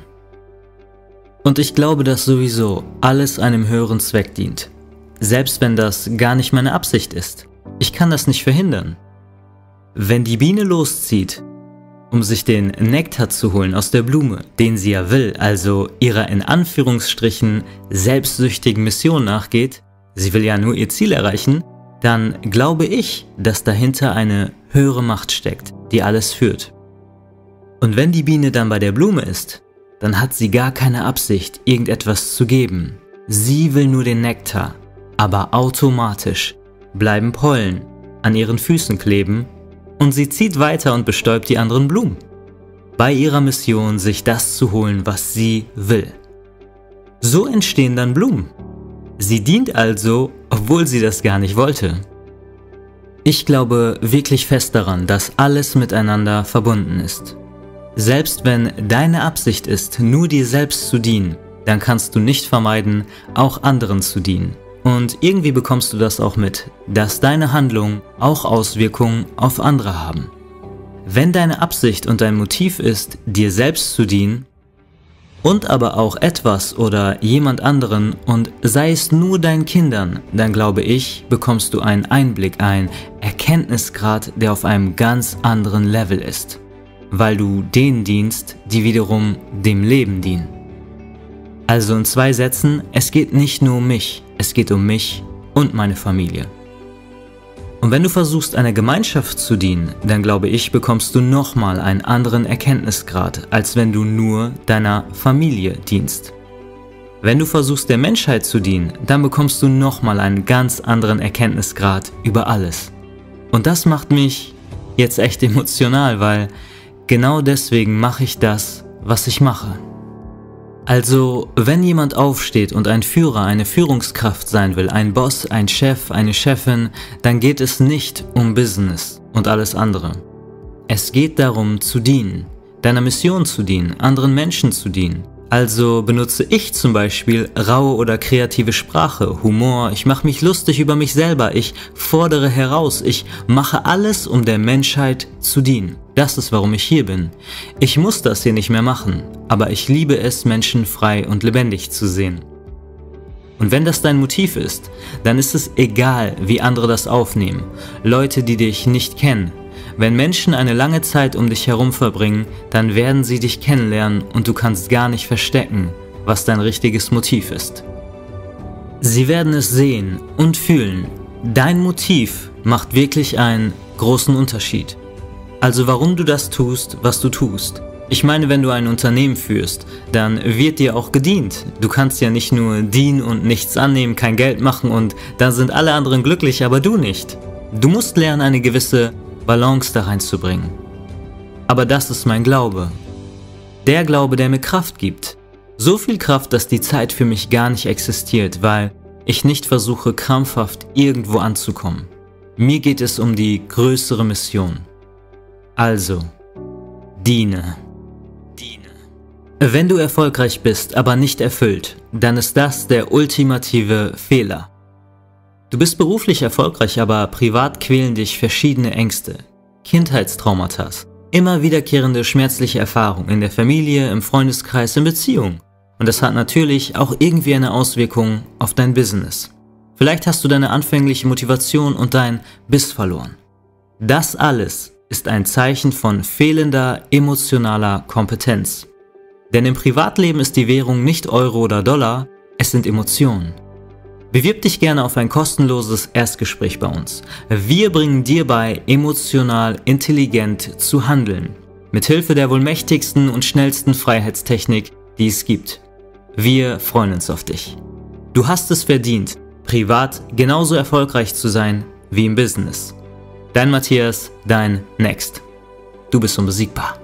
Und ich glaube, dass sowieso alles einem höheren Zweck dient. Selbst wenn das gar nicht meine Absicht ist. Ich kann das nicht verhindern. Wenn die Biene loszieht, um sich den Nektar zu holen aus der Blume, den sie ja will, also ihrer in Anführungsstrichen selbstsüchtigen Mission nachgeht, sie will ja nur ihr Ziel erreichen, dann glaube ich, dass dahinter eine höhere Macht steckt, die alles führt. Und wenn die Biene dann bei der Blume ist, dann hat sie gar keine Absicht, irgendetwas zu geben. Sie will nur den Nektar, aber automatisch bleiben Pollen an ihren Füßen kleben und sie zieht weiter und bestäubt die anderen Blumen. Bei ihrer Mission, sich das zu holen, was sie will. So entstehen dann Blumen. Sie dient also, obwohl sie das gar nicht wollte. Ich glaube wirklich fest daran, dass alles miteinander verbunden ist. Selbst wenn deine Absicht ist, nur dir selbst zu dienen, dann kannst du nicht vermeiden, auch anderen zu dienen. Und irgendwie bekommst du das auch mit, dass deine Handlungen auch Auswirkungen auf andere haben. Wenn deine Absicht und dein Motiv ist, dir selbst zu dienen und aber auch etwas oder jemand anderen und sei es nur deinen Kindern, dann glaube ich, bekommst du einen Einblick, einen Erkenntnisgrad, der auf einem ganz anderen Level ist, weil du denen dienst, die wiederum dem Leben dienen. Also in 2 Sätzen, es geht nicht nur um mich, es geht um mich und meine Familie. Und wenn du versuchst, einer Gemeinschaft zu dienen, dann glaube ich, bekommst du nochmal einen anderen Erkenntnisgrad, als wenn du nur deiner Familie dienst. Wenn du versuchst, der Menschheit zu dienen, dann bekommst du nochmal einen ganz anderen Erkenntnisgrad über alles. Und das macht mich jetzt echt emotional, weil genau deswegen mache ich das, was ich mache. Also, wenn jemand aufsteht und ein Führer, eine Führungskraft sein will, ein Boss, ein Chef, eine Chefin, dann geht es nicht um Business und alles andere. Es geht darum zu dienen, deiner Mission zu dienen, anderen Menschen zu dienen. Also benutze ich zum Beispiel raue oder kreative Sprache, Humor, ich mache mich lustig über mich selber, ich fordere heraus, ich mache alles, um der Menschheit zu dienen. Das ist, warum ich hier bin. Ich muss das hier nicht mehr machen, aber ich liebe es, Menschen frei und lebendig zu sehen. Und wenn das dein Motiv ist, dann ist es egal, wie andere das aufnehmen. Leute, die dich nicht kennen. Wenn Menschen eine lange Zeit um dich herum verbringen, dann werden sie dich kennenlernen und du kannst gar nicht verstecken, was dein richtiges Motiv ist. Sie werden es sehen und fühlen. Dein Motiv macht wirklich einen großen Unterschied. Also warum du das tust, was du tust. Ich meine, wenn du ein Unternehmen führst, dann wird dir auch gedient. Du kannst ja nicht nur dienen und nichts annehmen, kein Geld machen und dann sind alle anderen glücklich, aber du nicht. Du musst lernen, eine gewisse Balance da reinzubringen. Aber das ist mein Glaube. Der Glaube, der mir Kraft gibt. So viel Kraft, dass die Zeit für mich gar nicht existiert, weil ich nicht versuche, krampfhaft irgendwo anzukommen. Mir geht es um die größere Mission. Also, diene. Wenn du erfolgreich bist, aber nicht erfüllt, dann ist das der ultimative Fehler. Du bist beruflich erfolgreich, aber privat quälen dich verschiedene Ängste, Kindheitstraumata, immer wiederkehrende schmerzliche Erfahrungen in der Familie, im Freundeskreis, in Beziehungen. Und das hat natürlich auch irgendwie eine Auswirkung auf dein Business. Vielleicht hast du deine anfängliche Motivation und dein Biss verloren. Das alles ist ein Zeichen von fehlender emotionaler Kompetenz. Denn im Privatleben ist die Währung nicht Euro oder Dollar, es sind Emotionen. Bewirb dich gerne auf ein kostenloses Erstgespräch bei uns. Wir bringen dir bei, emotional intelligent zu handeln. Mithilfe der wohl mächtigsten und schnellsten Freiheitstechnik, die es gibt. Wir freuen uns auf dich. Du hast es verdient, privat genauso erfolgreich zu sein wie im Business. Dein Matthias, dein Next. Du bist unbesiegbar.